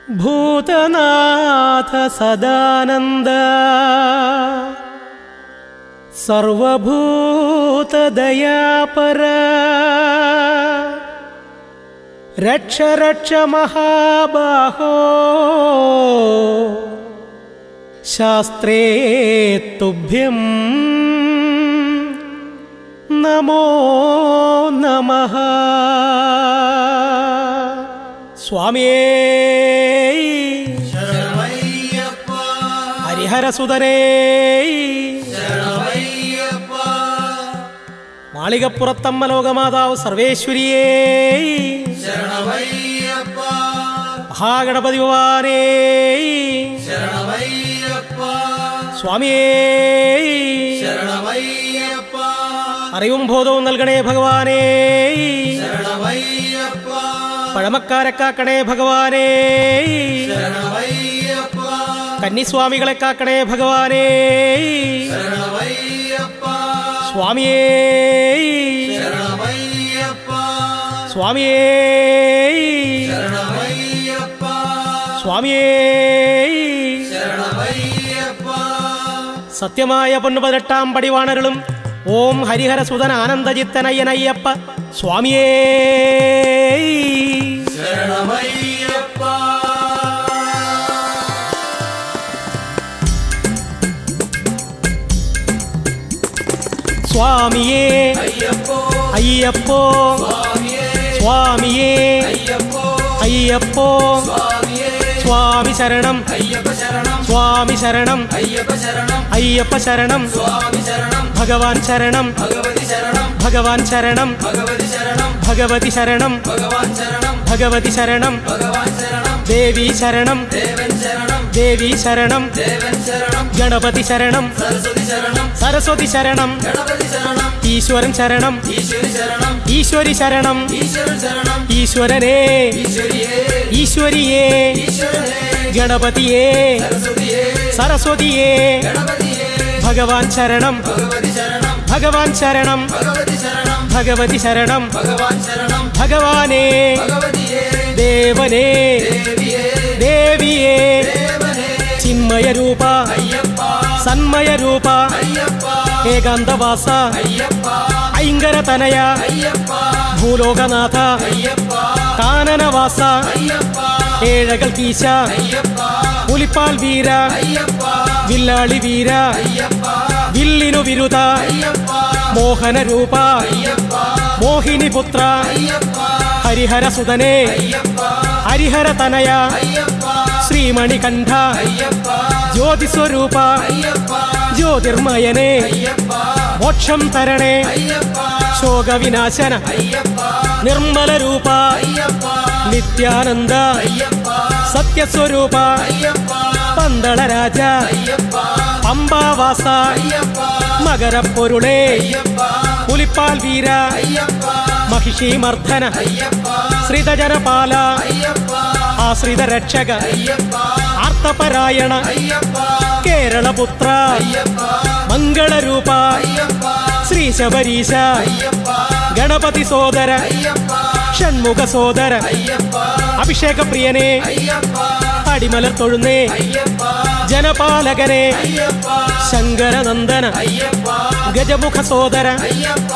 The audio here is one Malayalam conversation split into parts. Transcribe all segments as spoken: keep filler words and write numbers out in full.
ഭൂതനാഥ സദാനന്ദ സർവഭൂതദയാപര രക്ഷ രക്ഷ മഹാബാഹോ ശാസ്ത്രേ തുഭ്യം നമോ നമഃ. സ്വാമിയേ ശരണമയ്യപ്പ, ഹരിഹരസുതനേ ശരണമയ്യപ്പ, മാളികപ്പുറത്തമ്മ ലോകമാതാവ് സർവേശ്വരിയേ ശരണമയ്യപ്പ, മഹാഗണപതി ഭഗവാനേ ശരണമയ്യപ്പ, സ്വാമിയേ ശരണമയ്യപ്പ, അറിവും ബോധവും നൽകണേ ഭഗവാനേ, ശരണമയ്യപ്പ, പഴമക്കാരെ കാക്കണേ ഭഗവാനേ, ശരണമയ്യപ്പ, കന്നിസ്വാമികളെ കാക്കണേ ഭഗവാനേ, ശരണമയ്യപ്പ, സ്വാമിയേ ശരണമയ്യപ്പ, സ്വാമിയേ ശരണമയ്യപ്പ, സ്വാമിയേ. ശരണമയ്യപ്പ, സത്യമായ പൊന്നുപതിനെട്ടാം പടിവാണരുളും ഓം ഹരിഹരസുതൻ ആനന്ദചിത്തനയ്യനയ്യപ്പ സ്വാമിയേ. ശരണമയ്യപ്പ, സ്വാമിയേ അയ്യപ്പോ അയ്യപ്പോ സ്വാമിയേ, സ്വാമിയേ അയ്യപ്പോ അയ്യപ്പോ സ്വാമിയേ, സ്വാമി ശരണം അയ്യപ്പ ശരണം, സ്വാമി ശരണം അയ്യപ്പ ശരണം, അയ്യപ്പ ശരണം സ്വാമി ശരണം, ഭഗവാൻ ശരണം ഭഗവതി ശരണം, ഭഗവാൻ ശരണം ഭഗവതി ശരണം, ഭഗവതി ശരണം ഭഗവാൻ ശരണം, ഭഗവതി ശരണം ഭഗവാൻ ശരണം, ദേവി ശരണം ദേവൻ ശരണം, ദേവി ശരണം ദേവൻ ശരണം, ഗണപതി ശരണം സരസ്വതി ശരണം, സരസ്വതി ശരണം ഗണപതി ശരണം, ഈശ്വരൻ ശരണം ഈശ്വരി ശരണം, ഈശ്വരി ശരണം ഈശ്വരൻ ശരണം, ഈശ്വരനേ ഈശ്വരിയേ, ഈശ്വരിയേ ഈശ്വരനേ, ഗണപതിയേ സരസ്വതിയേ, സരസ്വതിയേ ഗണപതിയേ, ഭഗവാൻ ശരണം ഭഗവതി ശരണം, ഭഗവാൻ ശരണം ഭഗവതി ശരണം, ഭഗവതി ശരണം ഭഗവാൻ ശരണം, ഭഗവാനേ ഭഗവതിയേ, ദേവനേ ദേവിയേ, ദേവിയേ ദേവനേ, ചിന്മയരൂപ അയ്യപ്പ, സന്മയരൂപ അയ്യപ്പ, ഏകാന്തവാസ അയ്യപ്പ, ഐങ്കരതനയ അയ്യപ്പ, ഭൂലോകനാഥ അയ്യപ്പ, കാനനവാസ അയ്യപ്പ, ഏഴകൾ കീശ അയ്യപ്പ, പുലിപ്പാൽ വീര അയ്യപ്പ, വില്ലാളി വീര അയ്യപ്പ, വില്ലിനു വിരുദ അയ്യപ്പ, മോഹനരൂപ അയ്യപ്പ, മോഹിനി പുത്ര അയ്യപ്പ, ഹരിഹരസുതനേ അയ്യപ്പ, ഹരിഹരതനയ അയ്യപ്പ, ശ്രീമണികണ്ഠ അയ്യപ്പ, ജ്യോതിസ്വരൂപ അയ്യപ്പ, ജ്യോതിർമയനേ അയ്യപ്പ, മോക്ഷം തരണേ അയ്യപ്പ, ശോകവിനാശന അയ്യപ്പ, നിർമ്മലരൂപ അയ്യപ്പ, നിത്യാനന്ദ അയ്യപ്പ, സത്യസ്വരൂപ അയ്യപ്പ, പന്തളരാജ അയ്യപ്പ, പമ്പാവാസ അയ്യപ്പ, മകരപ്പൊരുളേ അയ്യപ്പ, പുലിപ്പാൽ വീര അയ്യപ്പ, മഹിഷീമർദ്ദന അയ്യപ്പ, ശ്രിതജനപാല അയ്യപ്പ, ആശ്രിത രക്ഷക അയ്യപ്പ, ആർത്തപരായണ അയ്യപ്പ, കേരളപുത്ര അയ്യപ്പ, മംഗളരൂപ അയ്യപ്പ, ശ്രീ ശബരീശ അയ്യപ്പ, ഗണപതി സോദര അയ്യപ്പ, ഷൺമുഖ സോദര അയ്യപ്പ, അഭിഷേക പ്രിയനേ അയ്യപ്പ, അടിമലർ തൊഴുന്നേ അയ്യപ്പ, ജനപാലകനെ അയ്യപ്പ, ശങ്കരനന്ദന അയ്യപ്പ, ഗജമുഖ സോദര അയ്യപ്പ,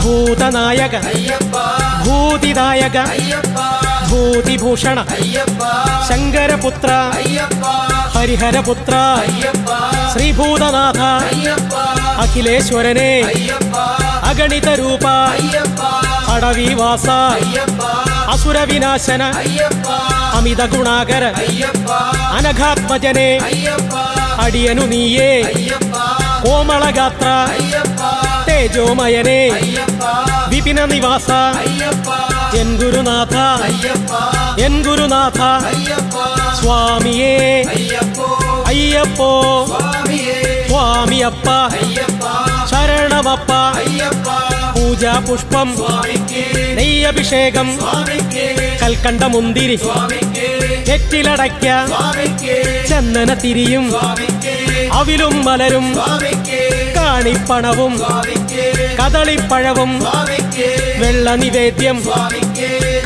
ഭൂതനായക അയ്യപ്പ, ഭൂതിദായക അയ്യപ്പ, ഭൂതിഭൂഷണ അയ്യപ്പ, ശങ്കരപുത്ര അയ്യപ്പ, ഹരിഹരപുത്ര അയ്യപ്പ, ശ്രീഭൂതനാഥ അയ്യപ്പ, അഖിലേശ്വരനെ അയ്യപ്പ, അഗണിത രൂപ അയ്യപ്പ, അടവിവാസ അയ്യപ്പ, അസുരവിനാശന അയ്യപ്പ, അമിത ഗുണാകര അയ്യപ്പ, അനഘാത്മജനെ അയ്യപ്പ, അടിയനു നീയേ അയ്യപ്പ, കോമളഗാത്ര അയ്യപ്പ, തേജോമയനെ അയ്യപ്പ, വിപിന നിവാസ അയ്യപ്പ, എൻ ഗുരുനാഥ അയ്യപ്പ, എൻ ഗുരുനാഥ അയ്യപ്പ, സ്വാമിയേ അയ്യപ്പോ അയ്യപ്പോ സ്വാമിയേ, സ്വാമിയപ്പ അയ്യപ്പ, ശരണമപ്പ അയ്യപ്പ, പൂജാ പുഷ്പം സ്വാമിക്കേ, നെയ്യഭിഷേകം സ്വാമിക്കേ, കൽക്കണ്ട മുന്തിരി സ്വാമിക്കേ, നെറ്റിലടയ്ക്ക സ്വാമിക്കേ, ചന്ദന തിരിയും സ്വാമിക്കേ, അവിലും മലരും സ്വാമിക്കേ, കാണിപ്പണവും സ്വാമിക്കേ, കദളിപ്പഴവും സ്വാമിക്കേ, വെള്ള നിവേദ്യം സ്വാമിക്കേ,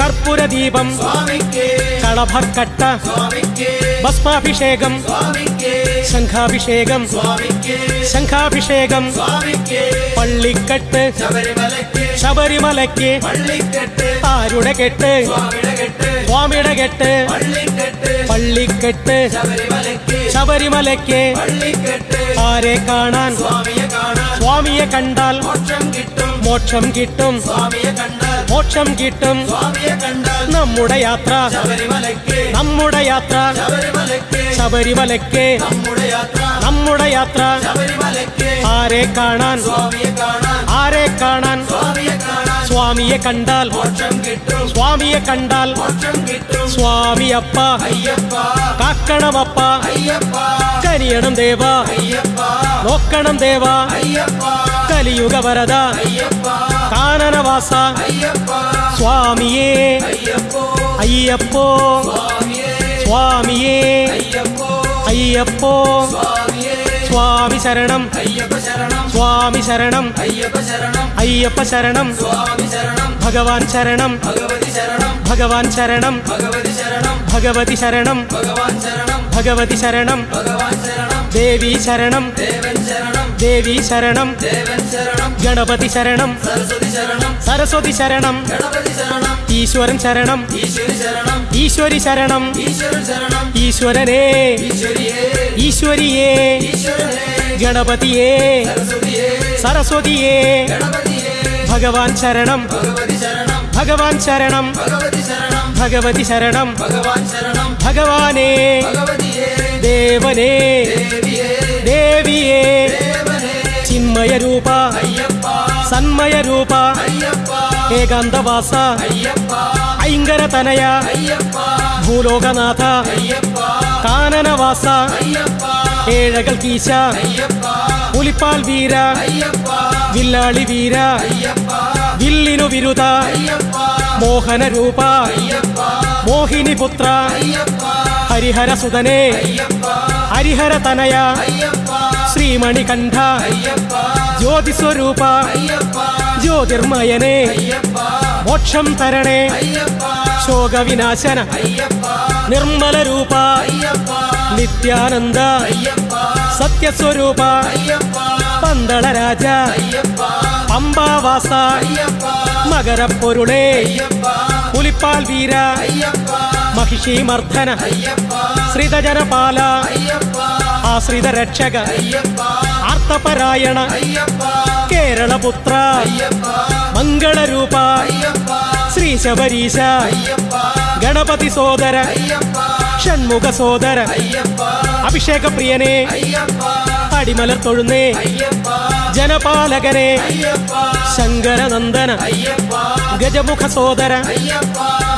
കർപ്പൂരദീപം സ്വാമിക്കേ കളഭക്കട്ട സ്വാമിക്കേ ഭസ്മാഭിഷേകം സ്വാമിക്കേ ശംഖാഭിഷേകം സ്വാമിക്കേ ശംഖാഭിഷേകം സ്വാമിക്കേ പള്ളിക്കെട്ട് ശബരിമലയ്ക്ക് ശബരിമലയ്ക്ക് പള്ളിക്കെട്ട് ആരുടെ കെട്ട് സ്വാമിയുടെ കെട്ട് സ്വാമിയുടെ കെട്ട് പള്ളിക്കെട്ട് പള്ളിക്കെട്ട് ശബരിമലയ്ക്ക് ശബരിമലയ്ക്ക് പള്ളിക്കെട്ട് ആരെ കാണാൻ സ്വാമിയെ കാണാൻ സ്വാമിയെ കണ്ടാൽ മോക്ഷം കിട്ടും മോക്ഷം കിട്ടും സ്വാമിയെ കണ്ടാൽ മോക്ഷം കിട്ടും സ്വാമിയെ കണ്ടാൽ നമ്മുടെ യാത്ര ശബരിമലയ്ക്ക് നമ്മുടെ യാത്ര ശബരിമലയ്ക്ക് ശബരിമലയ്ക്ക് നമ്മുടെ യാത്ര നമ്മുടെ യാത്ര ശബരിമലയ്ക്ക് ആരെ കാണാൻ സ്വാമിയെ കാണാൻ ആരെ കാണാൻ സ്വാമിയെ കാണാൻ സ്വാമിയെ കണ്ടാൽ മോക്ഷം കിട്ടും സ്വാമിയെ കണ്ടാൽ മോക്ഷം കിട്ടും സ്വാമിയപ്പ അയ്യപ്പ കാക്കണമപ്പ അയ്യപ്പ കനിയണം ദേവ അയ്യപ്പ നോക്കണം ദേവ അയ്യപ്പ കലിയുഗ വരദ അയ്യപ്പ കാനനവാസ അയ്യപ്പ സ്വാമിയേ അയ്യപ്പോ അയ്യപ്പോ സ്വാമിയേ സ്വാമിയേ അയ്യപ്പോ അയ്യപ്പോ സ്വാമിയേ സ്വാമി ശരണം അയ്യപ്പ ശരണം സ്വാമി ശരണം അയ്യപ്പ ശരണം അയ്യപ്പ ശരണം സ്വാമി ശരണം ഭഗവാൻ ശരണം ഭഗവതി ശരണം ഭഗവാൻ ശരണം ഭഗവതി ശരണം ഭഗവതി ശരണം ഭഗവാൻ ശരണം ഭഗവതി ശരണം ഭഗവാൻ ശരണം ദേവി ശരണം ദേവൻ ശരണം ദേവി ശരണം ദേവൻ ശരണം ഗണപതി ശരണം സരസ്വതി ശരണം സരസ്വതി ശരണം ഗണപതി ശരണം ഈശ്വരൻ ശരണം ഈശ്വരി ശരണം ഈശ്വരി ശരണം ഈശ്വരൻ ശരണം ഈശ്വരനേ ഈശ്വരിയേ ഈശ്വരിയേ ഈശ്വരനേ ഗണപതിയേ സരസ്വതിയേ സരസ്വതിയേ ഗണപതിയേ ഭഗവാൻ ശരണം ഭഗവതി ശരണം ഭഗവാൻ ശരണം ഭഗവതി ശരണം ഭഗവതി ശരണം ഭഗവാൻ ശരണം ഭഗവാനേ ഭഗവതിയേ ദേവനേ ദേവിയേ ദേവിയേ ദേവനേ ചിന്മയരൂപ അയ്യപ്പ സന്മയരൂപ അയ്യപ്പ ഏകാന്തവാസ അയ്യപ്പ ഐങ്കരതനയ അയ്യപ്പ ഭൂലോകനാഥ അയ്യപ്പ കാനനവാസ അയ്യപ്പ ഏഴകൾ കീശ അയ്യപ്പ പുലിപ്പാൽ വീര അയ്യപ്പ വില്ലാളി വീര അയ്യപ്പ വില്ലിനു വിരുദ അയ്യപ്പ മോഹനരൂപ അയ്യപ്പ മോഹിനി പുത്ര അയ്യപ്പ ഹരിഹര സുതനേ അയ്യപ്പ ഹരിഹര തനയ അയ്യപ്പ ശ്രീമണികണ്ഠ അയ്യപ്പ ജ്യോതിസ്വരൂപ അയ്യപ്പ ജ്യോതിർമയനേ അയ്യപ്പ മോക്ഷം തരണേ അയ്യപ്പ ശോകവിനാശന അയ്യപ്പ നിർമ്മല രൂപ അയ്യപ്പ നിത്യാനന്ദ അയ്യപ്പ സത്യസ്വരൂപ അയ്യപ്പ പന്തള രാജ അയ്യപ്പ പമ്പാവാസ അയ്യപ്പ മകരപ്പൊരുളേ അയ്യപ്പ പുലിപ്പാൽ വീര അയ്യപ്പ മഹിഷീമർദ്ദന അയ്യപ്പ ശ്രിതജനപാല അയ്യപ്പ ആശ്രിത രക്ഷക അയ്യപ്പ ആർത്തപരായണ അയ്യപ്പ കേരളപുത്ര അയ്യപ്പ മംഗളരൂപ അയ്യപ്പ ശ്രീ ശബരീശ അയ്യപ്പ ഗണപതി സോദര അയ്യപ്പ ഷൺമുഖ സോദര അയ്യപ്പ അഭിഷേക പ്രിയനെ അയ്യപ്പ അടിമലർ തൊഴുന്നേ അയ്യപ്പ ജനപാലകനെ അയ്യപ്പ ശങ്കരനന്ദന അയ്യപ്പ ഗജമുഖ സോദര അയ്യപ്പ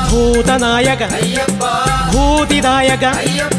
ഭൂതനായക അയ്യപ്പ ഭൂതിദായക അയ്യപ്പ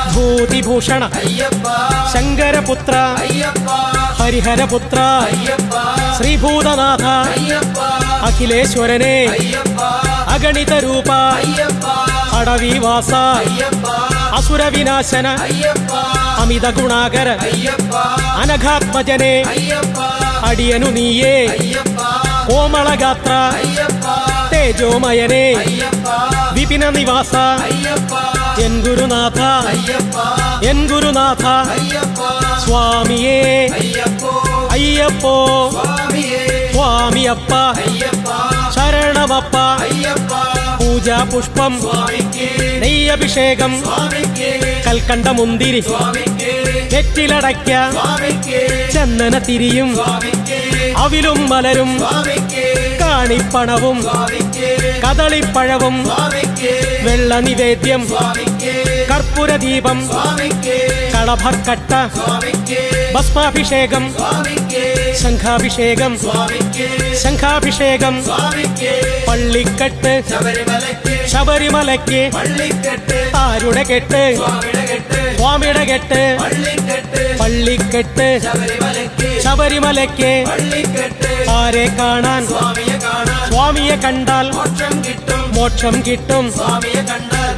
ഭൂതിഭൂഷണ അയ്യപ്പ ശങ്കരപുത്ര അയ്യപ്പ ഹരിഹരപുത്ര അയ്യപ്പ ശ്രീഭൂതനാഥ അയ്യപ്പ അഖിലേശ്വരനെ അയ്യപ്പ അഗണിത രൂപ അയ്യപ്പ അടവിവാസ അയ്യപ്പ അസുരവിനാശന അയ്യപ്പ അമിത ഗുണാകര അയ്യപ്പ അനഘാത്മജനെ അയ്യപ്പ അടിയനു നീയേ അയ്യപ്പ കോമളഗാത്ര അയ്യപ്പ തേജോമയനെ അയ്യപ്പ വിപിന നിവാസ അയ്യപ്പ എൻ ഗുരുനാഥ അയ്യപ്പ എൻ ഗുരുനാഥ അയ്യപ്പ സ്വാമിയേ അയ്യപ്പോ അയ്യപ്പോ സ്വാമിയേ സ്വാമിയപ്പ അയ്യപ്പ ശരണമപ്പ അയ്യപ്പ പൂജാ പുഷ്പം സ്വാമിക്കേ നെയ്യഭിഷേകം സ്വാമിക്കേ കൽക്കണ്ട മുന്തിരി സ്വാമിക്കേ നെറ്റിലടയ്ക്ക സ്വാമിക്കേ ചന്ദന തിരിയും സ്വാമിക്കേ അവിലും മലരും സ്വാമിക്കേ കാണിപ്പണവും സ്വാമിക്കേ കദളിപ്പഴവും സ്വാമിക്കേ വെള്ള നിവേദ്യം സ്വാമിക്കേ കർപ്പൂരദീപം സ്വാമിക്കേ കളഭക്കട്ട സ്വാമിക്കേ ഭസ്മാഭിഷേകം സ്വാമിക്കേ ശംഖാഭിഷേകം സ്വാമിക്കേ ശംഖാഭിഷേകം സ്വാമിക്കേ പള്ളിക്കെട്ട് ശബരിമലയ്ക്ക് ശബരിമലയ്ക്ക് പള്ളിക്കെട്ട് ആരുടെ കെട്ട് സ്വാമിയുടെ കെട്ട് സ്വാമിയുടെ കെട്ട് പള്ളിക്കെട്ട് പള്ളിക്കെട്ട് ശബരിമലയ്ക്ക് ശബരിമലയ്ക്ക് പള്ളിക്കെട്ട് ആരെ കാണാൻ സ്വാമിയെ കാണാൻ സ്വാമിയെ കണ്ടാൽ മോക്ഷം കിട്ടും മോക്ഷം കിട്ടും സ്വാമിയെ കണ്ടാൽ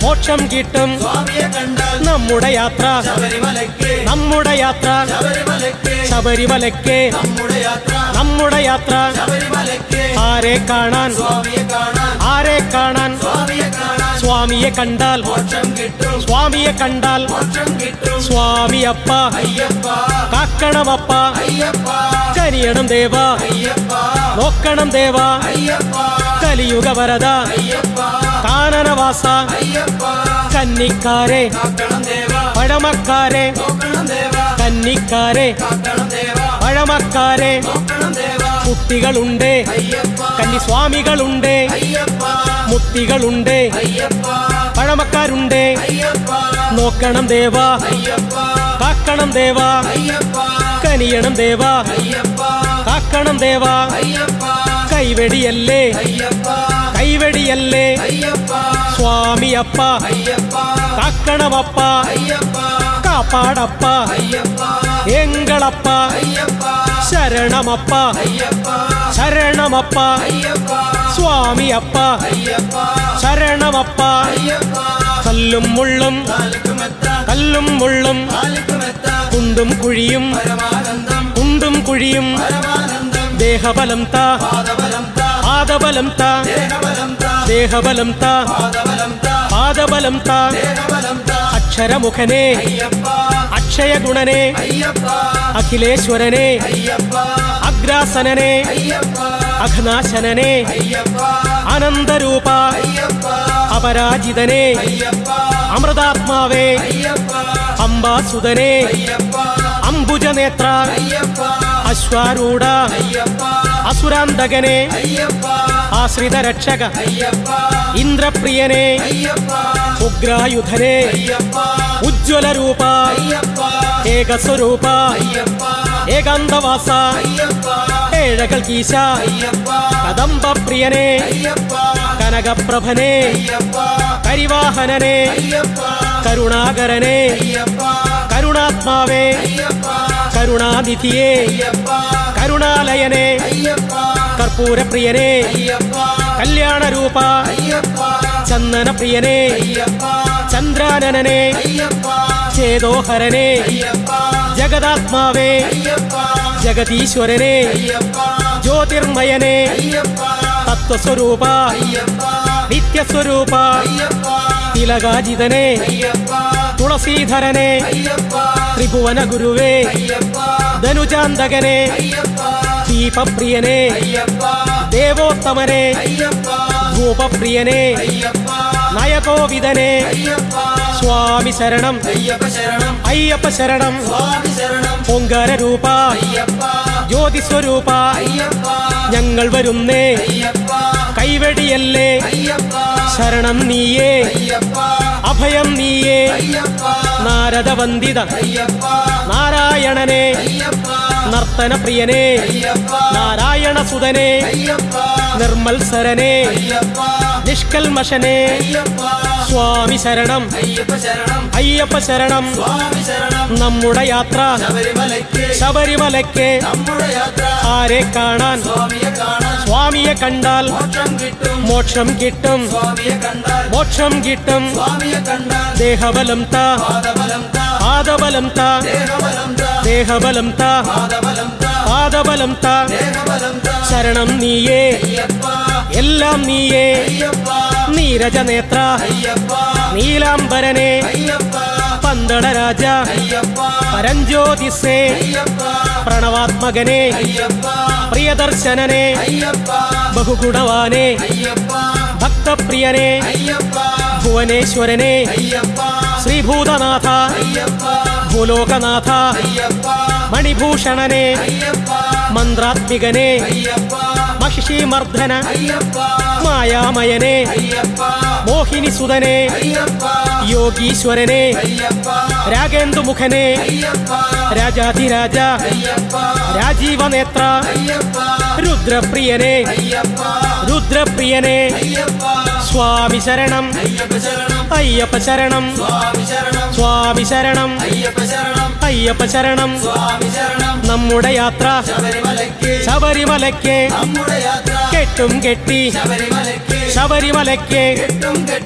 മോക്ഷം കിട്ടും സ്വാമിയെ കണ്ടാൽ നമ്മുടെ യാത്ര ശബരിമലയ്ക്ക് നമ്മുടെ യാത്ര ശബരിമലയ്ക്ക് ശബരിമലയ്ക്ക് നമ്മുടെ യാത്ര നമ്മുടെ യാത്ര ശബരിമലയ്ക്ക് ആരെ കാണാൻ സ്വാമിയെ കാണാൻ ആരെ കാണാൻ സ്വാമിയെ കാണാൻ സ്വാമിയെ കണ്ടാൽ മോക്ഷം കിട്ടും സ്വാമിയെ കണ്ടാൽ മോക്ഷം കിട്ടും സ്വാമിയപ്പ അയ്യപ്പ കാക്കണമപ്പ അയ്യപ്പ കനിയണം ദേവ അയ്യപ്പ നോക്കണം ദേവ അയ്യപ്പ കലിയുഗ വരദ അയ്യപ്പ കാനനവാസ അയ്യപ്പ കന്നിക്കാരെ കാക്കണം ദേവ പഴമക്കാരെ നോക്കണം ദേവ കന്നിക്കാരെ കാക്കണം ദേവ പഴമക്കാരെ നോക്കണം ദേവ കുട്ടികളുണ്ട് അയ്യപ്പ കന്നിസ്വാമികളുണ്ട് അയ്യപ്പ മുത്തികളുണ്ട് അയ്യപ്പ പഴമക്കാരുണ്ട് അയ്യപ്പ നോക്കണം ദേവ അയ്യപ്പ കാക്കണം ദേവ അയ്യപ്പ കനിയണം ദേവ അയ്യപ്പ കാക്കണം ദേവ അയ്യപ്പ കൈവെടിയല്ലേ അയ്യപ്പ കൈവെടിയല്ലേ അയ്യപ്പ സ്വാമിയപ്പ അയ്യപ്പ കാക്കണമപ്പ അയ്യപ്പ കാപ്പാടപ്പ അയ്യപ്പ എങ്കളപ്പ അയ്യപ്പ ശരണമപ്പ അയ്യപ്പ ശരണമപ്പ അയ്യപ്പ സ്വാമിയപ്പ അയ്യപ്പ ശരണമപ്പ അയ്യപ്പ കല്ലും മുള്ളും കാലിക്കുമെത്ത കല്ലും മുള്ളും കാലിക്കുമെത്ത കുണ്ടും കുഴിയും പരമാനന്ദം കുണ്ടും കുഴിയും പരമാനന്ദം ദേഹബലം താ പാദബലം താ പാദബലം താ ദേഹബലം താ ദേഹബലം താ പാദബലം താ പാദബലം താ ദേഹബലം താ അക്ഷരമുഖനെ അയ്യപ്പ അക്ഷയഗുണനെ അയ്യപ്പ അഖിലേശ്വരനെ അയ്യപ്പ അഗ്രാസനനെ അയ്യപ്പ അഘനാശനനെ അയ്യപ്പ അനന്തരൂപ അയ്യപ്പ അപരാജിതനെ അയ്യപ്പ അമൃതാത്മാവേ അയ്യപ്പ അംബാസുതനെ അയ്യപ്പ അംബുജനേത്ര അയ്യപ്പ അശ്വാരൂഢ അയ്യപ്പ അസുരാന്തകനെ അയ്യപ്പ ആശ്രിതരക്ഷക അയ്യപ്പ ഇന്ദ്രപ്രിയനെ അയ്യപ്പ ഉഗ്രായുധനെ അയ്യപ്പ ഉജ്ജ്വലരൂപ അയ്യപ്പ ഏകസ്വരൂപ അയ്യപ്പ ഏകാന്തവാസ അയ്യപ്പ ഏഴകൾ കീശ അയ്യപ്പ കദംബപ്രിയനെ അയ്യപ്പ കനകപ്രഭനെ അയ്യപ്പ കരിവാഹനനെ അയ്യപ്പ കരുണാകരനെ അയ്യപ്പ കരുണാത്മാവേ അയ്യപ്പ കരുണാനിധിയെ അയ്യപ്പ കരുണാലയനെ അയ്യപ്പ കർപ്പൂരപ്രിയനെ അയ്യപ്പ കല്യാണരൂപ അയ്യപ്പ ചന്ദനപ്രിയനെ അയ്യപ്പ ചന്ദ്രാനനനെ അയ്യപ്പ ചേതോഹരനെ അയ്യപ്പ ജഗദാത്മാവേ അയ്യപ്പ ജഗദീശ്വരനെ അയ്യപ്പ ജ്യോതിർമയനെ അയ്യപ്പ തത്വസ്വരൂപ അയ്യപ്പ നിത്യസ്വരൂപ അയ്യപ്പ തിലകാജിതനെ അയ്യപ്പ തുളസീധരനെ അയ്യപ്പ ത്രിഭുവന ഗുരുവേ അയ്യപ്പ ധനുജാന്തകനെ അയ്യപ്പ ദീപപ്രിയനെ അയ്യപ്പ ദേവോത്തമനെ അയ്യപ്പ ധൂപപ്രിയനെ അയ്യപ്പ നയകോവിദനെ അയ്യപ്പ സ്വാമി ശരണം അയ്യപ്പ ശരണം അയ്യപ്പ ശരണം സ്വാമി ശരണം ഓങ്കാരരൂപ അയ്യപ്പ ജ്യോതിസ്വരൂപ അയ്യപ്പ ഞങ്ങൾ വരുന്നേ അയ്യപ്പ കൈവെടിയല്ലേ അയ്യപ്പ ശരണം നീയേ അയ്യപ്പ അഭയം നീയേ അയ്യപ്പ നാരദവന്ദിത അയ്യപ്പ നാരായണനെ അയ്യപ്പ നർത്തനപ്രിയനെ അയ്യപ്പ നാരായണസുതനെ അയ്യപ്പ നിർമ്മൽസരനെ അയ്യപ്പ നിഷ്കൽമശനെ അയ്യപ്പ സ്വാമി ശരണം അയ്യപ്പ ശരണം അയ്യപ്പ ശരണം സ്വാമി ശരണം നമ്മുടെ യാത്ര ശബരിമലയ്ക്ക് ശബരിമലയ്ക്ക് നമ്മുടെ യാത്ര ആരെ കാണാൻ സ്വാമിയെ കാണാൻ സ്വാമിയെ കണ്ടാൽ മോക്ഷം കിട്ടും മോക്ഷം കിട്ടും സ്വാമിയെ കണ്ടാൽ മോക്ഷം കിട്ടും സ്വാമിയെ കണ്ടാൽ ദേഹബലം താ പാദബലം താ പാദബലം താ ദേഹബലം താ ദേഹബലം താ പാദബലം താ പാദബലം താ ദേഹബലം താ ശരണം നീയേ അയ്യപ്പ എല്ലാം നീയേ അയ്യപ്പ നീരജനേത്ര അയ്യപ്പ നീലാംബരനെ അയ്യപ്പ പന്തളരാജ അയ്യപ്പ പരഞ്ജ്യോതിസേ അയ്യപ്പ പ്രണവാത്മകനെ അയ്യപ്പ പ്രിയദർശനനെ അയ്യപ്പ ബഹുഗുണവാനെ അയ്യപ്പ ഭക്തപ്രിയനെ അയ്യപ്പ ഭുവനേശ്വരനെ അയ്യപ്പ ശ്രീഭൂതനാഥ അയ്യപ്പ ഭൂലോകനാഥ അയ്യപ്പ മണിഭൂഷണനെ അയ്യപ്പ മന്ത്രാത്മികനെ അയ്യപ്പ മഹിഷീമർദ്ദന അയ്യപ്പ മായാമയനെ അയ്യപ്പ മോഹിനിസുതനെ അയ്യപ്പ യോഗീശ്വരനെ അയ്യപ്പ രാഗേന്ദുമുഖനെ അയ്യപ്പ രാജാധിരാജ അയ്യപ്പ രാജീവനേത്ര അയ്യപ്പ രുദ്രപ്രിയനെ അയ്യപ്പ രുദ്രപ്രിയനെ അയ്യപ്പ സ്വാമി ശരണം അയ്യപ്പ ശരണം അയ്യപ്പ ശരണം സ്വാമി ശരണം സ്വാമി ശരണം അയ്യപ്പ ശരണം അയ്യപ്പ ശരണം സ്വാമി ശരണം നമ്മുടെ യാത്ര ശബരിമലയ്ക്ക് ശബരിമലയ്ക്ക് നമ്മുടെ യാത്ര കെട്ടും കെട്ടി ശബരിമലയ്ക്ക് ശബരിമലയ്ക്ക് കെട്ടും കെട്ടി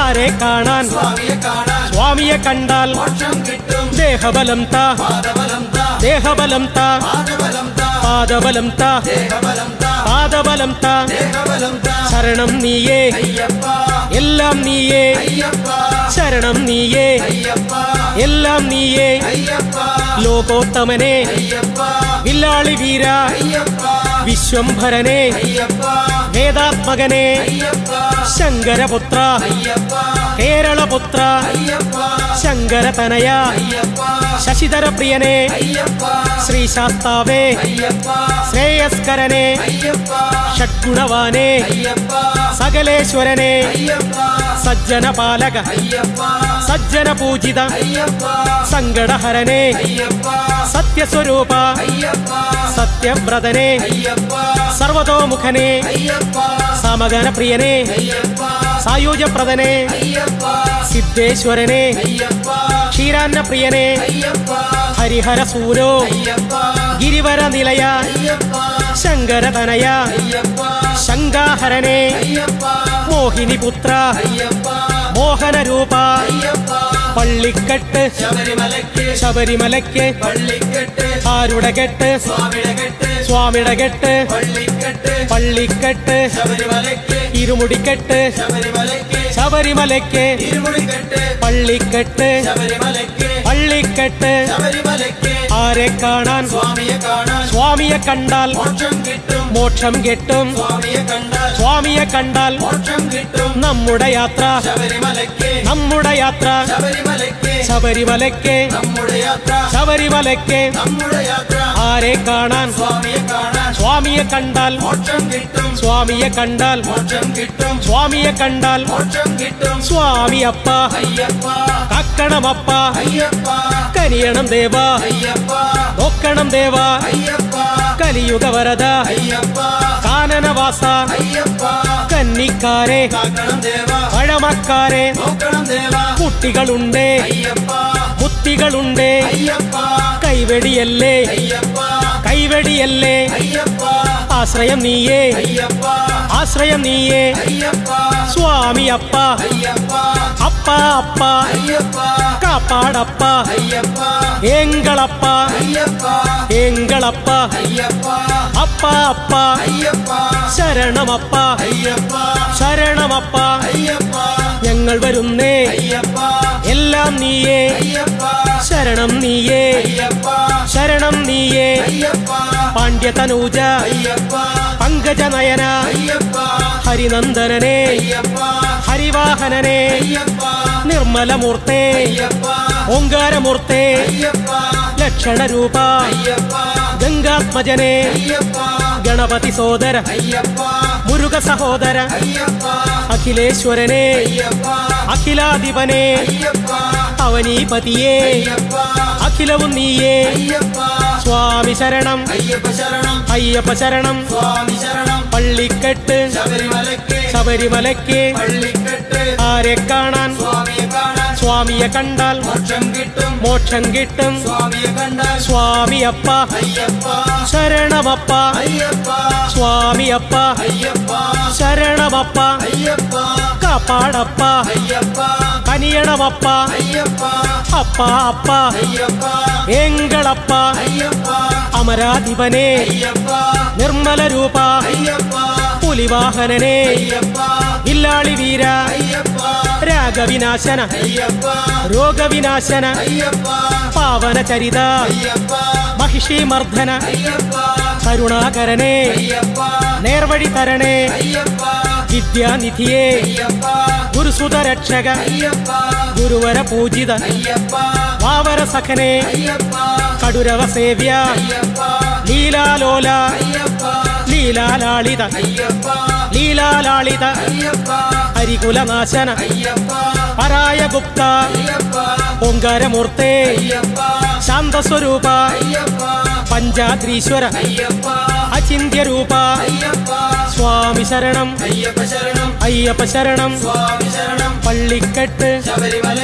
ആരെ കാണാൻ സ്വാമിയെ കാണാൻ സ്വാമിയെ കണ്ടാൽ മോക്ഷം കിട്ടും ദേഹബലം താ പാദബലം താ ദേഹബലം താ പാദബലം താ പാദബലം താ ദേഹബലം താ പാദബലം താ ദേഹബലം താ ശരണം നീയേ അയ്യപ്പ എല്ലാം നീയേ അയ്യപ്പ ശരണം നീയേ അയ്യപ്പ എല്ലാം നീയേ അയ്യപ്പ ലോകോത്തമനെ അയ്യപ്പ വില്ലാളി വീര അയ്യപ്പ വിശ്വംഭരനെ അയ്യപ്പ വേദാത്മകനെ അയ്യപ്പ ശങ്കരപുത്ര അയ്യപ്പ കേരളപുത്ര അയ്യപ്പ ശങ്കരതനയ അയ്യപ്പ ശശിധര പ്രിയനെ അയ്യപ്പ ശ്രീശാസ്താവേ അയ്യപ്പ ശ്രേയസ്കരനെ അയ്യപ്പ ഷഡ്ഗുണവാനെ അയ്യപ്പ സകലേശ്വരനെ അയ്യപ്പ സജ്ജന പാലക അയ്യപ്പ സജ്ജന പൂജിത അയ്യപ്പ സങ്കടഹരനെ അയ്യപ്പ സത്യസ്വരൂപ അയ്യപ്പ സത്യവ്രതനെ അയ്യപ്പ സർവതോമുഖനെ അയ്യപ്പ സമഗന പ്രിയനെ അയ്യപ്പ സായുജപ്രദനെ അയ്യപ്പ സിദ്ധേശ്വരനെ അയ്യപ്പ ക്ഷീരാന്ന പ്രിയനെ അയ്യപ്പ ഹരിഹര സൂരോ അയ്യപ്പ ഗിരിവര നിലയ അയ്യപ്പ ശങ്കരതനയ അയ്യപ്പ ശങ്കാഹരനെ അയ്യപ്പ മോഹിനി പുത്ര അയ്യപ്പ മോഹനരൂപ അയ്യപ്പ പള്ളിക്കെട്ട് ശബരിമലയ്ക്ക് ശബരിമലയ്ക്ക് പള്ളിക്കെട്ട് ആരുടെ കെട്ട് സ്വാമിയുടെ കെട്ട് സ്വാമിയുടെ കെട്ട് പള്ളിക്കെട്ട് പള്ളിക്കെട്ട് ശബരിമലയ്ക്ക് ഇരുമുടിക്കെട്ട് ശബരിമലയ്ക്ക് ശബരിമലയ്ക്ക് ഇരുമുടിക്കെട്ട് പള്ളിക്കെട്ട് ശബരിമലയ്ക്ക് പള്ളിക്കെട്ട് ശബരിമലയ്ക്ക് ആരെ കാണാൻ സ്വാമിയെ കാണാൻ സ്വാമിയെ കണ്ടാൽ മോക്ഷം കിട്ടും മോക്ഷം കിട്ടും സ്വാമിയെ കണ്ടാൽ സ്വാമിയെ കണ്ടാൽ മോക്ഷം കിട്ടും നമ്മുടെ യാത്ര ശബരിമലയ്ക്ക് നമ്മുടെ യാത്ര ശബരിമലയ്ക്ക് ശബരിമലയ്ക്ക് നമ്മുടെ യാത്ര ശബരിമലയ്ക്ക് നമ്മുടെ യാത്ര ആരെ കാണാൻ സ്വാമിയെ കാണാൻ സ്വാമിയെ കണ്ടാൽ മോക്ഷം കിട്ടും സ്വാമിയെ കണ്ടാൽ മോക്ഷം കിട്ടും സ്വാമിയെ കണ്ടാൽ മോക്ഷം കിട്ടും സ്വാമി അപ്പ അയ്യപ്പ കക്കണമപ്പ അയ്യപ്പ കനിയണം ദേവ അയ്യപ്പ നോക്കണം ദേവ അയ്യപ്പ കലിയുഗ വരദ അയ്യപ്പ കാനനവാസ അയ്യപ്പ കന്നിക്കാരെ കാക്കണം ദേവ പഴമക്കാരെ നോക്കണം ദേവ കുട്ടികളുണ്ട് അയ്യപ്പ ബുദ്ധികളുണ്ട് അയ്യപ്പ കൈവെടിയല്ലേ അയ്യപ്പ കൈവെടിയല്ലേ അയ്യപ്പ ആശ്രയം നീയേ അയ്യപ്പ ആശ്രയം നീയേ അയ്യപ്പ സ്വാമി അപ്പ അയ്യപ്പ അപ്പ അപ്പ അയ്യപ്പ കാപ്പാടപ്പ അയ്യപ്പ എങ്കളപ്പ അയ്യപ്പ എങ്കളപ്പ അയ്യപ്പ അപ്പ അപ്പ അയ്യപ്പ ശരണമപ്പ അയ്യപ്പ ശരണമപ്പ അയ്യപ്പ ഞങ്ങൾ വരുന്നേ അയ്യപ്പ എല്ലാം നീയേ അയ്യപ്പ ശരണം നീയേ അയ്യപ്പ ശരണം നീയേ അയ്യപ്പ പാണ്ഡ്യതനൂജ അയ്യപ്പ പങ്കജനയന അയ്യപ്പ ഹരിനന്ദനനെ അയ്യപ്പ ഹരിവാഹനനെ അയ്യപ്പ നിർമ്മലമൂർത്തേ അയ്യപ്പ ഓങ്കാരമൂർത്തേ അയ്യപ്പ ലക്ഷണരൂപ അയ്യപ്പ ഗംഗാത്മജനെ അയ്യപ്പ ഗണപതി സോദര അയ്യപ്പ മുരുക സഹോദര അയ്യപ്പ അഖിലേശ്വരനെ അയ്യപ്പ അഖിലാധിപനെ അയ്യപ്പ അവനീപതിയേ അയ്യപ്പ അഖിലവും നീയേ അയ്യപ്പ സ്വാമി ശരണം അയ്യപ്പ ശരണം അയ്യപ്പ ശരണം സ്വാമി ശരണം പള്ളിക്കെട്ട് ശബരിമലയ്ക്ക് ശബരിമലയ്ക്ക് പള്ളിക്കെട്ട് ആരെ കാണാൻ സ്വാമിയെ കാണാൻ സ്വാമിയെ കണ്ടാൽ മോക്ഷം കിട്ടും മോക്ഷം കിട്ടും സ്വാമിയെ കണ്ടാൽ സ്വാമി അപ്പ അയ്യപ്പ ശരണമപ്പ അയ്യപ്പ സ്വാമി അപ്പ അയ്യപ്പ ശരണമപ്പ അയ്യപ്പ കാപ്പാടപ്പ അയ്യപ്പ കനിയണമപ്പ അയ്യപ്പ അപ്പ അപ്പ അയ്യപ്പ എങ്കളപ്പ അയ്യപ്പ അമരാധിപനെ അയ്യപ്പ നിർമ്മല രൂപ അയ്യപ്പ പുലിവാഹനനെ അയ്യപ്പ ഇല്ലാളി വീര അയ്യപ്പ രാഗവിനാശന അയ്യപ്പ രോഗവിനാശന അയ്യപ്പ പാവന ചരിത അയ്യപ്പ മഹിഷി മർദ്ദന അയ്യപ്പ കരുണാകരനെ അയ്യപ്പ നേർവഴി തരണേ അയ്യപ്പ വിദ്യാനിധിയെ അയ്യപ്പ ഗുരുസുത രക്ഷക അയ്യപ്പ ഗുരുവര പൂജിത അയ്യപ്പ വാവര സഖനെ അയ്യപ്പ കടുരവ സേവ്യ അയ്യപ്പ ലീലാലോല അയ്യപ്പ ലീലാലാളിത അയ്യപ്പ ലീലാലാളിത അയ്യപ്പ ഹരികുലനാശന അയ്യപ്പ പരായ ഗുപ്ത അയ്യപ്പ ഓങ്കാരമൂർത്തേ അയ്യപ്പ ശാന്തസ്വരൂപ അയ്യപ്പ പഞ്ചാദ്രീശ്വര അയ്യപ്പ അചിന്യരൂപ അയ്യപ്പ സ്വാമി ശരണം അയ്യപ്പ ശരണം അയ്യപ്പ ശരണം സ്വാമി ശരണം പള്ളിക്കെട്ട് ശബരിമല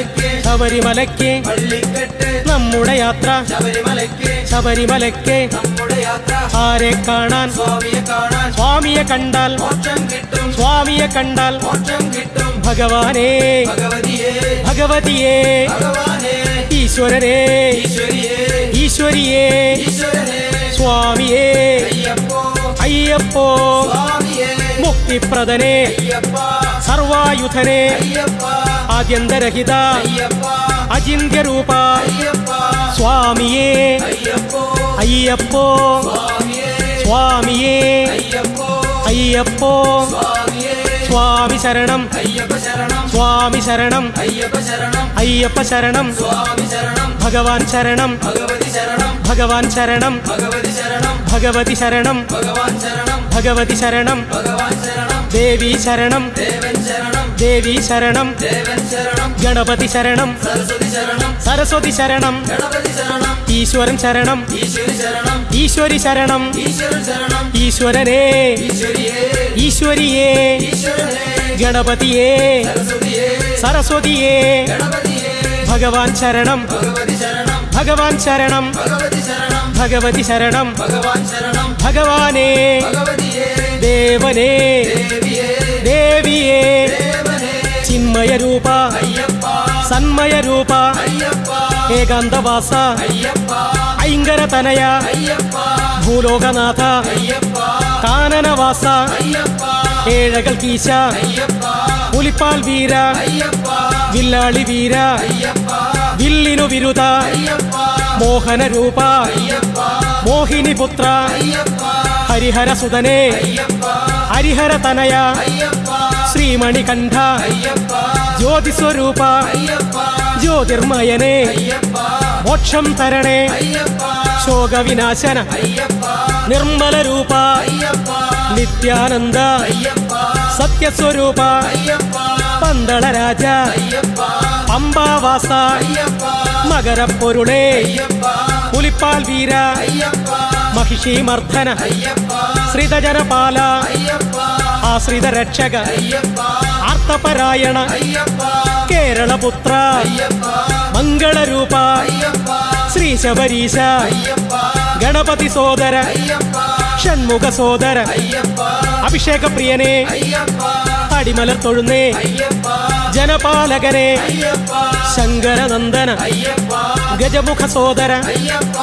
ശബരിമലയ്ക്ക് ശബരിമലയ്ക്ക് പള്ളിക്കെട്ട് നമ്മുടെ യാത്ര ശബരിമലയ്ക്ക് ശബരിമലയ്ക്ക് നമ്മുടെ യാത്ര ആരെ കാണാൻ സ്വാമിയെ കാണാൻ സ്വാമിയെ കണ്ടാൽ മോക്ഷം കിട്ടും സ്വാമിയെ കണ്ടാൽ മോക്ഷം കിട്ടും ഭഗവാനേ ഭഗവതിയെ ഭഗവതിയേ ഭഗവാനെ ഈശ്വരനേ ഈശ്വരിയെ ഈശ്വരിയേ ഈശ്വരനെ സ്വാമിയേ അയ്യപ്പോ അയ്യപ്പോ സ്വാമിയെ മുക്തിപ്രദനേ അയ്യപ്പ സർവായുധനേ അയ്യപ്പ ആദ്യന്തരഹിത അയ്യപ്പ അചിന്ത്യരൂപ അയ്യപ്പ സ്വാമിയേ അയ്യപ്പോ അയ്യപ്പോ സ്വാമിയെ സ്വാമിയേ അയ്യപ്പോ അയ്യപ്പോ സ്വാമിയെ സ്വാമി ശരണം അയ്യപ്പ ശരണം സ്വാമി ശരണം അയ്യപ്പ ശരണം അയ്യപ്പ ശരണം സ്വാമി ശരണം ഭഗവാൻ ശരണം ഭഗവതി ശരണം ഭഗവാൻ ശരണം ഭഗവതി ശരണം ഭഗവതി ശരണം ഭഗവാൻ ശരണം ഭഗവതി ശരണം ഭഗവാൻ ശരണം ദേവി ശരണം ദേവൻ ശരണം ദേവി ശരണം ദേവൻ ശരണം ഗണപതി ശരണം സരസ്വതി ശരണം സരസ്വതി ശരണം ഗണപതി ശരണം ഈശ്വരൻ ശരണം ഈശ്വരി ശരണം ഈശ്വരി ശരണം ഈശ്വരൻ ശരണം ഈശ്വരനേ ഈശ്വരിയെ ഈശ്വരിയേ ഈശ്വരനെ ഗണപതിയേ സരസ്വതിയെ സരസ്വതിയേ ഗണപതിയെ ഭഗവാൻ ശരണം ഭഗവതി ശരണം ഭഗവാൻ ശരണം ഭഗവതി ശരണം ഭഗവതി ശരണം ഭഗവാൻ ശരണം ഭഗവാനേ ഭഗവതിയെ ദേവനേ ദേവിയെ ദേവിയേ ദേവനെ ചിന്മയരൂപ അയ്യപ്പ സന്മയരൂപ അയ്യപ്പ ഏകാന്തവാസ അയ്യപ്പ ഐങ്കരതനയ അയ്യപ്പ ഭൂലോകനാഥ അയ്യപ്പ കാനനവാസ അയ്യപ്പ ഏഴകൾ കീശ അയ്യപ്പ പുലിപ്പാൽ വീര അയ്യപ്പ വില്ലാളി വീര അയ്യപ്പ വില്ലിനു വിരുദ അയ്യപ്പ മോഹനരൂപ അയ്യപ്പ മോഹിനി പുത്ര അയ്യപ്പ ഹരിഹര സുതനേ അയ്യപ്പ ഹരിഹര തനയ അയ്യപ്പ ശ്രീമണികണ്ഠ അയ്യപ്പ ജ്യോതിസ്വരൂപ അയ്യപ്പ ജ്യോതിർമയനേ അയ്യപ്പ മോക്ഷം തരണേ അയ്യപ്പ ശോകവിനാശന അയ്യപ്പ നിർമ്മല രൂപ അയ്യപ്പ നിത്യാനന്ദ അയ്യപ്പ സത്യസ്വരൂപ അയ്യപ്പ പന്തള രാജ അയ്യപ്പ പമ്പാവാസ അയ്യപ്പ മകരപ്പൊരുളേ അയ്യപ്പ പുലിപ്പാൽ വീര അയ്യപ്പ മഹിഷീമർദ്ദന അയ്യപ്പ ശ്രിതജനപാല അയ്യപ്പ ആശ്രിത രക്ഷക അയ്യപ്പ ആർത്തപരായണ അയ്യപ്പ കേരളപുത്ര അയ്യപ്പ മംഗളരൂപ അയ്യപ്പ ശ്രീ ശബരീശ അയ്യപ്പ ഗണപതി സോദര അയ്യപ്പ ഷൺമുഖ സോദര അയ്യപ്പ അഭിഷേക പ്രിയനേ അയ്യപ്പ അടിമലർ തൊഴുന്നേ അയ്യപ്പ ജനപാലകനെ അയ്യപ്പ ശങ്കരനന്ദന അയ്യപ്പ ഗജമുഖ സോദര അയ്യപ്പ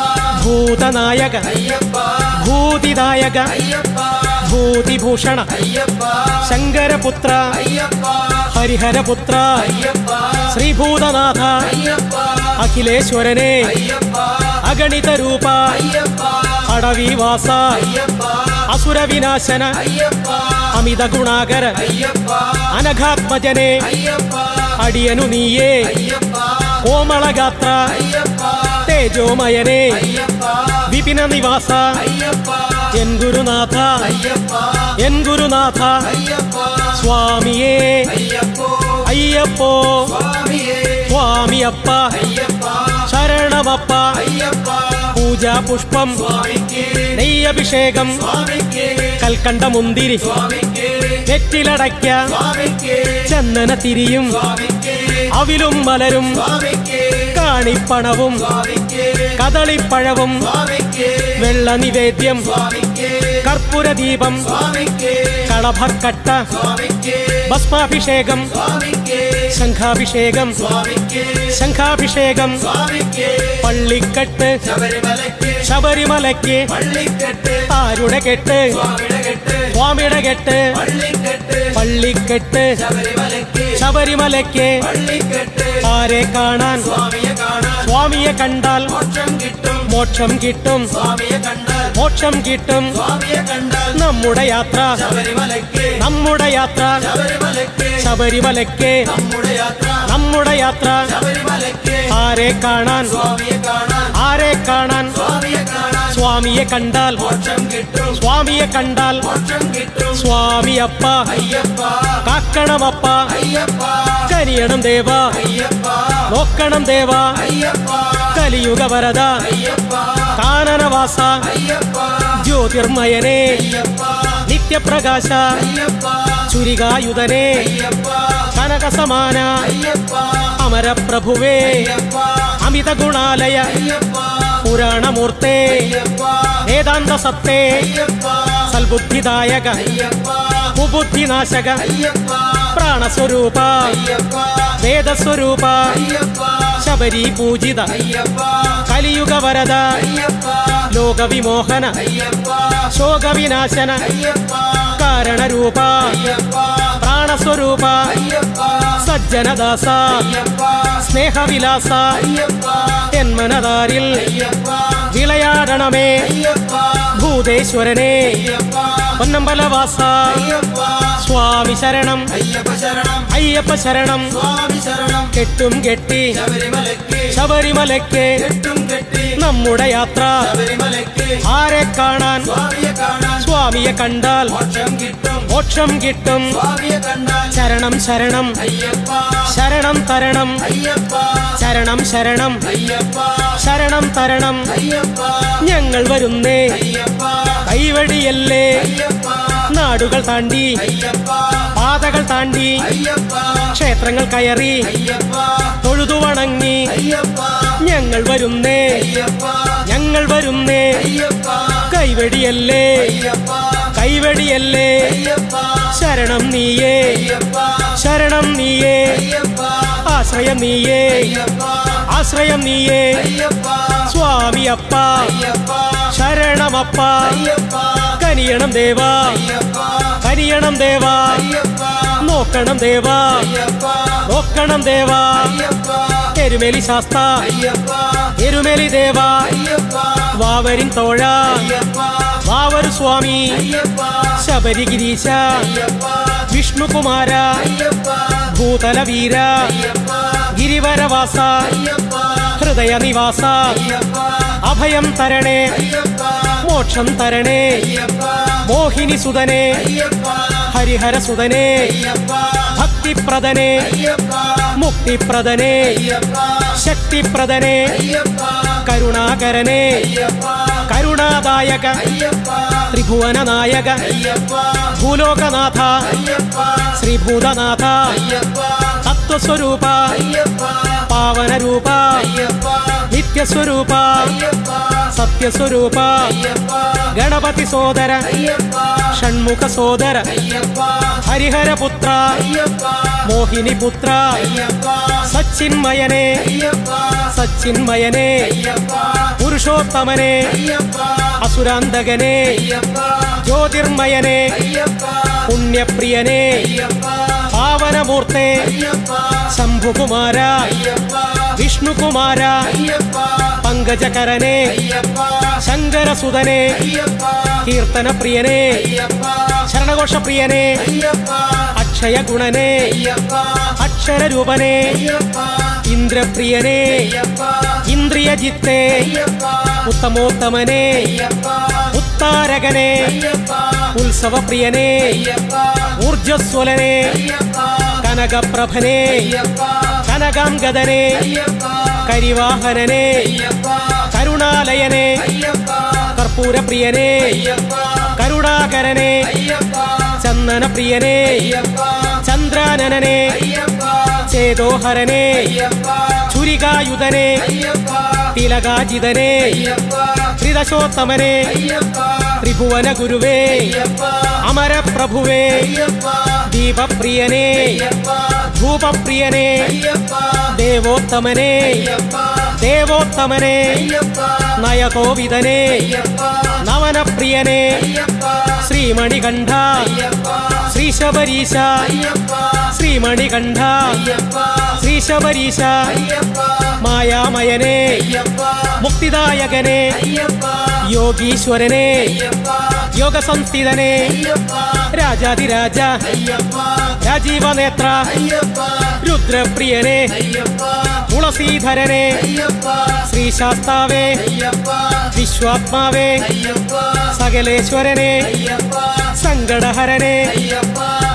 ഭൂതനായക അയ്യപ്പ ഭൂതിദായക അയ്യപ്പ ഭൂതിഭൂഷണ അയ്യപ്പ ശങ്കരപുത്ര അയ്യപ്പ ഹരിഹരപുത്ര അയ്യപ്പ ശ്രീഭൂതനാഥ അയ്യപ്പ അഖിലേശ്വരനെ അയ്യപ്പ അഗണിത രൂപ അയ്യപ്പ അടവിവാസ അയ്യപ്പ അസുരവിനാശന അയ്യപ്പ അമിത ഗുണാകര അയ്യപ്പ അനഘാത്മജനെ അയ്യപ്പ അടിയനു നീയേ അയ്യപ്പ കോമളഗാത്ര അയ്യപ്പ തേജോമയനെ അയ്യപ്പ വിപിന നിവാസ അയ്യപ്പ എൻ ഗുരുനാഥ അയ്യപ്പ എൻ ഗുരുനാഥ അയ്യപ്പ സ്വാമിയേ അയ്യപ്പോ അയ്യപ്പോ സ്വാമിയേ സ്വാമിയപ്പ അയ്യപ്പ ശരണമപ്പ അയ്യപ്പ പൂജാ പുഷ്പം സ്വാമിക്ക് നെയ്യഭിഷേകം സ്വാമിക്ക് കൽക്കണ്ട മുന്തിരി സ്വാമിക്ക് വെറ്റിലടയ്ക്ക സ്വാമിക്ക് ചന്ദന തിരിയും സ്വാമിക്ക് അവിലും മലരും സ്വാമിക്ക് കാണിപ്പണവും സ്വാമിക്ക് കദളിപ്പഴവും സ്വാമിക്ക് വെള്ള നിവേദ്യം സ്വാമിക്ക് കർപ്പൂരദീപം സ്വാമിക്ക് കളഭക്കട്ട സ്വാമിക്ക് ഭസ്മാഭിഷേകം സ്വാമിക്ക് ശംഖാഭിഷേകം സ്വാമിക്ക് ശംഖാഭിഷേകം സ്വാമിക്ക് പള്ളിക്കെട്ട് ശബരിമലയ്ക്ക് ശബരിമലയ്ക്ക് പള്ളിക്കെട്ട് ആരുടെ കെട്ട് സ്വാമിയുടെ കെട്ട് സ്വാമിയുടെ കെട്ട് പള്ളിക്കെട്ട് പള്ളിക്കെട്ട് ശബരിമലയ്ക്ക് ശബരിമലയ്ക്ക് പള്ളിക്കെട്ട് ആരെ കാണാൻ സ്വാമിയെ കാണാൻ സ്വാമിയെ കണ്ടാൽ മോക്ഷം കിട്ടും മോക്ഷം കിട്ടും സ്വാമിയെ കണ്ടാൽ മോക്ഷം കിട്ടും സ്വാമിയെ കണ്ടാൽ നമ്മുടെ യാത്ര ശബരിമലയ്ക്ക് നമ്മുടെ യാത്ര ശബരിമലയ്ക്ക് ശബരിമലയ്ക്ക് നമ്മുടെ യാത്ര നമ്മുടെ യാത്ര ശബരിമലയ്ക്ക് ആരെ കാണാൻ സ്വാമിയെ കാണാൻ ആരെ കാണാൻ സ്വാമിയെ കാണാൻ സ്വാമിയെ കണ്ടാൽ മോക്ഷം കിട്ടും സ്വാമിയെ കണ്ടാൽ മോക്ഷം കിട്ടും സ്വാമിയപ്പ അയ്യപ്പ കാക്കണമപ്പ അയ്യപ്പ കനിയണം ദേവ അയ്യപ്പ നോക്കണം ദേവ അയ്യപ്പ കലിയുഗ വരദ അയ്യപ്പ കാനനവാസ അയ്യപ്പ ജ്യോതിർമയനേ അയ്യപ്പ നിത്യപ്രകാശ അയ്യപ്പ ചുരികായുധനേ അയ്യപ്പ കനകസമാന അയ്യപ്പ അമരപ്രഭുവേ അയ്യപ്പ അമിത ഗുണാലയ അയ്യപ്പ പുരാണമൂർത്തേ അയ്യപ്പ വേദാന്ത സത്തേ അയ്യപ്പ സൽബുദ്ധിദായക അയ്യപ്പ കുബുദ്ധിനാശക അയ്യപ്പ പ്രാണസ്വരൂപ അയ്യപ്പ വേദസ്വരൂപ അയ്യപ്പ ശബരി പൂജിത അയ്യപ്പ കലിയുഗ വരദ അയ്യപ്പ ലോകവിമോഹന അയ്യപ്പ ശോകവിനാശന അയ്യപ്പ കാരണരൂപ അയ്യപ്പ പ്രാണസ്വരൂപ അയ്യപ്പ സജ്ജനദാസ അയ്യപ്പ സ്നേഹവിലാസ അയ്യപ്പ എന്മനതാരിൽ അയ്യപ്പ വിളയാടണമേ അയ്യപ്പ ഭൂതേശ്വരനെ അയ്യപ്പ പൊന്നമ്പലവാസ അയ്യപ്പ സ്വാമി ശരണം അയ്യപ്പ ശരണം അയ്യപ്പ ശരണം സ്വാമി ശരണം കെട്ടും കെട്ടി ശബരിമലയ്ക്ക് ശബരിമലയ്ക്ക് കെട്ടും കെട്ടി നമ്മുടെ യാത്ര ശബരിമലയ്ക്ക് ആരെ കാണാൻ സ്വാമിയെ കാണാൻ സ്വാമിയെ കണ്ടാൽ മോക്ഷം കിട്ടും മോക്ഷം കിട്ടും സ്വാമിയെ കണ്ടാൽ ശരണം ശരണം അയ്യപ്പ ശരണം തരണം അയ്യപ്പ ശരണം ശരണം അയ്യപ്പ ശരണം തരണം അയ്യപ്പ ഞങ്ങൾ വരുന്നേ അയ്യപ്പ കൈവടിയല്ലേ അയ്യപ്പ നാടുകൾ താണ്ടി അയ്യപ്പ പാതകൾ താണ്ടി അയ്യപ്പ ക്ഷേത്രങ്ങൾ കയറി അയ്യപ്പ തൊഴുതു വണങ്ങി അയ്യപ്പ ഞങ്ങൾ വരുന്നേ അയ്യപ്പ ഞങ്ങൾ വരുന്നേ അയ്യപ്പ കൈവടിയല്ലേ അയ്യപ്പ കൈവടിയല്ലേ അയ്യപ്പ ശരണം നീയേ അയ്യപ്പ ശരണം നീയേ അയ്യപ്പ ആശ്രയം നീയേ അയ്യപ്പ ആശ്രയം നീയേ അയ്യപ്പ സ്വാമി അപ്പ അയ്യപ്പ ശരണമപ്പ അയ്യപ്പ കനിയണം ദേവാ അയ്യപ്പ കനിയണം ദേവാ അയ്യപ്പ നോക്കണം ദേവാ അയ്യപ്പ നോക്കണം ദേവാ അയ്യപ്പ എരുമേലി ശാസ്ത അയ്യപ്പ എരുമേലി ദേവാ അയ്യപ്പ വാവരിൻ തോഴ അയ്യപ്പ വാവരു സ്വാമി അയ്യപ്പ ശബരിഗിരീശ അയ്യപ്പ വിഷ്ണുകുമാര അയ്യപ്പ ഭൂതലവീര അയ്യപ്പ ഗിരിവരവാസ അയ്യപ്പ ഹൃദയ നിവാസ അയ്യപ്പ അഭയം തരണേ അയ്യപ്പ മോക്ഷം തരണേ അയ്യപ്പ മോഹിനി സുതനെ അയ്യപ്പ ഹരിഹര സുതനെ അയ്യപ്പ ഭക്തിപ്രദനെ അയ്യപ്പ മുക്തിപ്രദനെ അയ്യപ്പ ശക്തിപ്രദനെ അയ്യപ്പ കരുണാകരനെ അയ്യപ്പ കരുണാദായക അയ്യപ്പ ത്രിഭുവനനായക അയ്യപ്പ ഭൂലോകനാഥ അയ്യപ്പ ശ്രീഭൂതനാഥ അയ്യപ്പ തത്വസ്വരൂപ അയ്യപ്പ പാവനരൂപ അയ്യപ്പ നിത്യസ്വരൂപ അയ്യപ്പ സത്യസ്വരൂപ അയ്യപ്പ ഗണപതി സോദര അയ്യപ്പ ഷൺമുഖ സോദര അയ്യപ്പ ഹരിഹരപുത്ര അയ്യപ്പ മോഹിനിപുത്ര അയ്യപ്പ സച്ചിന്മയനെ അയ്യപ്പ സച്ചിന്മയനെ അയ്യപ്പ പുരുഷോത്തമനെ അയ്യപ്പ അസുരാന്തകനെ അയ്യപ്പ ജ്യോതിർമയനെ അയ്യപ്പ പുണ്യപ്രിയനെ അയ്യപ്പ പാവനമൂർത്തെ അയ്യപ്പ ശംഭുകുമാര അയ്യപ്പ വിഷ്ണുകുമാര അയ്യപ്പ പങ്കജകരനെ അയ്യപ്പ ശങ്കരസുതനെ അയ്യപ്പ കീർത്തനപ്രിയനെ അയ്യപ്പ ശരണഘോഷപ്രിയനെ അയ്യപ്പ അക്ഷയഗുണനെ അയ്യപ്പ അക്ഷരരൂപനെ അയ്യപ്പ ഇന്ദ്രപ്രിയനെ അയ്യപ്പ ഇന്ദ്രിയജിത്തെ അയ്യപ്പ ഉത്തമോത്തമനെ അയ്യപ്പ ഉത്താരകനെ അയ്യപ്പ ഉത്സവപ്രിയനെ അയ്യപ്പ ഊർജസ്വലനെ അയ്യപ്പ കനകപ്രഭനെ അയ്യപ്പ കനകാംഗദനെ അയ്യപ്പ കരിവാഹനനെ അയ്യപ്പ കരുണാലയനെ അയ്യപ്പ കർപ്പൂരപ്രിയനെ അയ്യപ്പ കരുണാകരനെ അയ്യപ്പ ചന്ദനപ്രിയനെ അയ്യപ്പ ചന്ദ്രാനനനെ അയ്യപ്പ ചേതോഹരനെ അയ്യപ്പ ചുരികായുധനെ അയ്യപ്പ തിലകാജിതനെ അയ്യപ്പ ത്രിദശോത്തമനെ അയ്യപ്പ ത്രിഭുവന ഗുരുവേ അയ്യപ്പ അമരപ്രഭുവേ അയ്യപ്പ ദീപപ്രിയനെ അയ്യപ്പ ധൂപപ്രിയനെ അയ്യപ്പ ദേവോത്തമനെ അയ്യപ്പ ദേവോത്തമനെ അയ്യപ്പ നയകോവിദനെ അയ്യപ്പ നവനപ്രിയനെ അയ്യപ്പ ശ്രീമണികണ്ഠ അയ്യപ്പ ശ്രീശബരീശ അയ്യപ്പ ശ്രീമണികണ്ഠ അയ്യപ്പ ശ്രീശബരീശ അയ്യപ്പ മായാമയനെ അയ്യപ്പ മുക്തിദായകനെ അയ്യപ്പ യോഗീശ്വരനെ അയ്യപ്പ യോഗസംസ്ഥിതനെ അയ്യപ്പ രാജാതിരാജ അയ്യപ്പ രാജീവനേത്ര അയ്യപ്പ രുദ്രപ്രിയനെ അയ്യപ്പ തുളസീധരനെ അയ്യപ്പ ശ്രീശാസ്താവേ അയ്യപ്പ വിശ്വാത്മാവേ അയ്യപ്പ സകലേശ്വരനെ അയ്യപ്പ സങ്കടഹരനെ അയ്യപ്പ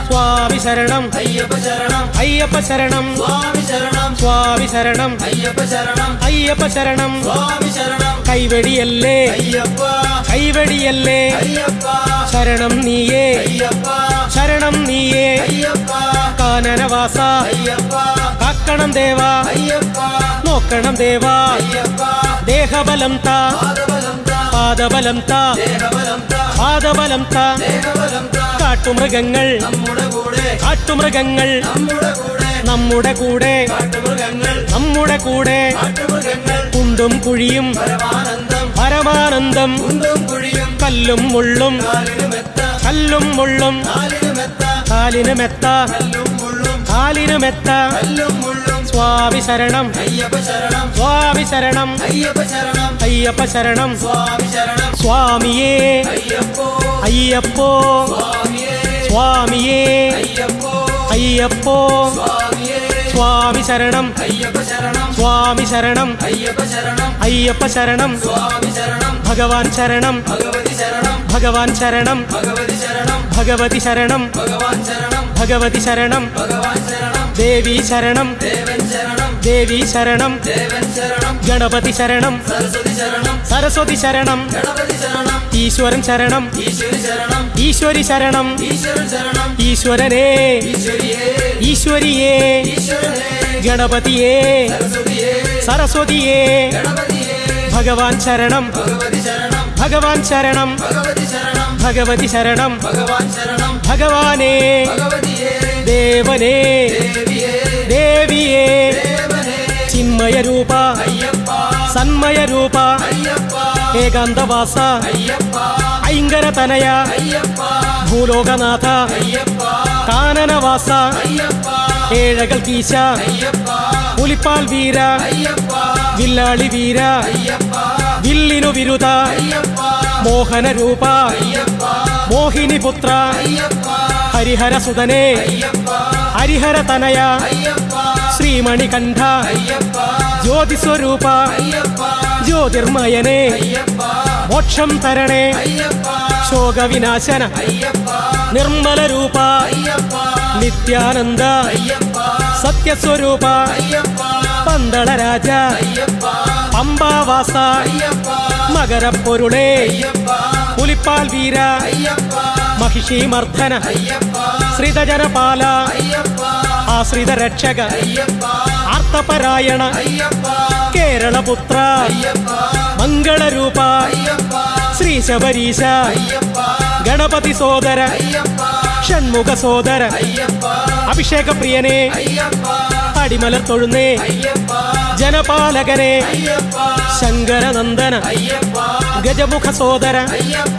സ്വാമി ശരണം അയ്യപ്പ ശരണം അയ്യപ്പ ശരണം സ്വാമി ശരണം സ്വാമി ശരണം അയ്യപ്പ ശരണം അയ്യപ്പ ശരണം സ്വാമി ശരണം കൈവെടിയല്ലേ അയ്യപ്പ കൈവെടിയല്ലേ അയ്യപ്പ ശരണം നീയേ അയ്യപ്പ ശരണം നീയേ അയ്യപ്പ കാനനവാസ അയ്യപ്പ കാക്കണം ദേവാ അയ്യപ്പ നോക്കണം ദേവാ അയ്യപ്പ ദേഹബലം താ പാദബലം താ പാദബലം താ ദേഹബലം താ പാദബലം താ ദേഹബലം താ കാട്ടുമൃഗങ്ങൾ നമ്മുടെ കൂടെ കാട്ടുമൃഗങ്ങൾ നമ്മുടെ കൂടെ നമ്മുടെ കൂടെ കാട്ടുമൃഗങ്ങൾ നമ്മുടെ കൂടെ കാട്ടുമൃഗങ്ങൾ കുണ്ടും കുഴിയും പരമാനന്ദം പരമാനന്ദം കുണ്ടും കുഴിയും കല്ലും മുള്ളും കാലിന് മെത്ത കല്ലും മുള്ളും കാലിന് മെത്ത കാലിന് മെത്ത കല്ലും മുള്ളും കാലിന് മെത്ത കല്ലും മുള്ളും സ്വാമി ശരണം അയ്യപ്പ ശരണം സ്വാമി ശരണം അയ്യപ്പ ശരണം അയ്യപ്പ ശരണം സ്വാമി ശരണം സ്വാമിയേ അയ്യപ്പോ അയ്യപ്പോ സ്വാമിയേ സ്വാമിയേ അയ്യപ്പോ അയ്യപ്പോ സ്വാമിയേ സ്വാമി ശരണം അയ്യപ്പ ശരണം സ്വാമി ശരണം അയ്യപ്പ ശരണം അയ്യപ്പ ശരണം സ്വാമി ശരണം ഭഗവാൻ ശരണം ഭഗവതി ശരണം ഭഗവാൻ ശരണം ഭഗവതി ശരണം ഭഗവതി ശരണം ഭഗവാൻ ശരണം ഭഗവതി ശരണം ഭഗവാൻ ശരണം ദേവി ശരണം ദേവൻ ശരണം ദേവി ശരണം ദേവൻ ശരണം ഗണപതി ശരണം സരസ്വതി ശരണം സരസ്വതി ശരണം ഗണപതി ശരണം ഈശ്വരൻ ശരണം ഈശ്വരി ശരണം ഈശ്വരി ശരണം ഈശ്വരൻ ശരണം ഈശ്വരനേ ഈശ്വരിയേ ഈശ്വരിയേ ഈശ്വരനേ ഗണപതിയേ സരസ്വതിയേ സരസ്വതിയേ ഗണപതിയേ ഭഗവാൻ ശരണം ഭഗവതി ശരണം ഭഗവാൻ ശരണം ഭഗവതി ശരണം ഭഗവതി ശരണം ഭഗവാൻ ശരണം ഭഗവാനേ ഭഗവതിയേ ദേവനേ ദേവിയേ ദേവിയേ ദേവനേ ചിന്മയ രൂപ അയ്യപ്പ സന്മയ രൂപ അയ്യപ്പ ഏകാന്തവാസ അയ്യപ്പ ഐങ്കര തനയ അയ്യപ്പ ഭൂലോകനാഥ അയ്യപ്പ കാനനവാസ അയ്യപ്പ ഏഴകൾ കീശ അയ്യപ്പ പുലിപ്പാൽ വീര അയ്യപ്പ വില്ലാളി വീര അയ്യപ്പ വില്ലിനു വിരുദ അയ്യപ്പ മോഹന രൂപ അയ്യപ്പ മോഹിനി പുത്ര അയ്യപ്പ ഹരിഹര സുതനേ അയ്യപ്പ ഹരിഹര തനയ അയ്യപ്പ ശ്രീമണികണ്ഠ അയ്യപ്പ ജ്യോതിസ്വരൂപ അയ്യപ്പ ജ്യോതിർമയനേ അയ്യപ്പ മോക്ഷം തരണേ അയ്യപ്പ ശോകവിനാശന അയ്യപ്പ നിർമ്മല രൂപ അയ്യപ്പ നിത്യാനന്ദ അയ്യപ്പ സത്യസ്വരൂപ അയ്യപ്പ പന്തള രാജ അയ്യപ്പ പമ്പാവാസ അയ്യപ്പ മകരപ്പൊരുളേ അയ്യപ്പ പുലിപ്പാൽ വീര അയ്യപ്പ മഹിഷി മർദ്ദന അയ്യപ്പ ശ്രീതജനപാല അയ്യപ്പ ആശ്രിത രക്ഷക അയ്യപ്പ ആർത്തപരായണ അയ്യപ്പ കേരളപുത്ര അയ്യപ്പ മംഗളരൂപ അയ്യപ്പ ശ്രീ ശബരീശ അയ്യപ്പ ഗണപതി സോദര അയ്യപ്പ ഷൺമുഖ സോദര അയ്യപ്പ അഭിഷേക പ്രിയനെ അയ്യപ്പ അടിമലർ തൊഴുന്നേ അയ്യപ്പ ജനപാലകനെ അയ്യപ്പ ശങ്കരനന്ദന അയ്യപ്പ ഗജമുഖ സോദര അയ്യപ്പ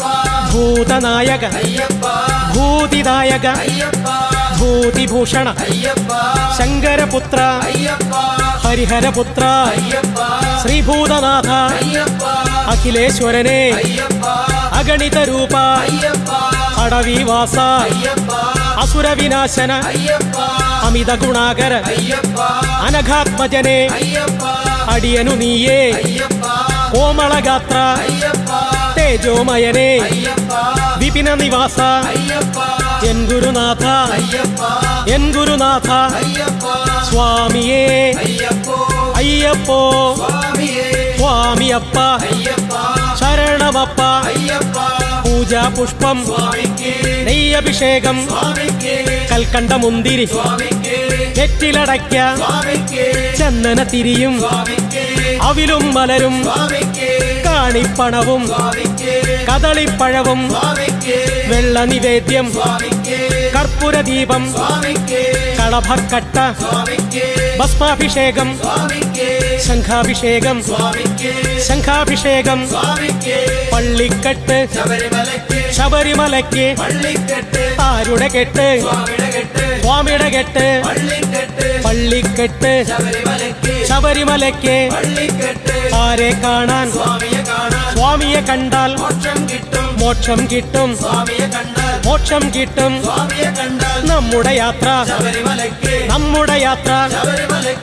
ഭൂതനായക അയ്യപ്പ ഭൂതിദായക അയ്യപ്പ ഭൂതിഭൂഷണ അയ്യപ്പ ശങ്കരപുത്ര അയ്യപ്പ ഹരിഹരപുത്ര അയ്യപ്പ ശ്രീഭൂതനാഥ അയ്യപ്പ അഖിലേശ്വരനെ അയ്യപ്പ അഗണിത രൂപ അയ്യപ്പ അടവിവാസ അയ്യപ്പ അസുരവിനാശന അയ്യപ്പ അമിത ഗുണാകര അയ്യപ്പ അനഘാത്മജനെ അയ്യപ്പ അടിയനു നീയേ അയ്യപ്പ കോമളഗാത്ര അയ്യപ്പ തേജോമയനെ അയ്യപ്പ വിപിന നിവാസ അയ്യപ്പ എൻ ഗുരുനാഥ അയ്യപ്പ എൻ ഗുരുനാഥ അയ്യപ്പ സ്വാമിയേ അയ്യപ്പോ അയ്യപ്പോ സ്വാമിയേ സ്വാമിയപ്പ അയ്യപ്പ ശരണമപ്പ അയ്യപ്പ പൂജാ പുഷ്പം സ്വാമിക്കേ നെയ്യഭിഷേകം സ്വാമിക്കേ കൽക്കണ്ട മുന്തിരി സ്വാമിക്കേ നെറ്റിലടയ്ക്ക സ്വാമിക്കേ ചന്ദന തിരിയും സ്വാമിക്കേ അവിലും മലരും സ്വാമിക്കേ കാണിപ്പണവും സ്വാമിക്കേ കദളിപ്പഴവും സ്വാമിക്കേ വെള്ള നിവേദ്യം സ്വാമിക്കേ കർപ്പൂരദീപം സ്വാമിക്കേ കളഭക്കട്ട സ്വാമിക്കേ ഭസ്മാഭിഷേകം സ്വാമിക്കേ ശംഖാഭിഷേകം സ്വാമിക്കേ ശംഖാഭിഷേകം സ്വാമിക്കേ പള്ളിക്കെട്ട് ശബരിമലയ്ക്ക് ശബരിമലയ്ക്ക് പള്ളിക്കെട്ട് ആരുടെ കെട്ട് സ്വാമിയുടെ കെട്ട് സ്വാമിയുടെ കെട്ട് പള്ളിക്കെട്ട് പള്ളിക്കെട്ട് ശബരിമലയ്ക്ക് ശബരിമലയ്ക്ക് പള്ളിക്കെട്ട് ആരെ കാണാൻ സ്വാമിയെ കാണാൻ സ്വാമിയെ കണ്ടാൽ മോക്ഷം കിട്ടും മോക്ഷം കിട്ടും സ്വാമിയെ കണ്ടാൽ മോക്ഷം കിട്ടും സ്വാമിയെ കണ്ടാൽ നമ്മുടെ യാത്ര ശബരിമലയ്ക്ക് നമ്മുടെ യാത്ര ശബരിമലയ്ക്ക്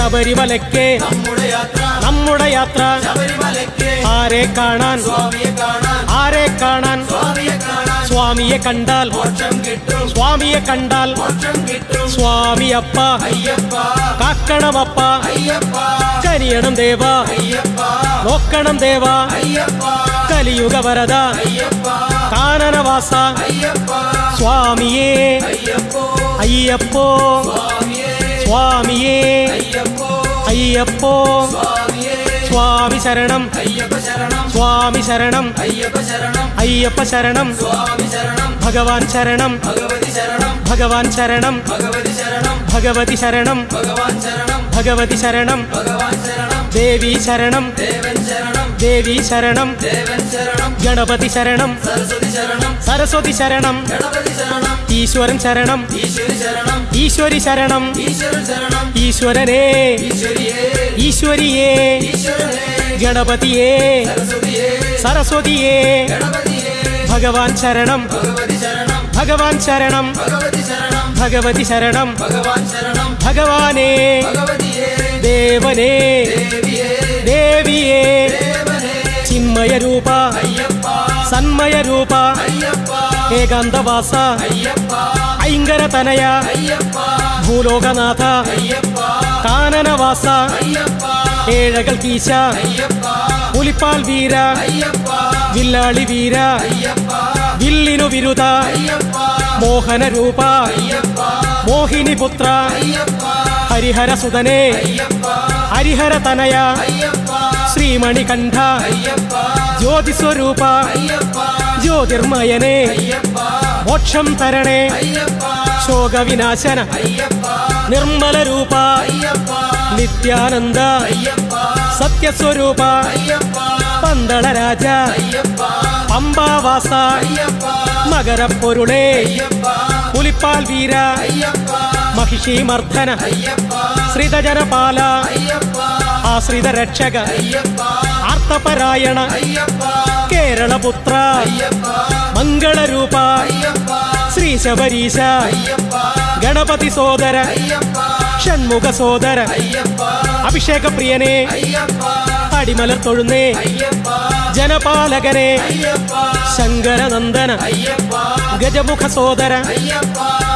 ശബരിമലയ്ക്ക് നമ്മുടെ യാത്ര നമ്മുടെ യാത്ര ശബരിമലയ്ക്ക് ആരെ കാണാൻ സ്വാമിയെ കാണാൻ ആരെ കാണാൻ സ്വാമിയെ കാണാൻ സ്വാമിയെ കണ്ടാൽ മോക്ഷം കിട്ടും സ്വാമിയെ കണ്ടാൽ മോക്ഷം കിട്ടും സ്വാമിയപ്പ അയ്യപ്പ കാക്കണമപ്പ അയ്യപ്പ കനിയണം ദേവ അയ്യപ്പ നോക്കണം ദേവ അയ്യപ്പ കലിയുഗ വരദ അയ്യപ്പ കാനനവാസ അയ്യപ്പ സ്വാമിയേ അയ്യപ്പോ അയ്യപ്പോ സ്വാമിയേ സ്വാമിയേ അയ്യപ്പോ അയ്യപ്പോ സ്വാമിയേ സ്വാമി ശരണം അയ്യപ്പ ശരണം സ്വാമി ശരണം അയ്യപ്പ ശരണം അയ്യപ്പ ശരണം സ്വാമി ശരണം ഭഗവാൻ ശരണം ഭഗവതി ശരണം ഭഗവാൻ ശരണം ഭഗവതി ശരണം ഭഗവതി ശരണം ഭഗവാൻ ശരണം ഭഗവതി ശരണം ഭഗവാൻ ശരണം ദേവി ശരണം ദേവൻ ശരണം ദേവി ശരണം ദേവൻ ശരണം ഗണപതി ശരണം സരസ്വതി ശരണം സരസ്വതി ശരണം ഗണപതി ശരണം ഈശ്വരൻ ശരണം ഈശ്വരി ശരണം ഈശ്വരി ശരണം ഈശ്വരൻ ശരണം ഈശ്വരനേ ഈശ്വരിയേ ഈശ്വരിയേ ഈശ്വരനേ ഗണപതിയേ സരസ്വതിയേ സരസ്വതിയേ ഗണപതിയേ ഭഗവാൻ ശരണം ഭഗവതി ശരണം ഭഗവാൻ ശരണം ഭഗവതി ശരണം ഭഗവതി ശരണം ഭഗവാൻ ശരണം ഭഗവാനേ ഭഗവതിയേ ദേവനേ ദേവിയേ ദേവിയേ ദേവനേ ചിന്മയ രൂപ അയ്യപ്പ സന്മയ രൂപ അയ്യപ്പ ഏകാന്തവാസ അയ്യപ്പ ഐങ്കര തനയ അയ്യപ്പ ഭൂലോകനാഥ അയ്യപ്പ കാനനവാസ അയ്യപ്പ ഏഴകൾ കീശ അയ്യപ്പ പുലിപ്പാൽ വീര അയ്യപ്പ വില്ലാളി വീര അയ്യപ്പ വില്ലിനു വിരുദ അയ്യപ്പ മോഹന രൂപ അയ്യപ്പ മോഹിനി പുത്ര അയ്യപ്പ ഹരിഹര സുതനേ അയ്യപ്പ ഹരിഹര തനയ അയ്യപ്പ ശ്രീമണികണ്ഠ അയ്യപ്പ ജ്യോതിസ്വരൂപ അയ്യപ്പ ജ്യോതിർമയനേ അയ്യപ്പ മോക്ഷം തരണേ അയ്യപ്പ ശോകവിനാശന അയ്യപ്പ നിർമ്മല രൂപ അയ്യപ്പ നിത്യാനന്ദ അയ്യപ്പ സത്യസ്വരൂപ അയ്യപ്പ പന്തള രാജ അയ്യപ്പ പമ്പാവാസ അയ്യപ്പ മകരപ്പൊരുളേ അയ്യപ്പ പുലിപ്പാൽ വീര അയ്യപ്പ മഹിഷി മർദ്ദന അയ്യപ്പ ശ്രിതജനപാല അയ്യപ്പ ആശ്രിത രക്ഷക അയ്യപ്പ ആർത്തപരായണ അയ്യപ്പ കേരളപുത്ര അയ്യപ്പ മംഗളരൂപ അയ്യപ്പ ശ്രീ ശബരീശ അയ്യപ്പ ഗണപതി സോദര അയ്യപ്പ ഷൺമുഖ സോദര അയ്യപ്പ അഭിഷേക പ്രിയനേ അയ്യപ്പ അടിമലർ തൊഴുന്നേ അയ്യപ്പ ജനപാലകനെ അയ്യപ്പ ശങ്കരനന്ദന അയ്യപ്പ ഗജമുഖ സോദര അയ്യപ്പ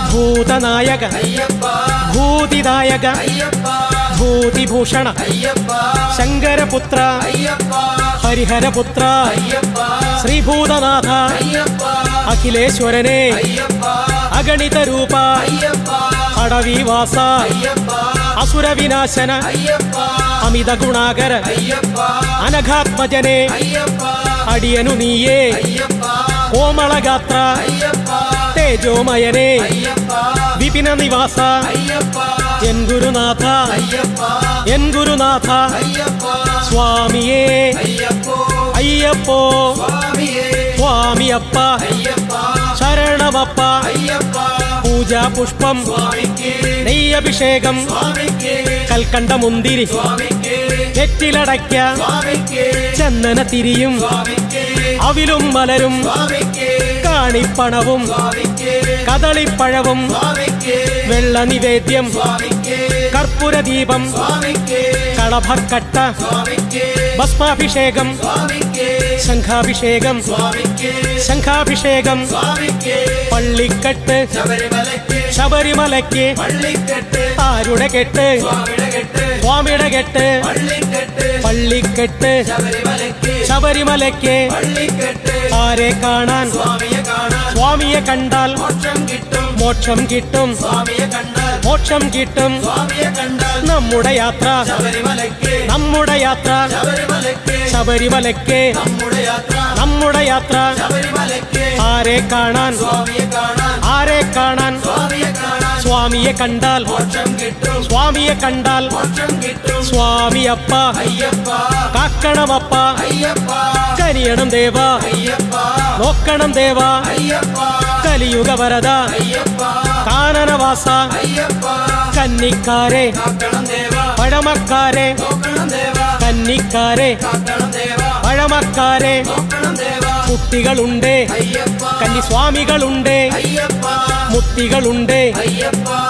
ഭൂതനായക അയ്യപ്പ ഭൂതിദായക അയ്യപ്പ ഭൂതിഭൂഷണ അയ്യപ്പ ശങ്കരപുത്ര അയ്യപ്പ ഹരിഹരപുത്ര അയ്യപ്പ ശ്രീഭൂതനാഥ അയ്യപ്പ അഖിലേശ്വരനെ അയ്യപ്പ അഗണിത രൂപ അയ്യപ്പ അടവിവാസ അയ്യപ്പ അസുരവിനാശന അയ്യപ്പ അമിത ഗുണാകര അയ്യപ്പ അനഘാത്മജനെ അയ്യപ്പ അടിയനു നീയേ അയ്യപ്പ കോമളഗാത്ര അയ്യപ്പ തേജോമയനെ അയ്യപ്പ വിപിന നിവാസ അയ്യപ്പ എൻ ഗുരുനാഥ അയ്യപ്പ എൻ ഗുരുനാഥ അയ്യപ്പ സ്വാമിയേ അയ്യപ്പോ അയ്യപ്പോ സ്വാമിയേ സ്വാമിയപ്പ അയ്യപ്പ ശരണമപ്പ അയ്യപ്പ പൂജാ പുഷ്പം സ്വാമിക്ക് നെയ്യഭിഷേകം സ്വാമിക്ക് കൽക്കണ്ട മുന്തിരി സ്വാമിക്ക് നെറ്റിലടയ്ക്ക സ്വാമിക്ക് ചന്ദന തിരിയും സ്വാമിക്ക് അവിലും മലരും സ്വാമിക്ക് കാണിപ്പണവും സ്വാമിക്ക് കദളിപ്പഴവും സ്വാമിക്ക് വെള്ള നിവേദ്യം സ്വാമിക്ക് കർപ്പൂരദീപം സ്വാമിക്ക് കളഭക്കട്ട സ്വാമിക്ക് ഭസ്മാഭിഷേകം സ്വാമിക്ക് ശംഖാഭിഷേകം സ്വാമിക്ക് ശംഖാഭിഷേകം സ്വാമിക്ക് പള്ളിക്കെട്ട് ശബരിമലയ്ക്ക് ശബരിമലയ്ക്ക് പള്ളിക്കെട്ട് ആരുടെ കെട്ട് സ്വാമിയുടെ കെട്ട് സ്വാമിയുടെ കെട്ട് പള്ളിക്കെട്ട് പള്ളിക്കെട്ട് ശബരിമലയ്ക്ക് ശബരിമലയ്ക്ക് പള്ളിക്കെട്ട് ആരെ കാണാൻ സ്വാമിയെ കാണാൻ സ്വാമിയെ കണ്ടാൽ മോക്ഷം കിട്ടും മോക്ഷം കിട്ടും സ്വാമിയെ കണ്ടാൽ മോക്ഷം കിട്ടും സ്വാമിയെ കണ്ടാൽ നമ്മുടെ യാത്ര ശബരിമലയ്ക്ക് നമ്മുടെ യാത്ര ശബരിമലയ്ക്ക് ശബരിമലയ്ക്ക് നമ്മുടെ യാത്ര നമ്മുടെ യാത്ര ശബരിമലയ്ക്ക് ആരെ കാണാൻ സ്വാമിയെ കാണാൻ ആരെ കാണാൻ സ്വാമിയെ കാണാൻ സ്വാമിയെ കണ്ടാൽ മോക്ഷം കിട്ടും സ്വാമിയെ കണ്ടാൽ മോക്ഷം കിട്ടും സ്വാമിയപ്പ അയ്യപ്പ കാക്കണമപ്പ അയ്യപ്പ കനിയണം ദേവ അയ്യപ്പ നോക്കണം ദേവ അയ്യപ്പ കലിയുഗ വരദ അയ്യപ്പ കാനനവാസ അയ്യപ്പ കന്നിക്കാരെ കാക്കണം ദേവ പഴമക്കാരെ നോക്കണം ദേവ കന്നിക്കാരെ കാക്കണം ദേവ പഴമക്കാരെ നോക്കണം ദേവ കുട്ടികളുണ്ട് അയ്യപ്പ കന്നിസ്വാമികളുണ്ട് അയ്യപ്പ മുത്തികളുണ്ട് അയ്യപ്പ പഴ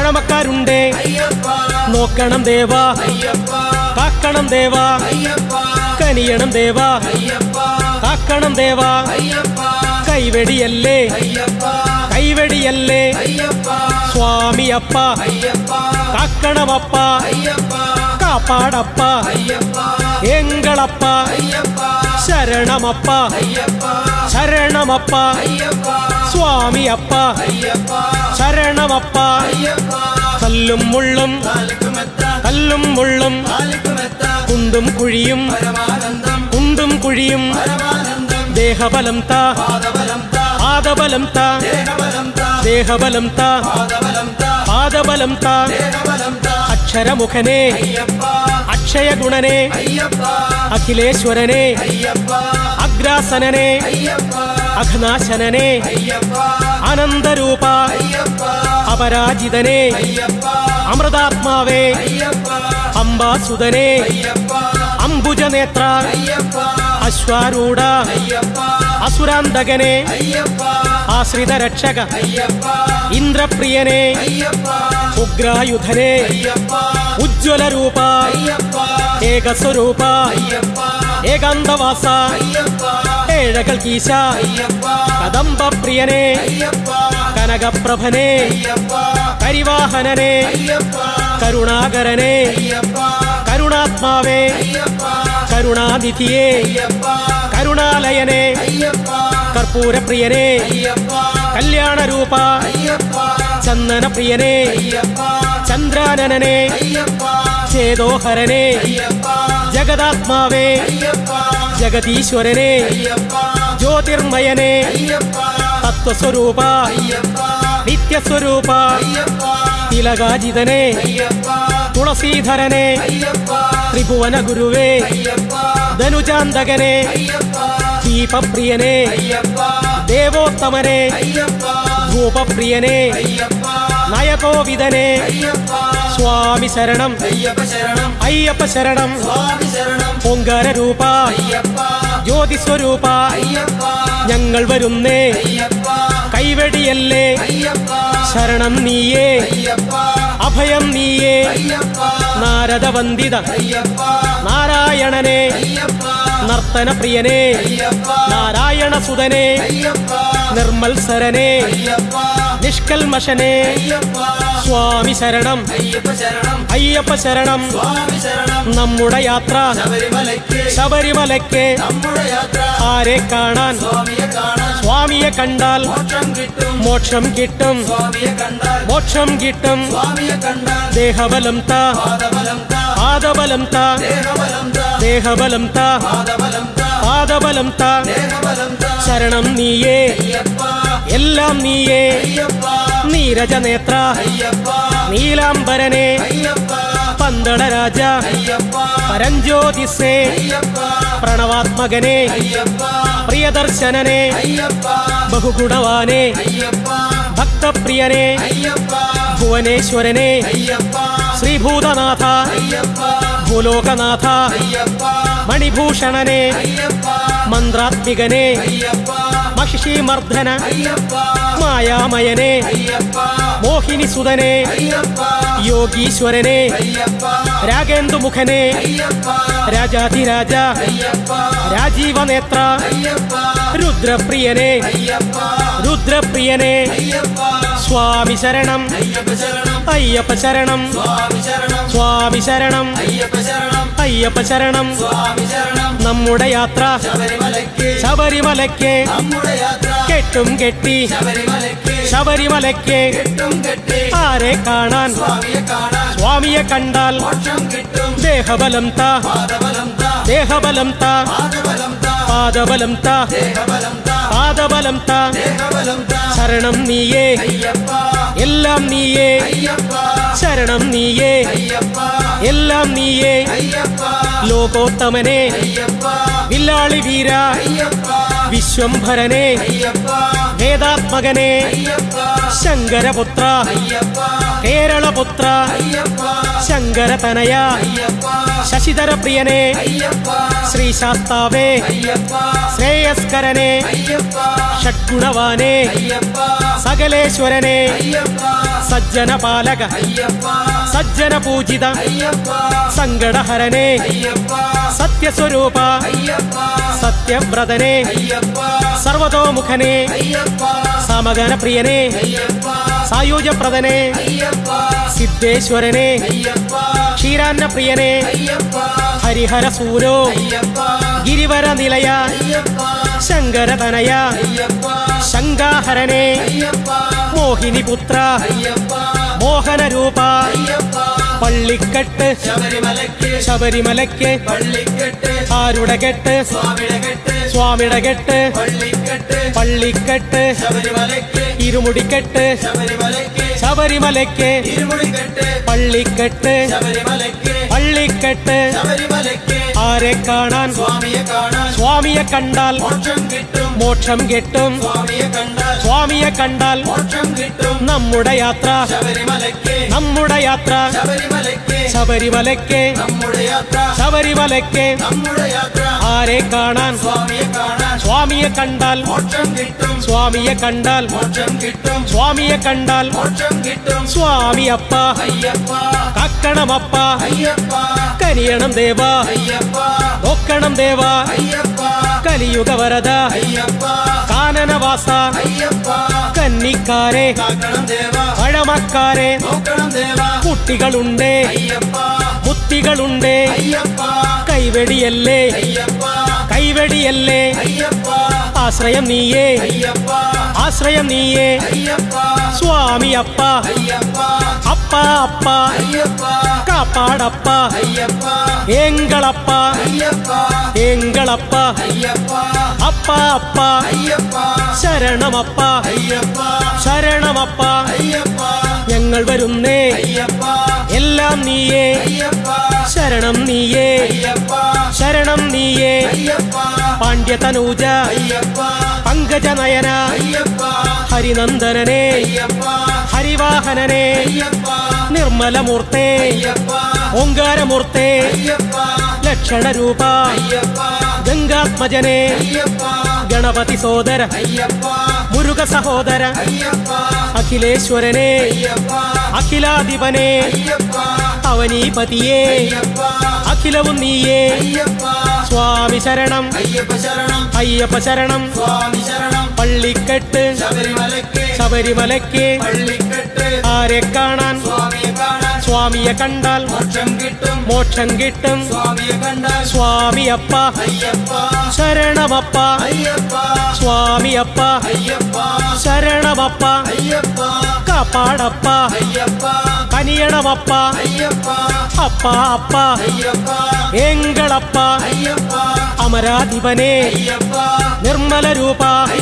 പഴമക്കാരുണ്ടേ അയ്യപ്പ നോക്കണം ദേവാ അയ്യപ്പ കാക്കണം ദേവാ അയ്യപ്പ കനിയണം ദേവാ അയ്യപ്പ കാക്കണം ദേവാ അയ്യപ്പ കൈവെടിയല്ലേ അയ്യപ്പ കൈവെടിയല്ലേ അയ്യപ്പ സ്വാമിയപ്പ അയ്യപ്പ കാക്കണമപ്പ അയ്യപ്പ കാപ്പാടപ്പ അയ്യപ്പ എങ്കളപ്പ അയ്യപ്പ ശരണമപ്പ അയ്യപ്പ ശരണമപ്പ അയ്യപ്പ സ്വാമിയപ്പ അയ്യപ്പ ശരണമപ്പ അയ്യപ്പ കല്ലും മുള്ളും കാലിക്കുമെത്ത കല്ലും മുള്ളും കാലിക്കുമെത്ത കുണ്ടും കുഴിയും പരമാനന്ദം കുണ്ടും കുഴിയും പരമാനന്ദം ദേഹബലം താ പാദബലം താ പാദബലം താ ദേഹബലം താ ദേഹബലം താ പാദബലം താ പാദബലം താ ദേഹബലം താ അക്ഷരമുഖനെ അയ്യപ്പ അക്ഷയഗുണനെ അയ്യപ്പ അഖിലേശ്വരനെ അയ്യപ്പ അഗ്രാസനനെ അയ്യപ്പ അഘനാശനനെ അയ്യപ്പ ആനന്ദരൂപ അയ്യപ്പ അപരാജിതനെ അയ്യപ്പ അമൃതാത്മാവേ അയ്യപ്പ അംബാസുതനെ അയ്യപ്പ അംബുജനേത്ര അയ്യപ്പ അശ്വാരൂഢ അയ്യപ്പ അസുരാന്തകനെ അയ്യപ്പ ആശ്രിത രക്ഷക അയ്യപ്പ ഇന്ദ്രപ്രിയനെ അയ്യപ്പ ഉഗ്രായുധനെ അയ്യപ്പ ഉജ്ജ്വലരൂപ അയ്യപ്പ ഏകസ്വരൂപ അയ്യപ്പ ഏകാന്തവാസ അയ്യപ്പ ഏഴകൾ കീശ അയ്യപ്പ കദംബപ്രിയനെ അയ്യപ്പ കനകപ്രഭനെ അയ്യപ്പ കരിവാഹനനെ അയ്യപ്പ കരുണാകരനെ അയ്യപ്പ കരുണാത്മാവേ അയ്യപ്പ കരുണാനിധിയെ അയ്യപ്പ കരുണാലയനെ അയ്യപ്പ കർപ്പൂരപ്രിയനെ അയ്യപ്പ കല്യാണരൂപ അയ്യപ്പ ചന്ദനപ്രിയനെ അയ്യപ്പ ചന്ദ്രാനനനെ അയ്യപ്പ ചേതോഹരനെ അയ്യപ്പ ജഗദാത്മാവേ അയ്യപ്പ ജഗദീശ്വരനെ അയ്യപ്പ ജ്യോതിർമയനെ അയ്യപ്പ തത്വസ്വരൂപ അയ്യപ്പ നിത്യസ്വരൂപ അയ്യപ്പ തിലകാജിതനെ അയ്യപ്പ തുളസീധരനെ അയ്യപ്പ ത്രിഭുവന ഗുരുവേ അയ്യപ്പ ധനുജാന്തകനെ അയ്യപ്പ ദീപപ്രിയനെ അയ്യപ്പ ദേവോത്തമനെ അയ്യപ്പ ധൂപപ്രിയനെ അയ്യപ്പ നയകോവിദനെ അയ്യപ്പ സ്വാമി ശരണം അയ്യപ്പ ശരണം അയ്യപ്പ ശരണം സ്വാമി ശരണം ഓങ്കാരരൂപ അയ്യപ്പ ജ്യോതിസ്വരൂപ അയ്യപ്പ ഞങ്ങൾ വരുന്നേ അയ്യപ്പ കൈവെടിയല്ലേ അയ്യപ്പ ശരണം നീയേ അയ്യപ്പ അഭയം നീയേ അയ്യപ്പ നാരദവന്ദിത അയ്യപ്പ നാരായണനെ അയ്യപ്പ നർത്തനപ്രിയനെ അയ്യപ്പ നാരായണസുതനെ അയ്യപ്പ നിർമ്മൽസരനെ അയ്യപ്പ നിഷ്കൽമശനെ അയ്യപ്പ സ്വാമി ശരണം അയ്യപ്പ ശരണം അയ്യപ്പ ശരണം സ്വാമി ശരണം നമ്മുടെ യാത്ര ശബരിമലയ്ക്ക് ശബരിമലയ്ക്ക് നമ്മുടെ യാത്ര ആരെ കാണാൻ സ്വാമിയെ കാണാൻ സ്വാമിയെ കണ്ടാൽ മോക്ഷം കിട്ടും മോക്ഷം കിട്ടും സ്വാമിയെ കണ്ടാൽ മോക്ഷം കിട്ടും സ്വാമിയെ കണ്ടാൽ ദേഹബലം താ പാദബലം താ പാദബലം താ ദേഹബലം താ ദേഹബലം താ പാദബലം താ പാദബലം താ ദേഹബലം താ ശരണം നീയേ അയ്യപ്പ എല്ലാം നീയേ അയ്യപ്പ നീരജനേത്ര അയ്യപ്പ നീലാംബരനെ അയ്യപ്പ പന്തളരാജ അയ്യപ്പ പരഞ്ജ്യോതിസേ അയ്യപ്പ പ്രണവാത്മകനെ അയ്യപ്പ പ്രിയദർശനനെ അയ്യപ്പ ബഹുഗുണവാനെ അയ്യപ്പ ഭക്തപ്രിയനെ അയ്യപ്പ ഭുവനേശ്വരനെ അയ്യപ്പ ശ്രീഭൂതനാഥ അയ്യപ്പ ഭൂലോകനാഥ അയ്യപ്പ മണിഭൂഷണനെ അയ്യപ്പ മന്ത്രാത്മികനെ അയ്യപ്പ മഹിഷീമർദ്ദന അയ്യപ്പ മായാമയനെ അയ്യപ്പ മോഹിനിസുതനെ അയ്യപ്പ യോഗീശ്വരനെ അയ്യപ്പ രാഗേന്ദുമുഖനെ അയ്യപ്പ രാജാധിരാജ അയ്യപ്പ രാജീവനേത്ര അയ്യപ്പ രുദ്രപ്രിയനെ അയ്യപ്പ രുദ്രപ്രിയനെ അയ്യപ്പ സ്വാമി ശരണം അയ്യപ്പ ശരണം അയ്യപ്പ ശരണം സ്വാമി ശരണം സ്വാമി ശരണം അയ്യപ്പ ശരണം അയ്യപ്പ ശരണം സ്വാമി ശരണം നമ്മുടെ യാത്ര ശബരിമലയ്ക്ക് ശബരിമലയ്ക്ക് നമ്മുടെ യാത്ര കെട്ടും കെട്ടി ശബരിമലയ്ക്ക് ശബരിമലയ്ക്ക് കെട്ടും കെട്ടി ആരെ കാണാൻ സ്വാമിയെ കാണാൻ സ്വാമിയെ കണ്ടാൽ മോക്ഷം കിട്ടും ദേഹബലം താ പാദബലം താ ദേഹബലം താ പാദബലം താ പാദബലം താ ദേഹബലം താ പാദബലം താ ദേഹബലം താ ശരണം നീയേ അയ്യപ്പ എല്ലാം നീയേ അയ്യപ്പ ശരണം നീയേ അയ്യപ്പ എല്ലാം നീയേ അയ്യപ്പ ലോകോത്തമനെ അയ്യപ്പ വില്ലാളി വീര അയ്യപ്പ വിശ്വംഭരനെ അയ്യപ്പ വേദാത്മകനെ അയ്യപ്പ ശങ്കരപുത്ര അയ്യപ്പ കേരളപുത്ര അയ്യപ്പ ശങ്കരതനയ ശശിധര പ്രിയനെ ശ്രീശാസ്താവേ ശ്രേയസ്കരനെ ഷഡ്ഗുണവാനെ സകലേശ്വരനെ സജ്ജന പാലക സജ്ജന പൂജിത സങ്കടഹരനെ സത്യസ്വരൂപ സത്യവ്രതനെ സർവതോമുഖനെ സമഗന പ്രിയനെ സായുജപ്രദനെ സിദ്ധേശ്വരനെ ക്ഷീരാന്ന പ്രിയനെ ഹരിഹര സൂരോ ഗിരിവര നിലയ ശങ്കരതനയ ശങ്കാഹരനെ മോഹിനിപുത്ര മോഹനരൂപ പള്ളിക്കെട്ട് ശബരിമലയ്ക്ക് ആരുടെ കെട്ട് സ്വാമിയുടെ കെട്ട് പള്ളിക്കെട്ട് ഇരുമുടിക്കെട്ട് ശബരിമലയ്ക്ക് പള്ളിക്കെട്ട് പള്ളിക്കെട്ട് ആരെ കാണാൻ സ്വാമിയെ കണ്ടാൽ മോക്ഷം കിട്ടും സ്വാമിയെ കണ്ടാൽ നമ്മുടെ യാത്ര നമ്മുടെ യാത്ര ശബരിമലയ്ക്ക് ശബരിമലയ്ക്ക് ആരെ കാണാൻ സ്വാമിയെ കണ്ടാൽ സ്വാമിയെ കണ്ടാൽ സ്വാമിയെ കണ്ടാൽ സ്വാമി അപ്പ കാക്കണമപ്പ കനിയണം ദേവ നോക്കണം ദേവ കലിയുഗ വരദ കാനനവാസ കന്നിക്കാരെ പഴമക്കാരെ കുട്ടികളുണ്ട് ബുദ്ധികളുണ്ട് കൈവെടിയല്ലേ കൈവെടിയല്ലേ ആശ്രയം നീയേ ആശ്രയം നീയേ സ്വാമി അപ്പ അപ്പ അപ്പ കാപ്പാടപ്പ എങ്കളപ്പ എങ്കളപ്പ അപ്പ അപ്പ ശരണമപ്പ ശരണമപ്പ ഞങ്ങൾ വരുന്നേ എല്ലാം നീയേ ശരണം നീയേ ശരണം നീയേ പാണ്ഡ്യതനൂജ പങ്കജനയന ഹരിനന്ദനനെ ഹരിവാഹനനെ നിർമ്മലമൂർത്തേ ഓങ്കാരമൂർത്തേ ലക്ഷണരൂപ ഗംഗാത്മജനെ ഗണപതി സോദര മുരുക സഹോദര അഖിലേശ്വരനെ അഖിലാധിപനെ അവനീപതിയേ അഖിലവും നീയേ സ്വാമി ശരണം അയ്യപ്പ ശരണം പള്ളിക്കെട്ട് ശബരിമലയ്ക്ക് ആരെ കാണാൻ സ്വാമിയെ കണ്ടാൽ മോക്ഷം കിട്ടും സ്വാമി അപ്പ ശരണമപ്പ സ്വാമി അപ്പ ശരണമപ്പ കാപ്പാടപ്പ കനിയണമപ്പ അപ്പ അപ്പ എങ്കളപ്പ അമരാധിപനെ നിർമ്മല രൂപ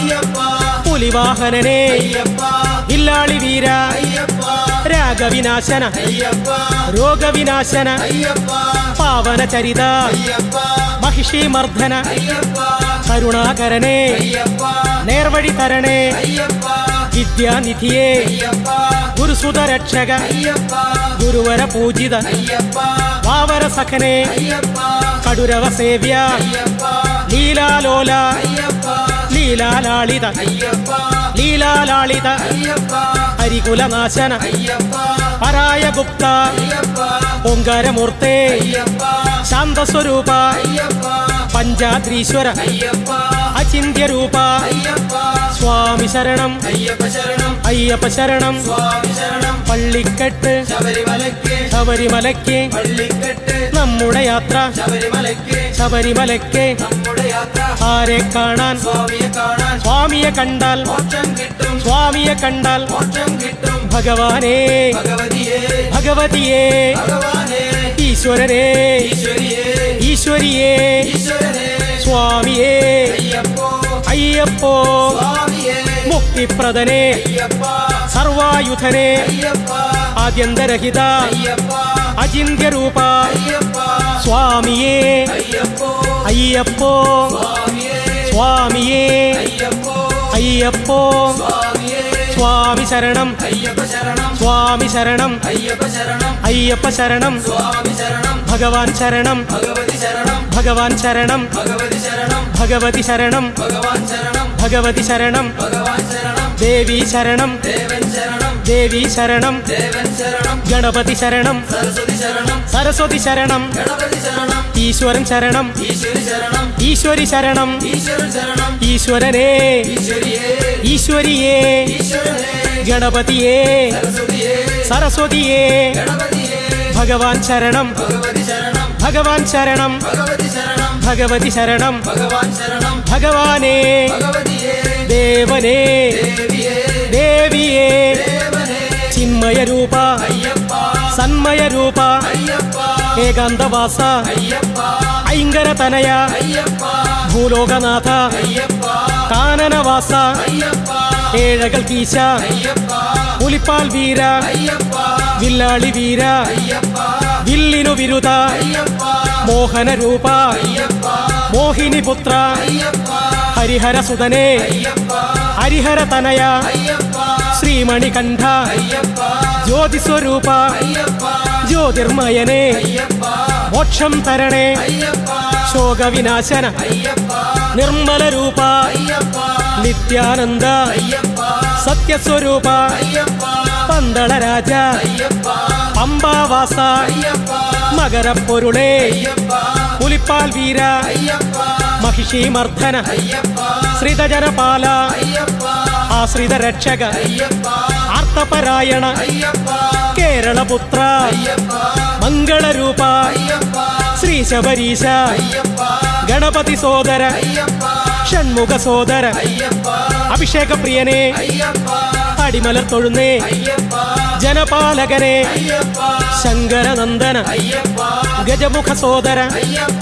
പുലിവാഹനനെ ഇല്ലാളി വീര രാഗവിനാശന രോഗവിനാശന പാവന ചരിത മഹിഷി മർദ്ദന കരുണാകരനെ നേർവഴി തരണേ വിദ്യാനിധിയെ ഗുരുസുത രക്ഷക ഗുരുവര പൂജിത വാവര സഖനെ കടുരവ സേവ്യ ലീലാലോല ലീലാലാളിത ലീലാലാളിത ഹരികുലനാശന പരായ ഗുപ്ത ഓങ്കാരമൂർത്തേ ശാന്തസ്വരൂപ പഞ്ചാദ്രീശ്വര അചിന്യരൂപ സ്വാമി ശരണം അയ്യപ്പ ശരണം പള്ളിക്കെട്ട് ശബരിമലയ്ക്ക് നമ്മുടെ യാത്ര ശബരിമലയ്ക്ക് ആരെ കാണാൻ സ്വാമിയെ കണ്ടാൽ സ്വാമിയെ കണ്ടാൽ ഭഗവാനേ ഭഗവതിയേ ഈശ്വരനേ ഈശ്വരിയേ സ്വാമിയേ അയ്യപ്പോ മുക്തിപ്രദനെ സർവായുധനെ ആദ്യന്തരഹിത അചിന്യരൂപ സ്വാമിയേ അയ്യപ്പോ സ്വാമിയേ അയ്യപ്പോ സ്വാമി ശരണം അയ്യപ്പ ശരണം സ്വാമി ശരണം അയ്യപ്പ ശരണം അയ്യപ്പ ശരണം സ്വാമി ശരണം ഭഗവാൻ ശരണം ഭഗവതി ശരണം ഭഗവാൻ ശരണം ഭഗവതി ശരണം ഭഗവതി ശരണം ഭഗവാൻ ശരണം ഭഗവതി ശരണം ഭഗവാൻ ശരണം ദേവി ശരണം ദേവൻ ശരണം ദേവി ശരണം ദേവൻ ശരണം ഗണപതി ശരണം സരസ്വതി ശരണം സരസ്വതി ശരണം ഗണപതി ശരണം ഈശ്വരൻ ശരണം ഈശ്വരി ശരണം ഈശ്വരി ശരണം ഈശ്വരൻ ശരണം ഈശ്വരനേ ഈശ്വരിയേ ഈശ്വരിയേ ഈശ്വരനേ ഗണപതിയേ സരസ്വതിയേ സരസ്വതിയേ ഗണപതിയേ ഭഗവാൻ ശരണം ഭഗവതി ശരണം ഭഗവാൻ ശരണം ഭഗവതി ശരണം ഭഗവതി ശരണം ഭഗവാൻ ശരണം ഭഗവാനേ ഭഗവതിയേ ദേവനേ ദേവിയേ ദേവിയേ ദേവനേ ചിന്മയ രൂപ അയ്യപ്പ സന്മയ രൂപ അയ്യപ്പ ഏകാന്തവാസ അയ്യപ്പ ഐങ്കര തനയ അയ്യപ്പ ഭൂലോകനാഥ അയ്യപ്പ കാനനവാസ അയ്യപ്പ ഏഴകൾ കീശ അയ്യപ്പ പുലിപ്പാൽ വീര അയ്യപ്പ വില്ലാളി വീര അയ്യപ്പ വില്ലിനു വിരുദ അയ്യപ്പ മോഹന രൂപ അയ്യപ്പ മോഹിനി പുത്ര അയ്യപ്പ ഹരിഹര സുതനേ അയ്യപ്പ ഹരിഹര തനയ അയ്യപ്പ ശ്രീമണികണ്ഠ അയ്യപ്പ ജ്യോതിസ്വരൂപ അയ്യപ്പ ജ്യോതിർമയനേ അയ്യപ്പ മോക്ഷം തരണേ അയ്യപ്പ ശോകവിനാശന അയ്യപ്പ നിർമ്മല രൂപ അയ്യപ്പ നിത്യാനന്ദ അയ്യപ്പ സത്യസ്വരൂപ അയ്യപ്പ പന്തള രാജ അയ്യപ്പ പമ്പാവാസ അയ്യപ്പ മകരപ്പൊരുളേ അയ്യപ്പ പുലിപ്പാൽ വീര അയ്യപ്പ മഹിഷി മർദ്ദന അയ്യപ്പ ശ്രിതജനപാല അയ്യപ്പ ആശ്രിത രക്ഷക അയ്യപ്പ ആർത്തപരായണ അയ്യപ്പ കേരളപുത്ര അയ്യപ്പ മംഗളരൂപ അയ്യപ്പ ശ്രീ ശബരീശ അയ്യപ്പ ഗണപതി സോദര അയ്യപ്പ ഷൺമുഖ സോദര അയ്യപ്പ അഭിഷേക പ്രിയനേ അയ്യപ്പ അടിമലർ തൊഴുന്നേ അയ്യപ്പ ജനപാലകനെ അയ്യപ്പ ശങ്കരനന്ദന അയ്യപ്പ ഗജമുഖ സോദര അയ്യപ്പ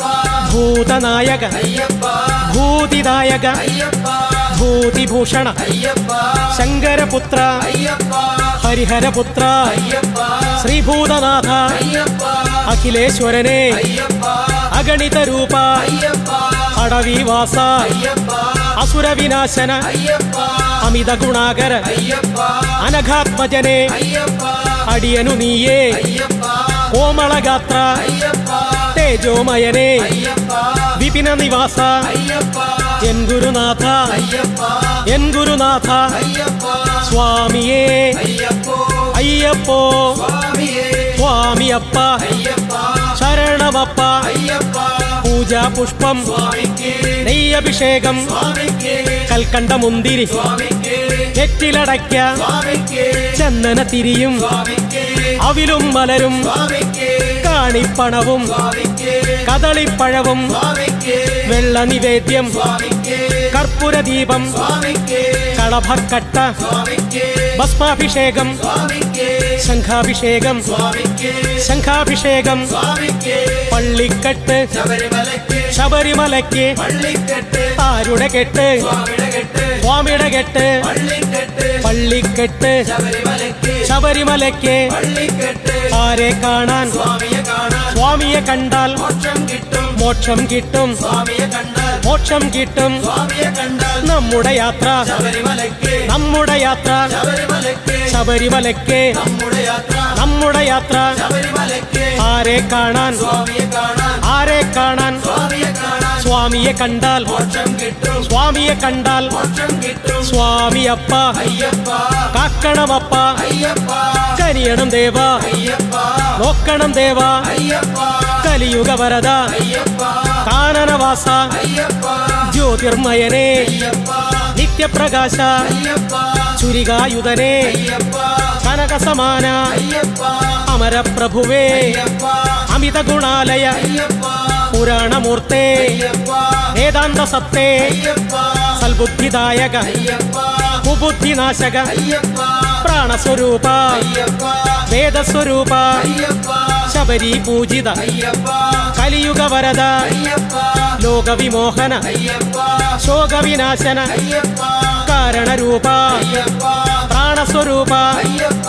ഭൂതനായക അയ്യപ്പ ഭൂതിദായക അയ്യപ്പ ഭൂതിഭൂഷണ അയ്യപ്പ ശങ്കരപുത്ര അയ്യപ്പ ഹരിഹരപുത്ര അയ്യപ്പ ശ്രീഭൂതനാഥ അയ്യപ്പ അഖിലേശ്വരനെ അയ്യപ്പ അഗണിത രൂപ അയ്യപ്പ അടവിവാസ അയ്യപ്പ അസുരവിനാശന അയ്യപ്പ അമിത ഗുണാകര അയ്യപ്പ അനഘാത്മജനെ അയ്യപ്പ അടിയനു നീയേ അയ്യപ്പ കോമളഗാത്ര അയ്യപ്പ തേജോമയനെ അയ്യപ്പ വിപിന നിവാസ അയ്യപ്പ എൻ ഗുരുനാഥ അയ്യപ്പ എൻ ഗുരുനാഥ അയ്യപ്പ സ്വാമിയേ അയ്യപ്പോ അയ്യപ്പോ സ്വാമിയേ സ്വാമിയപ്പ അയ്യപ്പ ശരണമപ്പ അയ്യപ്പ പൂജാ പുഷ്പം സ്വാമിക്കേ നെയ്യഭിഷേകം സ്വാമിക്കേ കൽക്കണ്ട മുന്തിരി സ്വാമിക്കേ വെറ്റിലടയ്ക്ക സ്വാമിക്കേ ചന്ദന തിരിയും സ്വാമിക്കേ അവിലും മലരും സ്വാമിക്കേ കാണിപ്പണവും സ്വാമിക്കേ കദളിപ്പഴവും സ്വാമിക്കേ വെള്ള നിവേദ്യം സ്വാമിക്കേ കർപ്പൂരദീപം സ്വാമിക്കേ കളഭക്കട്ട സ്വാമിക്കേ ഭസ്മാഭിഷേകം സ്വാമിക്കേ ശംഖാഭിഷേകം സ്വാമിക്കേ ശംഖാഭിഷേകം സ്വാമിക്കേ പള്ളിക്കെട്ട് ശബരിമലയ്ക്ക് ശബരിമലയ്ക്ക് പള്ളിക്കെട്ട് ആരുടെ കെട്ട് സ്വാമിയുടെ കെട്ട് സ്വാമിയുടെ കെട്ട് പള്ളിക്കെട്ട് പള്ളിക്കെട്ട് ശബരിമലയ്ക്ക് ശബരിമലയ്ക്ക് പള്ളിക്കെട്ട് ആരെ കാണാൻ സ്വാമിയെ കാണാൻ സ്വാമിയെ കണ്ടാൽ മോക്ഷം കിട്ടും മോക്ഷം കിട്ടും സ്വാമിയെ കണ്ടാൽ മോക്ഷം കിട്ടും സ്വാമിയെ കണ്ടാൽ നമ്മുടെ യാത്ര ശബരിമലയ്ക്ക് നമ്മുടെ യാത്ര ശബരിമലയ്ക്ക് ശബരിമലയ്ക്ക് നമ്മുടെ യാത്ര നമ്മുടെ യാത്ര ശബരിമലയ്ക്ക് ആരെ കാണാൻ സ്വാമിയെ കാണാൻ ആരെ കാണാൻ സ്വാമിയെ കാണാൻ സ്വാമിയെ കണ്ടാൽ മോക്ഷം കിട്ടും സ്വാമിയെ കണ്ടാൽ മോക്ഷം കിട്ടും സ്വാമിയപ്പ അയ്യപ്പ കാക്കണമപ്പ അയ്യപ്പ കനിയണം ദേവ അയ്യപ്പ നോക്കണം ദേവ അയ്യപ്പ കലിയുഗ വരദ അയ്യപ്പ കാനനവാസ അയ്യപ്പ ജ്യോതിർമയനേ അയ്യപ്പ നിത്യപ്രകാശ അയ്യപ്പ ചുരികായുധനേ അയ്യപ്പ കനകസമാന അയ്യപ്പ അമരപ്രഭുവേ അയ്യപ്പ അമിത ഗുണാലയ അയ്യപ്പ പുരാണമൂർത്തേ അയ്യപ്പ വേദാന്ത സത്തേ അയ്യപ്പ സൽബുദ്ധിദായക അയ്യപ്പ കുബുദ്ധിനാശക അയ്യപ്പ പ്രാണസ്വരൂപ അയ്യപ്പ വേദസ്വരൂപ അയ്യപ്പ ശബരി പൂജിത അയ്യപ്പ കലിയുഗ വരദ അയ്യപ്പ ലോകവിമോഹന അയ്യപ്പ ശോകവിനാശന അയ്യപ്പ കാരണരൂപ അയ്യപ്പ പ്രാണസ്വരൂപ അയ്യപ്പ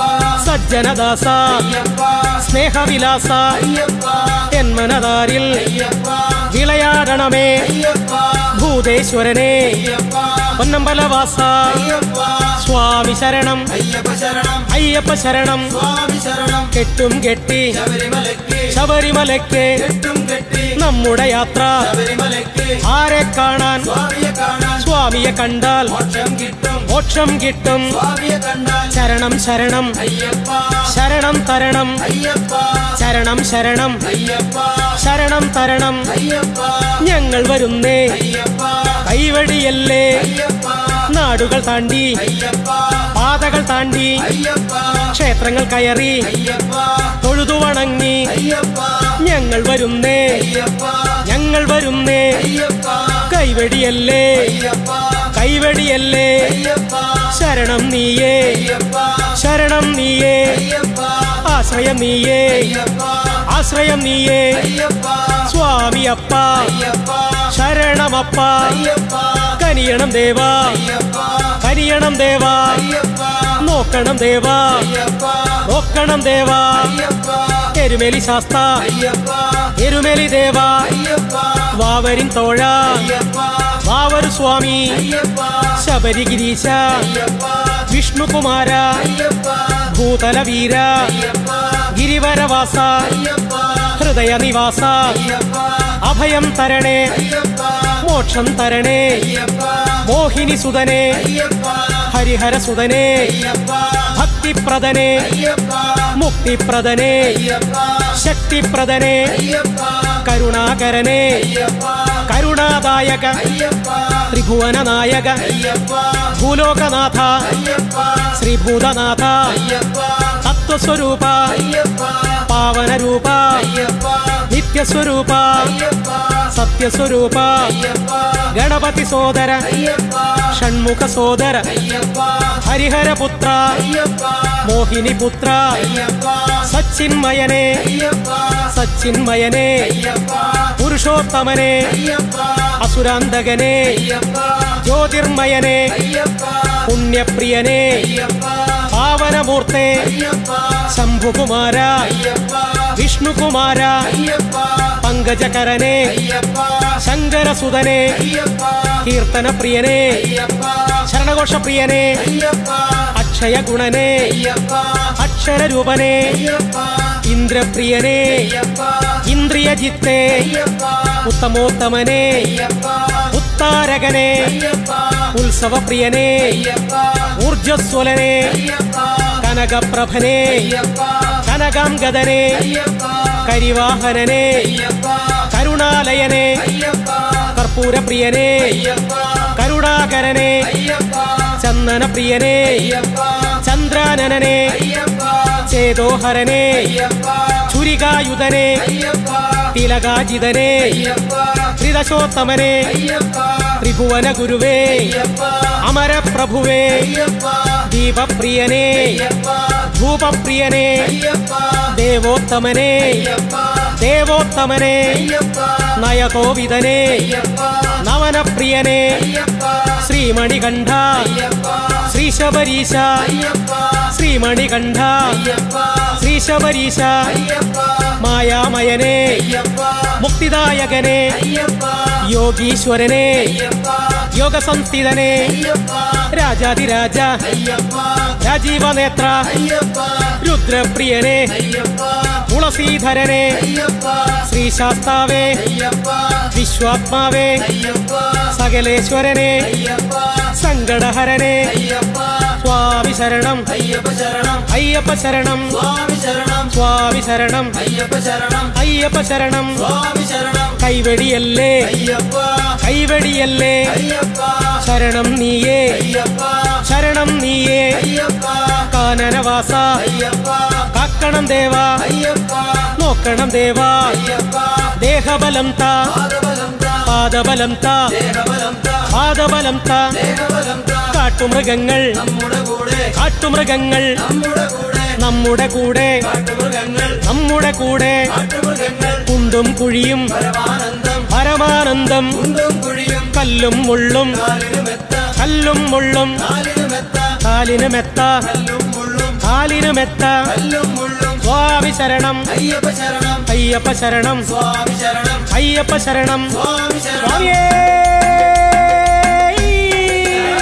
പൊന്നമ്പലവാസ അയ്യപ്പ സ്വാമി ശരണം അയ്യപ്പ ശരണം അയ്യപ്പ ശരണം സ്വാമി ശരണം കെട്ടും കെട്ടി ശബരിമലയ്ക്ക് ശബരിമലയ്ക്ക് കെട്ടും കെട്ടി നമ്മുടെ യാത്ര ശബരിമലയ്ക്ക് ആരെ കാണാൻ സ്വാമിയെ കാണാൻ സ്വാമിയെ കണ്ടാൽ മോക്ഷം കിട്ടും മോക്ഷം കിട്ടും സ്വാമിയെ കണ്ടാൽ ശരണം ശരണം അയ്യപ്പ ശരണം തരണം അയ്യപ്പ ശരണം ശരണം അയ്യപ്പ ശരണം തരണം അയ്യപ്പ ഞങ്ങൾ വരുന്നേ അയ്യപ്പ കൈവഴിയല്ലേ അയ്യപ്പ നാടുകൾ താണ്ടി അയ്യപ്പ പാതകൾ താണ്ടി അയ്യപ്പ ക്ഷേത്രങ്ങൾ കയറി അയ്യപ്പ തൊഴുതു വണങ്ങി അയ്യപ്പ ഞങ്ങൾ വരുന്നേ അയ്യപ്പ ഞങ്ങൾ വരുന്നേ അയ്യപ്പ കൈവഴിയല്ലേ അയ്യപ്പ കൈവഴിയല്ലേ അയ്യപ്പ ശരണം നീയേ അയ്യപ്പ ശരണം നീയേ അയ്യപ്പ ആശ്രയം നീയേ അയ്യപ്പ ആശ്രയം നീയേ അയ്യപ്പ സ്വാമി അപ്പ അയ്യപ്പ ശരണമപ്പ അയ്യപ്പ കനിയണം ദേവാ അയ്യപ്പ കനിയണം ദേവാ അയ്യപ്പ നോക്കണം ദേവാ അയ്യപ്പ നോക്കണം ദേവാ അയ്യപ്പ എരുമേലി ശാസ്ത അയ്യപ്പ എരുമേലി ദേവാ അയ്യപ്പ വാവരിൻ തോഴ അയ്യപ്പ വാവരു സ്വാമി അയ്യപ്പ ശബരിഗിരീശ അയ്യപ്പ വിഷ്ണുകുമാര അയ്യപ്പ ഭൂതല വീര അയ്യപ്പ ഗിരിവരവാസ അയ്യപ്പ ഹൃദയ നിവാസ അയ്യപ്പ അഭയം തരണേ അയ്യപ്പ മോക്ഷം തരണേ അയ്യപ്പ മോഹിനി സുതനെ അയ്യപ്പ ഹരിഹര സുതനെ അയ്യപ്പ ഭക്തിപ്രദനെ അയ്യപ്പ മുക്തിപ്രദനെ അയ്യപ്പ ശക്തിപ്രദനെ അയ്യപ്പ കരുണാകരനെ അയ്യപ്പ കരുണാദായക അയ്യപ്പ ത്രിഭുവന നായക അയ്യപ്പ ഭൂലോകനാഥ അയ്യപ്പ ശ്രീഭൂതനാഥ അയ്യപ്പ തത്വസ്വരൂപ അയ്യപ്പ പാവനരൂപ അയ്യപ്പ നിത്യസ്വരൂപ അയ്യപ്പ സത്യസ്വരൂപ അയ്യപ്പ ഗണപതി സോദര അയ്യപ്പ ഷൺമുഖ സോദര അയ്യപ്പ ഹരിഹരപുത്ര അയ്യപ്പ മോഹിനിപുത്ര അയ്യപ്പ സച്ചിന്മയനെ അയ്യപ്പ സച്ചിന്മയനെ അയ്യപ്പ പുരുഷോത്തമനെ അയ്യപ്പ അസുരാന്തകനെ അയ്യപ്പ ജ്യോതിർമയനെ അയ്യപ്പ പുണ്യപ്രിയനെ അയ്യപ്പ പാവനമൂർത്തെ അയ്യപ്പ ശംഭുകുമാര അയ്യപ്പ വിഷ്ണുകുമാര അയ്യപ്പ പങ്കജകരനെ അയ്യപ്പ ശങ്കരസുതനെ അയ്യപ്പ കീർത്തനപ്രിയനെ അയ്യപ്പ ശരണഘോഷപ്രിയനെ അയ്യപ്പ അക്ഷയഗുണനെ അയ്യപ്പ അക്ഷരരൂപനെ അയ്യപ്പ ഇന്ദ്രപ്രിയനെ അയ്യപ്പ ഇന്ദ്രിയജിത്തെ അയ്യപ്പ ഉത്തമോത്തമനെ അയ്യപ്പ ഉത്താരകനെ അയ്യപ്പ ഉത്സവപ്രിയനെ അയ്യപ്പ ഊർജസ്വലനെ അയ്യപ്പ കനകപ്രഭനെ അയ്യപ്പ കനകാംഗദനെ അയ്യപ്പ കരിവാഹനനെ അയ്യപ്പ കരുണാലയനെ അയ്യപ്പ കർപ്പൂരപ്രിയനെ അയ്യപ്പ കരുണാകരനെ അയ്യപ്പ ചന്ദനപ്രിയനെ അയ്യപ്പ ചന്ദ്രാനനനെ അയ്യപ്പ ചേതോഹരനെ അയ്യപ്പ ചുരികായുധനെ അയ്യപ്പ തിലകാജിതനെ അയ്യപ്പ ത്രിദശോത്തമനെ അയ്യപ്പ ത്രിഭുവന ഗുരുവേ അയ്യപ്പ അമരപ്രഭുവേ അയ്യപ്പ ദീപപ്രിയനെ അയ്യപ്പ ധൂപപ്രിയനെ അയ്യപ്പ ദേവോത്തമനെ അയ്യപ്പ ദേവോത്തമനെ അയ്യപ്പ നയകോവിതനെ അയ്യപ്പ നവനപ്രിയനെ അയ്യപ്പ ശ്രീമണികണ്ഠ അയ്യപ്പ ശ്രീശബരീശ അയ്യപ്പ ശ്രീമണികണ്ഠ അയ്യപ്പ ശ്രീശബരീശ അയ്യപ്പ മായാമയനെ അയ്യപ്പ മുക്തിദായകനെ അയ്യപ്പ യോഗീശ്വരനെ അയ്യപ്പ യോഗസംസ്ഥിതനെ അയ്യപ്പ രാജാതിരാജ അയ്യപ്പ രാജീവനേത്ര അയ്യപ്പ രുദ്രപ്രിയനെ അയ്യപ്പ തുളസീധരനെ അയ്യപ്പ ശ്രീശാസ്താവേ അയ്യപ്പ വിശ്വാത്മാവേ അയ്യപ്പ സകലേശ്വരനെ അയ്യപ്പ സങ്കടഹരനെ അയ്യപ്പ സ്വാമി ശരണം അയ്യപ്പ ശരണം അയ്യപ്പ ശരണം സ്വാമി ശരണം സ്വാമി ശരണം അയ്യപ്പ ശരണം അയ്യപ്പ ശരണം സ്വാമി ശരണം കൈവെടിയല്ലേ അയ്യപ്പ കൈവെടിയല്ലേ അയ്യപ്പ ശരണം നീയേ അയ്യപ്പ ശരണം നീയേ അയ്യപ്പ കാനനവാസ അയ്യപ്പ കാക്കണം ദേവാ അയ്യപ്പ നോക്കണം ദേവാ അയ്യപ്പ ദേഹബലം താ പാദബലം താ പാദബലം താ ദേഹബലം താ പാദബലം താ ദേഹബലം താ കാട്ടുമൃഗങ്ങൾ നമ്മുടെ കൂടെ കാട്ടുമൃഗങ്ങൾ നമ്മുടെ കൂടെ നമ്മുടെ കൂടെ കാട്ടുമൃഗങ്ങൾ നമ്മുടെ കൂടെ കാട്ടുമൃഗങ്ങൾ കുണ്ടും കുഴിയും പരമാനന്ദം പരമാനന്ദം കുണ്ടും കുഴിയും കല്ലും മുള്ളും കാലിനു മെത്ത കല്ലും മുള്ളും കാലിനു മെത്ത കാലിന് മെത്ത കല്ലും മുള്ളും കാലിന് മെത്ത കല്ലും മുള്ളും സ്വാമി ശരണം അയ്യപ്പ ശരണം അയ്യപ്പ ശരണം സ്വാമി ശരണം അയ്യപ്പ ശരണം സ്വാമി ശരണം സ്വാമിയേ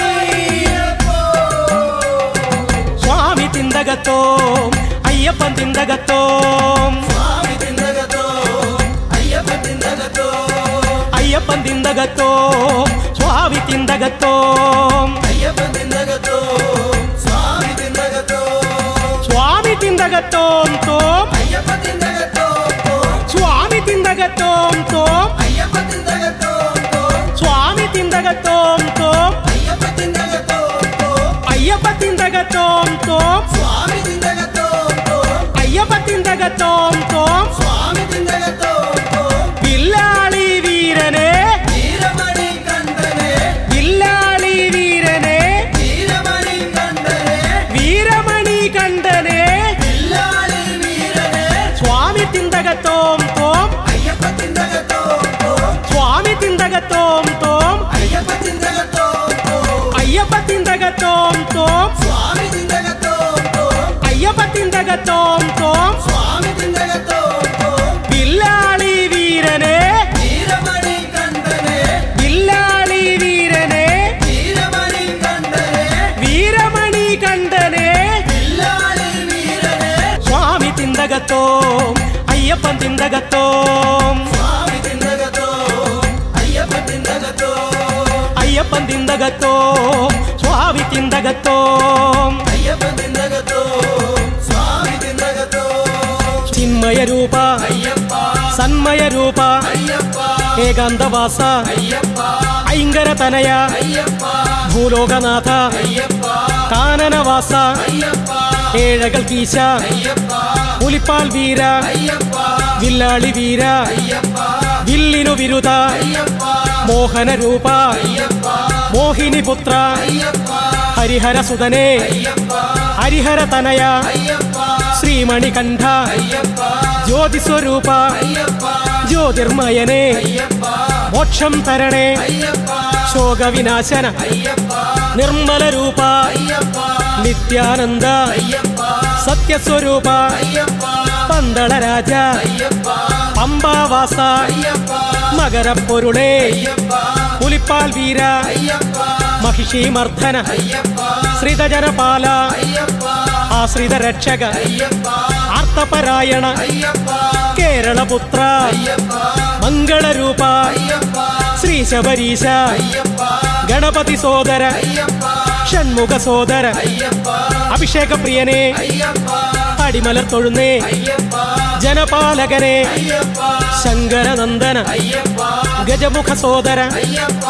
തിന്തകത്തോം അയ്യപ്പൻ തിന്തകത്തോം സ്വാമി തിന്തകത്തോം അയ്യപ്പൻ തിന്തകത്തോം അയ്യപ്പൻ തിന്തകത്തോം സ്വാമി തിന്തകത്തോം അയ്യപ്പൻ തിന്തകത്തോം സ്വാമി തിന്തകത്തോം സ്വാമി തിന്തകത്തോം തോം അയ്യപ്പൻ തിന്തകത്തോം സ്വാമി തിന്തകത്തോം തോം അയ്യപ്പൻ തിന്തകത്തോം സ്വാമി തിന്തകത്തോം തോം അയ്യപ്പൻ തിന്തകത്തോം അയ്യപ്പ തിന്തകത്തോം തോം സ്വാമി തിന്തകത്തോം അയ്യപ്പ തിന്തകത്തോം തോം സ്വാമി തിന്തകത്തോം വില്ലാളി വീരനെ വീരമണി കണ്ഠനെ വില്ലാളി വീരനെ വീരമണി കണ്ഠനെ വീരമണി കണ്ഠനെ വില്ലാളി വീരനെ സ്വാമി തിന്തകത്തോം തോം അയ്യപ്പ തിന്തകത്തോം സ്വാമി തിന്തകത്തോം തോം അയ്യപ്പ തിന്തകത്തോം അയ്യപ്പ തിന്തകത്തോം തോം സ്വാമി തിന്തകത്തോം അയ്യപ്പ തിന്തകത്തോം തോം സ്വാമി തിന്തകത്തോം വില്ലാളി വീരനെ വീരമണി കണ്ഠനെ വില്ലാളി വീരനെ വീരമണി കണ്ഠനെ വീരമണി കണ്ഠനെ വില്ലാളി വീരനെ സ്വാമി തിന്തകത്തോം അയ്യപ്പൻ തിന്തകത്തോം സ്വാമി തിന്തകത്തോം അയ്യപ്പ തിന്തകത്തോം അയ്യപ്പൻ തിന്തകത്തോം സ്വാമി തിന്തകത്തോം അയ്യപ്പ തിന്തകത്തോം സ്വാമി തിന്തകത്തോം ചിന്മയ രൂപ അയ്യപ്പ സന്മയ രൂപ അയ്യപ്പ ഏകാന്തവാസ അയ്യപ്പ ഐങ്കര തനയ അയ്യപ്പ ഭൂലോകനാഥ അയ്യപ്പ കാനനവാസ അയ്യപ്പ ഏഴകൾ കീശ അയ്യപ്പ പുലിപ്പാൽ വീര അയ്യപ്പ വില്ലാളി വീര അയ്യപ്പ വില്ലിനു വിരുദ അയ്യപ്പ മോഹന രൂപ അയ്യപ്പ മോഹിനി പുത്ര അയ്യപ്പ ഹരിഹര സുതനെ അയ്യപ്പ ഹരിഹര തനയ അയ്യപ്പ ശ്രീമണികണ്ഠ അയ്യപ്പ ജ്യോതിസ്വരൂപ അയ്യപ്പ ജ്യോതിർമയനെ അയ്യപ്പ മോക്ഷം തരണേ അയ്യപ്പ ശോകവിനാശന അയ്യപ്പ നിർമ്മല രൂപ അയ്യപ്പ നിത്യാനന്ദ അയ്യപ്പ സത്യസ്വരൂപ അയ്യപ്പ പന്തളരാജ അയ്യപ്പ പമ്പാവാസ അയ്യപ്പ മകരപ്പൊരുളേ അയ്യപ്പ പുലിപ്പാൽ വീര അയ്യപ്പ മഹിഷീമർദ്ദന അയ്യപ്പ ശ്രിതജനപാല അയ്യപ്പ ആശ്രിത രക്ഷക അയ്യപ്പ ആർത്തപരായണ അയ്യപ്പ കേരളപുത്ര അയ്യപ്പ മംഗളരൂപ അയ്യപ്പ ശ്രീ ശബരീശ അയ്യപ്പ ഗണപതി സോദര അയ്യപ്പ ഷൺമുഖ സോദര അയ്യപ്പ അഭിഷേക പ്രിയനെ അയ്യപ്പ അടിമലർ തൊഴുന്നേ അയ്യപ്പ ജനപാലകനെ അയ്യപ്പ ശങ്കരനന്ദന അയ്യപ്പ ഗജമുഖ സോദര അയ്യപ്പ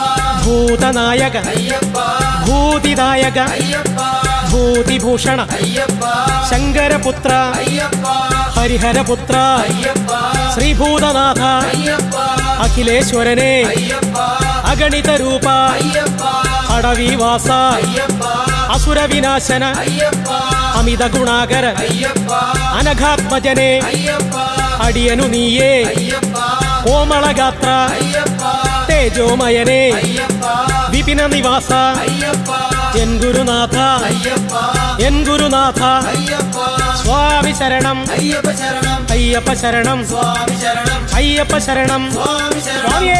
ഭൂതനായക അയ്യപ്പ ഭൂതിദായക അയ്യപ്പ ഭൂതിഭൂഷണ അയ്യപ്പ ശങ്കരപുത്ര അയ്യപ്പ ഹരിഹരപുത്ര അയ്യപ്പ ശ്രീഭൂതനാഥ അയ്യപ്പ അഖിലേശ്വരനെ അയ്യപ്പ അഗണിത രൂപ അയ്യപ്പ അടവിവാസ അയ്യപ്പ അസുരവിനാശന അയ്യപ്പ അമിത ഗുണാകര അയ്യപ്പ അനഘാത്മജനെ അയ്യപ്പ അടിയനു നീയേ അയ്യപ്പ കോമളഗാത്ര അയ്യപ്പ തേജോമയനെ അയ്യപ്പ വിപിന നിവാസ അയ്യപ്പ എൻ ഗുരുനാഥ അയ്യപ്പ എൻ ഗുരുനാഥ അയ്യപ്പ സ്വാമി ശരണം അയ്യപ്പ ശരണം അയ്യപ്പ ശരണം സ്വാമി ശരണം അയ്യപ്പ ശരണം സ്വാമി ശരണം സ്വാമിയേ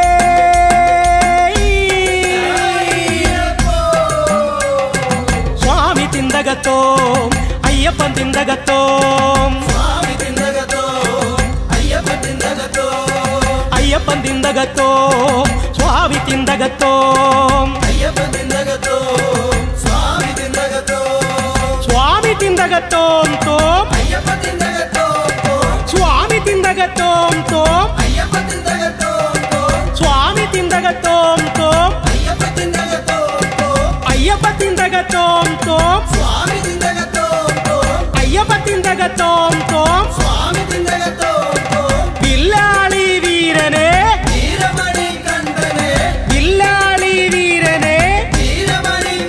സ്വാമി തിന്തകത്തോം അയ്യപ്പൻ തിന്തകത്തോം സ്വാമി തിന്തകത്തോം അയ്യപ്പ തിന്തകത്തോം അയ്യപ്പൻ തിന്തകത്തോം സ്വാമി തിന്തകത്തോം അയ്യപ്പ തിന്തകത്തോം സ്വാമി തിന്തകത്തോം സ്വാമി തിന്തകത്തോം തോം അയ്യപ്പ തിന്തകത്തോം സ്വാമി തിന്തകത്തോം തോം അയ്യപ്പ തിന്തകത്തോം സ്വാമി തിന്തകത്തോം തോം അയ്യപ്പ തിന്തകത്തോം അയ്യപ്പ തിന്തകത്തോം തോം സ്വാമി തിന്തകത്തോം അയ്യപ്പ തിന്തകത്തോം തോം സ്വാമി തിന്തകത്തോം വില്ലാളി വീരനെ വീരമണി കണ്ഠനെ വില്ലാളി വീരനെ വീരമണി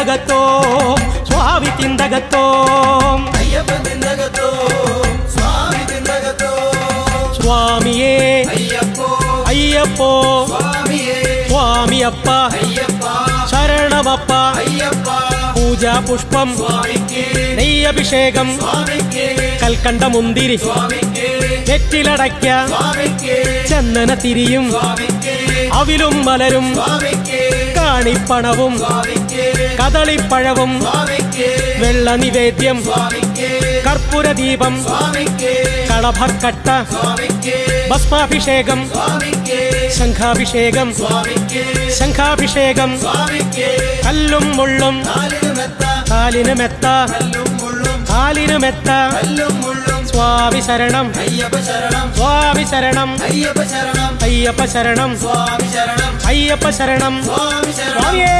തിന്തകത്തോം സ്വാമി തിന്തകത്തോം അയ്യപ്പ തിന്തകത്തോം സ്വാമി തിന്തകത്തോം സ്വാമിയേ അയ്യപ്പോ അയ്യപ്പോ സ്വാമിയേ സ്വാമിയപ്പ അയ്യപ്പ ശരണമപ്പ അയ്യപ്പ പൂജാ പുഷ്പം സ്വാമിക്ക് നെയ്യഭിഷേകം സ്വാമിക്ക് കൽക്കണ്ട മുന്തിരി സ്വാമിക്ക് വെറ്റിലടയ്ക്ക സ്വാമിക്ക് ചന്ദന തിരിയും സ്വാമിക്ക് അവിലും മലരും സ്വാമിക്ക് കാണിപ്പണവും സ്വാമിക്ക് കദളിപ്പഴവും സ്വാമിക്ക് വെള്ള നിവേദ്യം സ്വാമിക്ക് കർപ്പൂരദീപം സ്വാമിക്ക് കളഭക്കട്ട സ്വാമിക്ക് ഭസ്മാഭിഷേകം സ്വാമിക്ക് ശംഖാഭിഷേകം സ്വാമിക്ക് ശംഖാഭിഷേകം സ്വാമിക്ക് കല്ലും മുള്ളും കാലിന് മെത്ത കാലിന് മെത്ത കല്ലും മുള്ളും കാലിന് മെത്ത കല്ലും മുള്ളും സ്വാമി ശരണം അയ്യപ്പ ശരണം സ്വാമി ശരണം അയ്യപ്പ ശരണം അയ്യപ്പ ശരണം സ്വാമി ശരണം അയ്യപ്പ ശരണം സ്വാമി ശരണം സ്വാമിയേ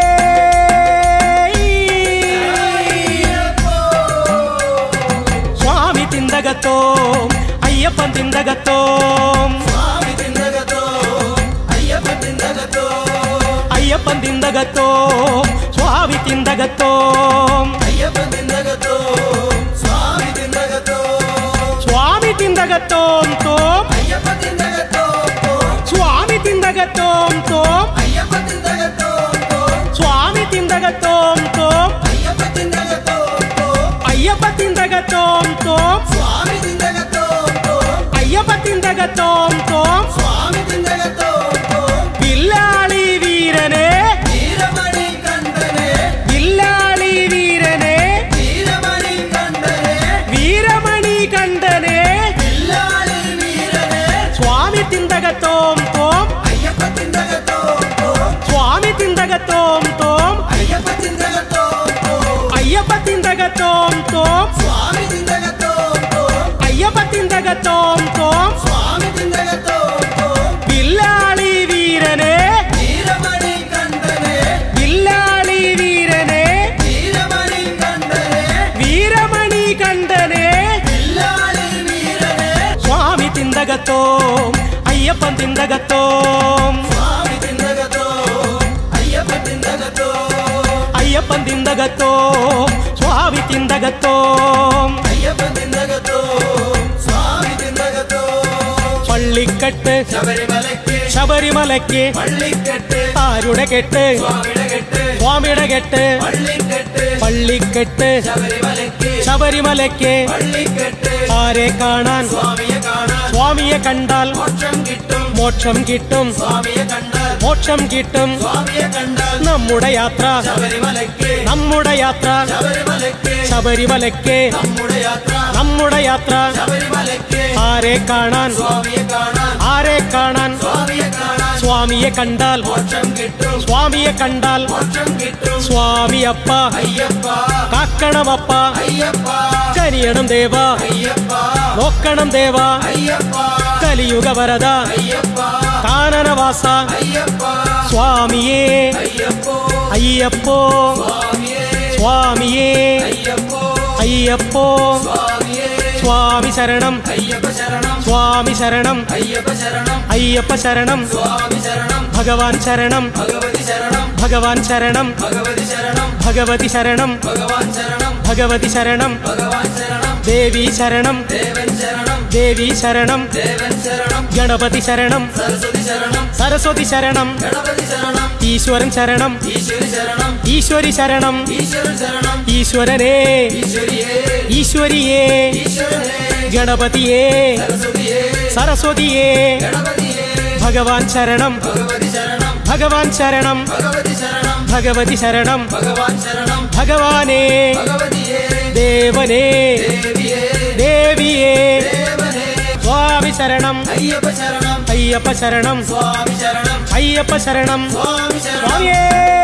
സ്വാമി തിന്തകത്തോം അയ്യപ്പൻ തിന്തകത്തോം സ്വാമി തിന്തകത്തോം അയ്യപ്പ തിന്തകത്തോം അയ്യപ്പൻ തിന്തകത്തോം സ്വാമി തിന്തകത്തോം അയ്യപ്പ തിന്തകത്തോം സ്വാമി തിന്തകത്തോം സ്വാമി തിന്തകത്തോം തോം അയ്യപ്പ തിന്തകത്തോം സ്വാമി തിന്തകത്തോം തോം അയ്യപ്പ തിന്തകത്തോം സ്വാമി തിന്തകത്തോം തോം അയ്യപ്പ തിന്തകത്തോം അയ്യപ്പ തിന്തകത്തോം തോം സ്വാമി തിന്തകത്തോം അയ്യപ്പ തിന്തകത്തോം തോം സ്വാമി തിന്തകത്തോം വില്ലാളി വീരനെ വീരമണി കണ്ഠനെ വില്ലാളി വീരനെ വീരമണി കണ്ഠനെ വീരമണി കണ്ഠനെ വില്ലാളി വീരനെ സ്വാമി തിന്തകത്തോം തോം അയ്യപ്പ തിന്തകത്തോം സ്വാമി തിന്തകത്തോം തോം അയ്യപ്പ തിന്തകത്തോം അയ്യപ്പ തിന്തകത്തോം തോം സ്വാമി തിന്തകത്തോം അയ്യപ്പ തിന്തകത്തോം തോം സ്വാമി തിന്തകത്തോം വില്ലാളി വീരനെ വീരമണി കണ്ഠനെ വില്ലാളി വീരനെ വീരമണി കണ്ഠനെ വീരമണി കണ്ഠനെ വില്ലാളി വീരനെ സ്വാമി തിന്തകത്തോം അയ്യപ്പൻ തിന്തകത്തോം സ്വാമി തിന്തകത്തോം അയ്യപ്പ തിന്തകത്തോം അയ്യപ്പൻ തിന്തകത്തോം സ്വാമി തിന്തകത്തോം അയ്യപ്പ തിന്തകത്തോം സ്വാമി തിന്തകത്തോം പള്ളിക്കെട്ട് ശബരിമലയ്ക്ക് ശബരിമലയ്ക്ക് പള്ളിക്കെട്ട് ആരുടെ കെട്ട് സ്വാമിയുടെ കെട്ട് സ്വാമിയുടെ കെട്ട് പള്ളിക്കെട്ട് പള്ളിക്കെട്ട് ശബരിമലയ്ക്ക് ശബരിമലയ്ക്ക് പള്ളിക്കെട്ട് ആരെ കാണാൻ സ്വാമിയെ കാണാൻ സ്വാമിയെ കണ്ടാൽ മോക്ഷം കിട്ടും മോക്ഷം കിട്ടും സ്വാമിയെ കണ്ടാൽ മോക്ഷം കിട്ടും സ്വാമിയെ കണ്ടാൽ നമ്മുടെ യാത്ര ശബരിമലയ്ക്ക് നമ്മുടെ യാത്ര ശബരിമലയ്ക്ക് ശബരിമലയ്ക്ക് നമ്മുടെ യാത്ര നമ്മുടെ യാത്ര ശബരിമലയ്ക്ക് ആരെ കാണാൻ സ്വാമിയെ കാണാൻ ആരെ കാണാൻ സ്വാമിയെ കാണാൻ സ്വാമിയെ കണ്ടാൽ മോക്ഷം കിട്ടും സ്വാമിയെ കണ്ടാൽ മോക്ഷം കിട്ടും സ്വാമിയപ്പ അയ്യപ്പ കാക്കണമപ്പ അയ്യപ്പ കനിയണം ദേവ അയ്യപ്പ നോക്കണം ദേവ അയ്യപ്പ കലിയുഗ വരദ അയ്യപ്പ കാനനവാസ അയ്യപ്പ സ്വാമിയേ അയ്യപ്പോ അയ്യപ്പോ സ്വാമിയേ സ്വാമിയേ അയ്യപ്പോ അയ്യപ്പോ സ്വാമിയേ സ്വാമി ശരണം അയ്യപ്പ ശരണം സ്വാമി ശരണം അയ്യപ്പ ശരണം അയ്യപ്പ ശരണം സ്വാമി ശരണം ഭഗവാൻ ശരണം ഭഗവതി ശരണം ഭഗവാൻ ശരണം ഭഗവതി ശരണം ഭഗവതി ശരണം ഭഗവാൻ ശരണം ഭഗവതി ശരണം ഭഗവാൻ ശരണം ദേവി ശരണം ദേവൻ ശരണം ദേവി ശരണം ദേവൻ ശരണം ഗണപതി ശരണം സരസ്വതി ശരണം സരസ്വതി ശരണം ഗണപതി ശരണം ഈശ്വരൻ ശരണം ഈശ്വരി ശരണം ഈശ്വരി ശരണം ഈശ്വരൻ ശരണം ഈശ്വരനേ ഈശ്വരിയേ ഈശ്വരിയേ ഈശ്വരനേ ഗണപതിയേ സരസ്വതിയേ സരസ്വതിയേ ഗണപതിയേ ഭഗവാൻ ശരണം ഭഗവതി ശരണം ഭഗവാൻ ശരണം ഭഗവതി ശരണം ഭഗവതി ശരണം ഭഗവാൻ ശരണം ഭഗവാനേ ഭഗവതിയേ ദേവനേ ദേവിയേ ദേവിയേ ദേവനേ സ്വാമി ശരണം അയ്യപ്പ ശരണം അയ്യപ്പ ശരണം സ്വാമി ശരണം അയ്യപ്പ ശരണം സ്വാമി ശരണം സ്വാമിയേ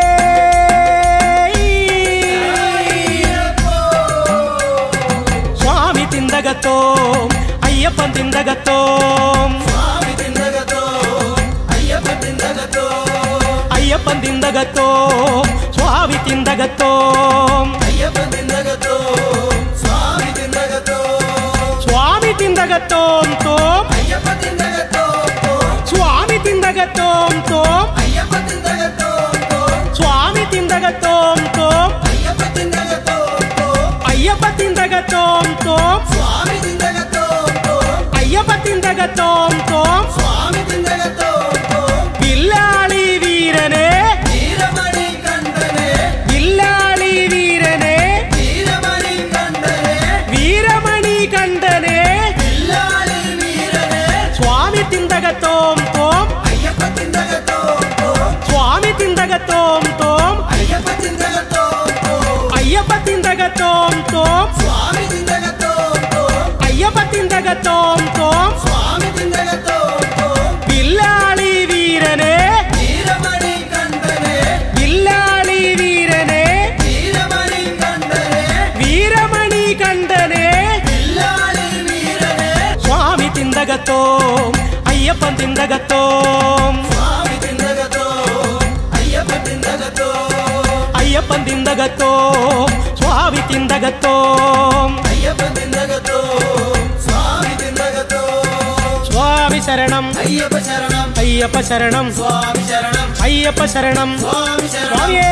സ്വാമി തിന്തകത്തോം അയ്യപ്പൻ തിന്തകത്തോം സ്വാമി തിന്തകത്തോം അയ്യപ്പ തിന്തകത്തോം അയ്യപ്പൻ തിന്തകത്തോം സ്വാമി തിന്തകത്തോം അയ്യപ്പ തിന്തകത്തോം സ്വാമി തിന്തകത്തോം സ്വാമി തിന്തകത്തോം തോം അയ്യപ്പ തിന്തകത്തോം സ്വാമി തിന്തകത്തോം തോം അയ്യപ്പ തിന്തകത്തോം സ്വാമി തിന്തകത്തോം തോം തിന്തകത്തോം തോം സ്വാമി തിന്തകത്തോം തോം വില്ലാളി വീരനെ വീരമണി കണ്ഠനെ വില്ലാളി വീരനെ വീരമണി കണ്ഠനെ വീരമണി കണ്ഠനെ വില്ലാളി വീരനെ സ്വാമി തിന്തകത്തോം അയ്യപ്പൻ തിന്തകത്തോം സ്വാമി തിന്തകത്തോം അയ്യപ്പൻ തിന്തകത്തോം അയ്യപ്പൻ തിന്തകത്തോം സ്വാമി തിന്തകത്തോം അയ്യപ്പൻ തിന്തകത്തോം സ്വാമി തിന്തകത്തോം സ്വാമി ശരണം അയ്യപ്പ ശരണം അയ്യപ്പ ശരണം സ്വാമി ശരണം അയ്യപ്പ ശരണം സ്വാമി ശരണം സ്വാമിയേ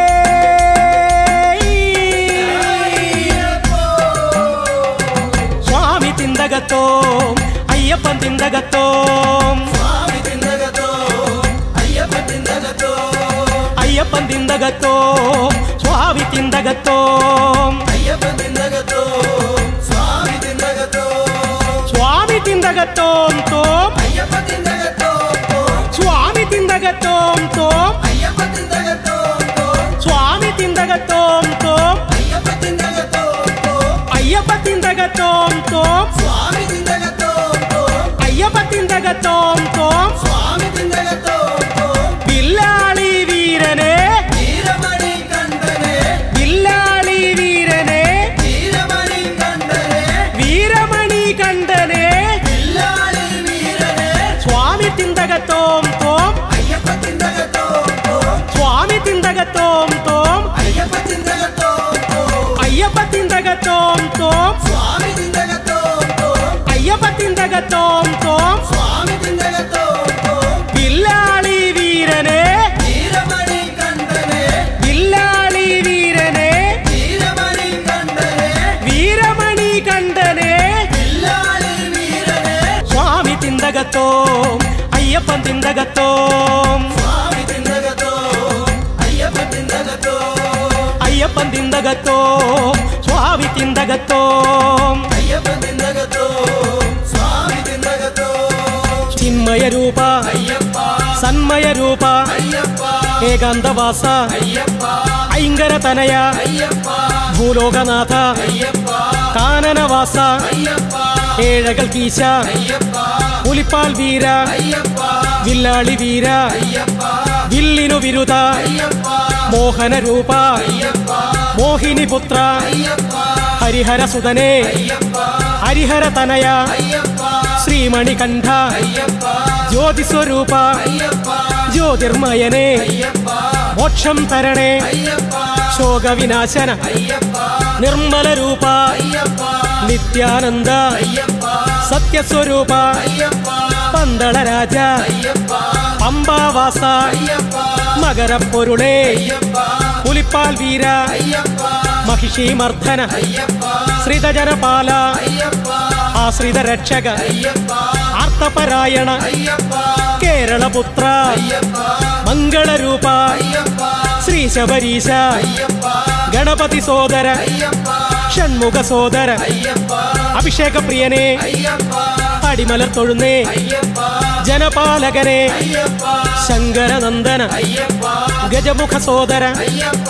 സ്വാമി തിന്തകത്തോം അയ്യപ്പൻ തിന്തകത്തോം സ്വാമി തിന്തകത്തോം അയ്യപ്പൻ തിന്തകത്തോം അയ്യപ്പൻ തിന്തകത്തോം സ്വാമി തിന്തകത്തോം അയ്യപ്പൻ തിന്തകത്തോം സ്വാമി തിന്തകത്തോം സ്വാമി തിന്തകത്തോം തോം അയ്യപ്പ തിന്തകത്തോം തോം സ്വാമി തിന്തകത്തോം തോം അയ്യപ്പ തിന്തകത്തോം തോം സ്വാമി തിന്തകത്തോം തോം അയ്യപ്പ തിന്തകത്തോം തോം അയ്യപ്പ തിന്തകത്തോം തോം സ്വാമി തിന്തകത്തോം തോം അയ്യപ്പ തിന്തകത്തോം തോം സ്വാമി തിന്തകത്തോം തോം വില്ലാളി വീരനെ വീരമണി കണ്ഠനെ വില്ലാളി വീരനെ വീരമണി കണ്ഠനെ വീരമണി കണ്ഠനെ വില്ലാളി വീരനെ സ്വാമി തിന്തകത്തോം തോം അയ്യപ്പ തിന്തകത്തോം തോം സ്വാമി തിന്തകത്തോം തോം അയ്യപ്പ തിന്തകത്തോം തോം അയ്യപ്പ തിന്തകത്തോം തോം സ്വാമി തിന്തകത്തോം തോം അയ്യപ്പ തിന്തകത്തോം തോം സ്വാമി തിന്തകത്തോം തോം വില്ലാളി വീരനെ വീരമണി കണ്ഠനെ വില്ലാളി വീരനെ വീരമണി കണ്ഠനെ വീരമണി കണ്ഠനെ വില്ലാളി വീരനെ സ്വാമി തിന്തകത്തോം അയ്യപ്പൻ തിന്തകത്തോം സ്വാമി തിന്തകത്തോം അയ്യപ്പ തിന്തകത്തോം അയ്യപ്പൻ തിന്തകത്തോം സ്വാമി തിന്തകത്തോം അയ്യപ്പ തിന്തകത്തോം സ്വാമി തിന്തകത്തോം ചിന്മയ രൂപ അയ്യപ്പ സന്മയ രൂപ അയ്യപ്പ ഏകാന്തവാസ അയ്യപ്പ ഐങ്കര തനയ അയ്യപ്പ ഭൂലോകനാഥ അയ്യപ്പ കാനനവാസ അയ്യപ്പ ഏഴകൾ കീശ അയ്യപ്പ പുലിപ്പാൽ വീര അയ്യപ്പ വില്ലാളി വീര അയ്യപ്പ വില്ലിനു വിരുദ അയ്യപ്പ മോഹന രൂപ അയ്യപ്പ മോഹിനി പുത്ര അയ്യപ്പ ഹരിഹര സുതനെ അയ്യപ്പ ഹരിഹര തനയ അയ്യപ്പ ശ്രീമണികണ്ഠ അയ്യപ്പ ജ്യോതിസ്വരൂപ അയ്യപ്പ ജ്യോതിർമയനെ അയ്യപ്പ മോക്ഷം തരണേ അയ്യപ്പ ശോകവിനാശന അയ്യപ്പ നിർമ്മല രൂപ അയ്യപ്പ നിത്യാനന്ദ അയ്യപ്പ സത്യസ്വരൂപ അയ്യപ്പ പന്തള രാജ അയ്യപ്പ പമ്പാവാസ അയ്യപ്പ മകരപ്പൊരുളേ അയ്യപ്പ പുലിപ്പാൽ വീര അയ്യപ്പ മഹിഷി മർദ്ദന അയ്യപ്പ ശ്രിതജനപാല അയ്യപ്പ ആശ്രിത രക്ഷക അയ്യപ്പ ആർത്തപരായണ അയ്യപ്പ കേരളപുത്ര അയ്യപ്പ മംഗളരൂപ അയ്യപ്പ ശ്രീ ശബരീശ അയ്യപ്പ ഗണപതി സോദര അയ്യപ്പ ഷൺമുഖ സോദര അയ്യപ്പ അഭിഷേക പ്രിയനെ അയ്യപ്പ അടിമലർ തൊഴുന്നേ അയ്യപ്പ ജനപാലകനെ അയ്യപ്പ ശങ്കരനന്ദന അയ്യപ്പ ഗജമുഖ സോദര അയ്യപ്പ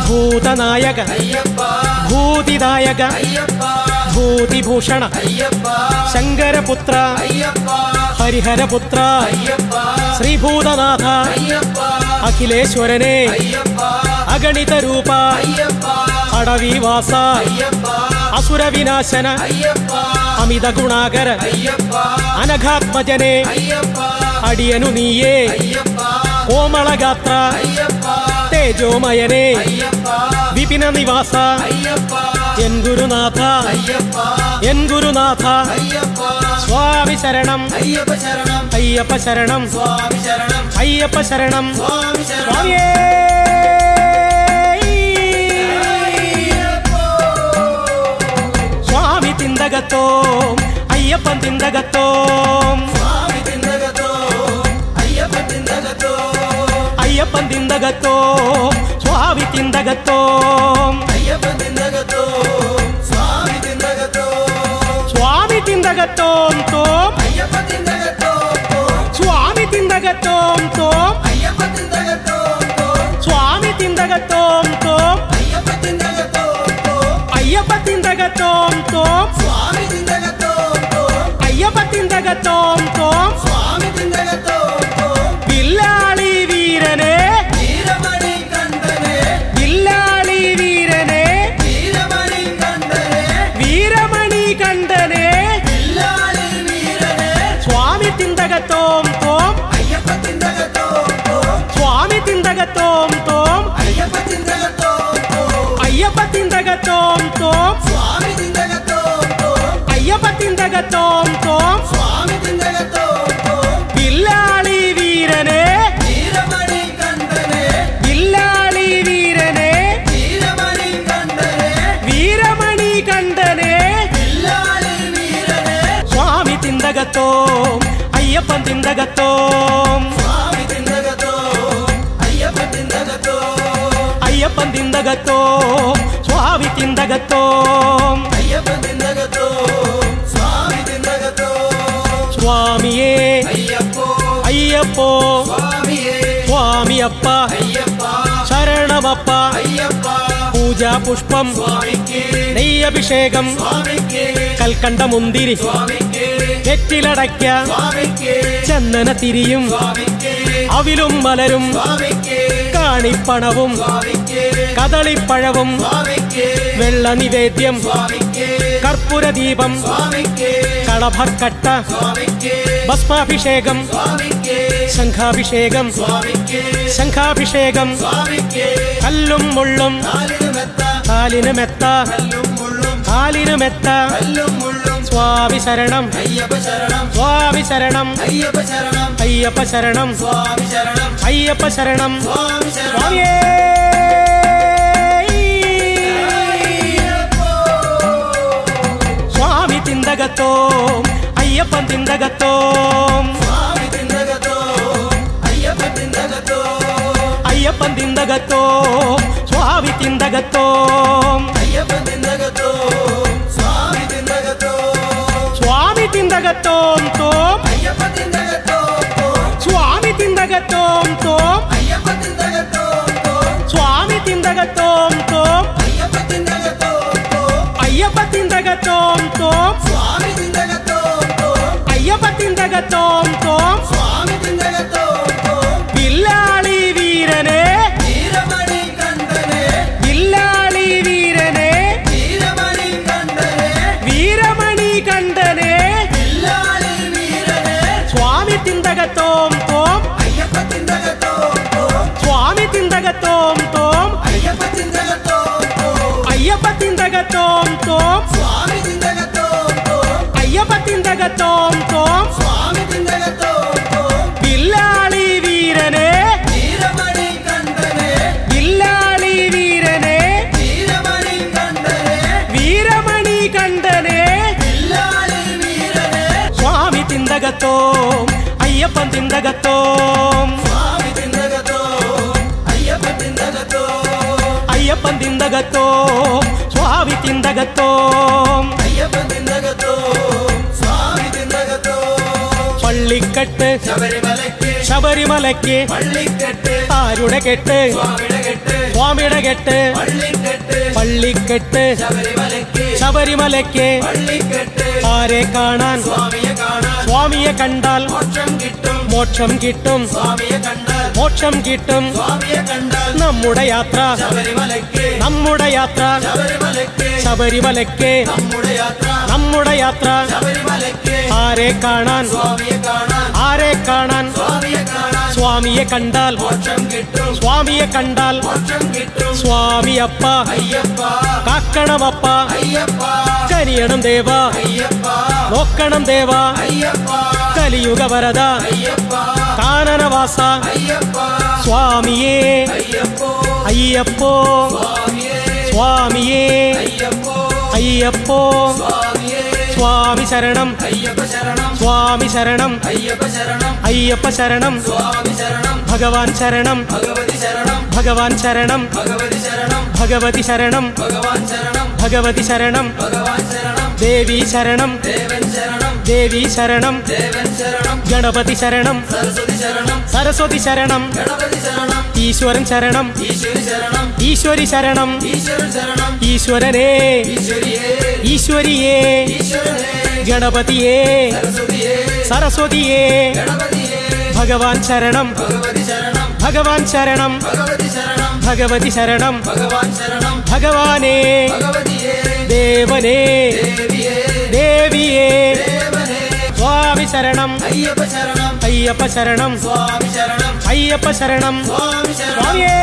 ഭൂതനായക അയ്യപ്പ ഭൂതിദായക അയ്യപ്പ ഭൂതിഭൂഷണ അയ്യപ്പ ശങ്കരപുത്ര അയ്യപ്പ ഹരിഹരപുത്ര അയ്യപ്പ ശ്രീഭൂതനാഥ അയ്യപ്പ അഖിലേശ്വരനെ അയ്യപ്പ അഗണിത രൂപ അയ്യപ്പ അടവിവാസ അയ്യപ്പ അസുരവിനാശന അയ്യപ്പ അമിത ഗുണാകര അയ്യപ്പ അനഘാത്മജനെ അയ്യപ്പ അടിയനു നീയേ അയ്യപ്പ കോമളഗാത്ര അയ്യപ്പ തേജോമയനെ അയ്യപ്പ വിപിന നിവാസ അയ്യപ്പ എൻ ഗുരുനാഥ അയ്യപ്പ എൻ ഗുരുനാഥ അയ്യപ്പ സ്വാമി ശരണം അയ്യപ്പ ശരണം അയ്യപ്പ ശരണം സ്വാമി ശരണം അയ്യപ്പ ശരണം സ്വാമി ശരണം സ്വാമിയേ സ്വാമി തിന്തകത്തോം അയ്യപ്പൻ തിന്തകത്തോം സ്വാമി തിന്തകത്തോം അയ്യപ്പ തിന്തകത്തോം അയ്യപ്പൻ തിന്തകത്തോം സ്വാമി തിന്തകത്തോം അയ്യപ്പ തിന്തകത്തോം സ്വാമി തിന്തകത്തോം സ്വാമി തിന്തകത്തോം തോം അയ്യപ്പ തിന്തകത്തോം തോം സ്വാമി തിന്തകത്തോം തോം അയ്യപ്പ തിന്തകത്തോം തോം സ്വാമി തിന്തകത്തോം തോം അയ്യപ്പ തിന്തകത്തോം തോം അയ്യപ്പ തിന്തകത്തോം തോം സ്വാമി തിന്തകത്തോം തോം അയ്യപ്പൻ തിന്തകത്തോം സ്വാമി തിന്തകത്തോം അയ്യപ്പ തിന്തകത്തോം അയ്യപ്പൻ തിന്തകത്തോം സ്വാമി തിന്തകത്തോം അയ്യപ്പ തിന്തകത്തോം സ്വാമി തിന്തകത്തോം സ്വാമിയേ അയ്യപ്പോ അയ്യപ്പോ സ്വാമിയേ സ്വാമിയപ്പ അയ്യപ്പ ശരണമപ്പ അയ്യപ്പ പൂജാ പുഷ്പം സ്വാമിക്ക് നെയ്യഭിഷേകം സ്വാമിക്ക് കൽക്കണ്ട മുന്തിരി സ്വാമിക്ക് വെറ്റിലടയ്ക്ക സ്വാമിക്ക് ചന്ദന തിരിയും സ്വാമിക്ക് അവിലും മലരും സ്വാമിക്ക് കാണിപ്പണവും സ്വാമിക്ക് കദളിപ്പഴവും സ്വാമിക്ക് വെള്ള നിവേദ്യം സ്വാമിക്ക് കർപ്പൂരദീപം സ്വാമിക്ക് കളഭക്കട്ട സ്വാമിക്ക് ഭസ്മാഭിഷേകം സ്വാമിക്ക് ശംഖാഭിഷേകം സ്വാമിക്ക് ശംഖാഭിഷേകം സ്വാമിക്ക് കല്ലും മുള്ളും കാലിന് മെത്ത കാലിന് മെത്ത കല്ലും മുള്ളും കാലിന് മെത്ത കല്ലും മുള്ളും സ്വാമി ശരണം അയ്യപ്പ ശരണം സ്വാമി ശരണം അയ്യപ്പ ശരണം അയ്യപ്പ ശരണം സ്വാമി ശരണം അയ്യപ്പ ശരണം സ്വാമി ശരണം സ്വാമിയേ സ്വാമി തിന്തകത്തോം അയ്യപ്പൻ തിന്തകത്തോം സ്വാമി തിന്തകത്തോം അയ്യപ്പ തിന്തകത്തോം അയ്യപ്പൻ തിന്തകത്തോം സ്വാമി തിന്തകത്തോം അയ്യപ്പ തിന്തകത്തോം സ്വാമി തിന്തകത്തോം സ്വാമി തിന്തകത്തോം തോം അയ്യപ്പ തിന്തകത്തോം സ്വാമി തിന്തകത്തോം തോം അയ്യപ്പ തിന്തകത്തോം സ്വാമി തിന്തകത്തോം തോം അയ്യപ്പ തിന്തകത്തോം അയ്യപ്പ തിന്തകത്തോം തോം സ്വാമി തിന്തകത്തോം അയ്യപ്പ തിന്തകത്തോം തോം സ്വാമി തിന്തകത്തോം വില്ലാളി വീരനെ വീരമണി കണ്ഠനെ വില്ലാളി വീരനെ വീരമണി കണ്ഠനെ വീരമണി കണ്ഠനെ വില്ലാളി വീരനെ സ്വാമി തിന്തകത്തോം തോം അയ്യപ്പ തിന്തകത്തോം സ്വാമി തിന്തകത്തോം തോം അയ്യപ്പ തിന്തകത്തോം അയ്യപ്പ തിന്തകത്തോം തോം സ്വാമി തിന്തകത്തോം അയ്യപ്പ തിന്തകത്തോം തോം സ്വാമി തിന്തകത്തോം വില്ലാളി വീരനെ വീരമണി കണ്ഠനെ വില്ലാളി വീരനെ വീരമണി കണ്ഠനെ വീരമണി കണ്ഠനെ വില്ലാളി വീരനെ സ്വാമി തിന്തകത്തോം അയ്യപ്പൻ തിന്തകത്തോം സ്വാമി തിന്തകത്തോം അയ്യപ്പ തിന്തകത്തോം അയ്യപ്പൻ തിന്തകത്തോം സ്വാമി തിന്തകത്തോം അയ്യപ്പ തിന്തകത്തോം സ്വാമി തിന്തകത്തോം പള്ളിക്കെട്ട് ശബരിമലയ്ക്ക് ശബരിമലയ്ക്ക് പള്ളിക്കെട്ട് ആരുടെ കെട്ട് സ്വാമിയുടെ കെട്ട് സ്വാമിയുടെ കെട്ട് പള്ളിക്കെട്ട് പള്ളിക്കെട്ട് ശബരിമലയ്ക്ക് ശബരിമലയ്ക്ക് പള്ളിക്കെട്ട് ആരെ കാണാൻ സ്വാമിയെ കാണാൻ സ്വാമിയെ കണ്ടാൽ മോക്ഷം കിട്ടും മോക്ഷം കിട്ടും സ്വാമിയെ കണ്ടാൽ മോക്ഷം കിട്ടും സ്വാമിയെ കണ്ടാൽ നമ്മുടെ യാത്ര ശബരിമലയ്ക്ക് നമ്മുടെ യാത്ര ശബരിമലയ്ക്ക് ശബരിമലയ്ക്ക് നമ്മുടെ യാത്ര നമ്മുടെ യാത്ര ശബരിമലയ്ക്ക് ആരെ കാണാൻ സ്വാമിയെ കാണാൻ ആരെ കാണാൻ സ്വാമിയെ കാണാൻ സ്വാമിയെ കണ്ടാൽ മോക്ഷം കിട്ടും സ്വാമിയെ കണ്ടാൽ മോക്ഷം കിട്ടും സ്വാമിയപ്പ അയ്യപ്പ കാക്കണമപ്പ അയ്യപ്പ കനിയണം ദേവ അയ്യപ്പ നോക്കണം ദേവ അയ്യപ്പ കലിയുഗ വരദ അയ്യപ്പ കാനനവാസ അയ്യപ്പ സ്വാമിയേ അയ്യപ്പോ അയ്യപ്പോ സ്വാമിയേ സ്വാമിയേ അയ്യപ്പോ അയ്യപ്പോ സ്വാമിയേ സ്വാമി ശരണം അയ്യപ്പ ശരണം സ്വാമി ശരണം അയ്യപ്പ ശരണം അയ്യപ്പ ശരണം സ്വാമി ശരണം ഭഗവാൻ ശരണം ഭഗവതി ശരണം ഭഗവാൻ ശരണം ഭഗവതി ശരണം ഭഗവതി ശരണം ഭഗവാൻ ശരണം ഭഗവതി ശരണം ഭഗവാൻ ശരണം ദേവി ശരണം ദേവൻ ശരണം ദേവി ശരണം ദേവൻ ശരണം ഗണപതി ശരണം സരസ്വതി ശരണം സരസ്വതി ശരണം ഗണപതി ശരണം ഈശ്വരൻ ശരണം ഈശ്വരി ശരണം ഈശ്വരി ശരണം ഈശ്വരൻ ശരണം ഈശ്വരനേ ഈശ്വരിയേ ഈശ്വരിയേ ഈശ്വരനേ ഗണപതിയേ സരസ്വതിയേ സരസ്വതിയേ ഗണപതിയേ ഭഗവാൻ ശരണം ഭഗവതി ശരണം ഭഗവാൻ ശരണം ഭഗവതി ശരണം ഭഗവതി ശരണം ഭഗവാൻ ശരണം ഭഗവാനേ ഭഗവതിയേ ദേവനേ ദേവിയേ ദേവിയേ ദേവനേ സ്വാമി ശരണം അയ്യപ്പ ശരണം അയ്യപ്പ ശരണം സ്വാമി ശരണം അയ്യപ്പ ശരണം സ്വാമി ശരണം സ്വാമിയേ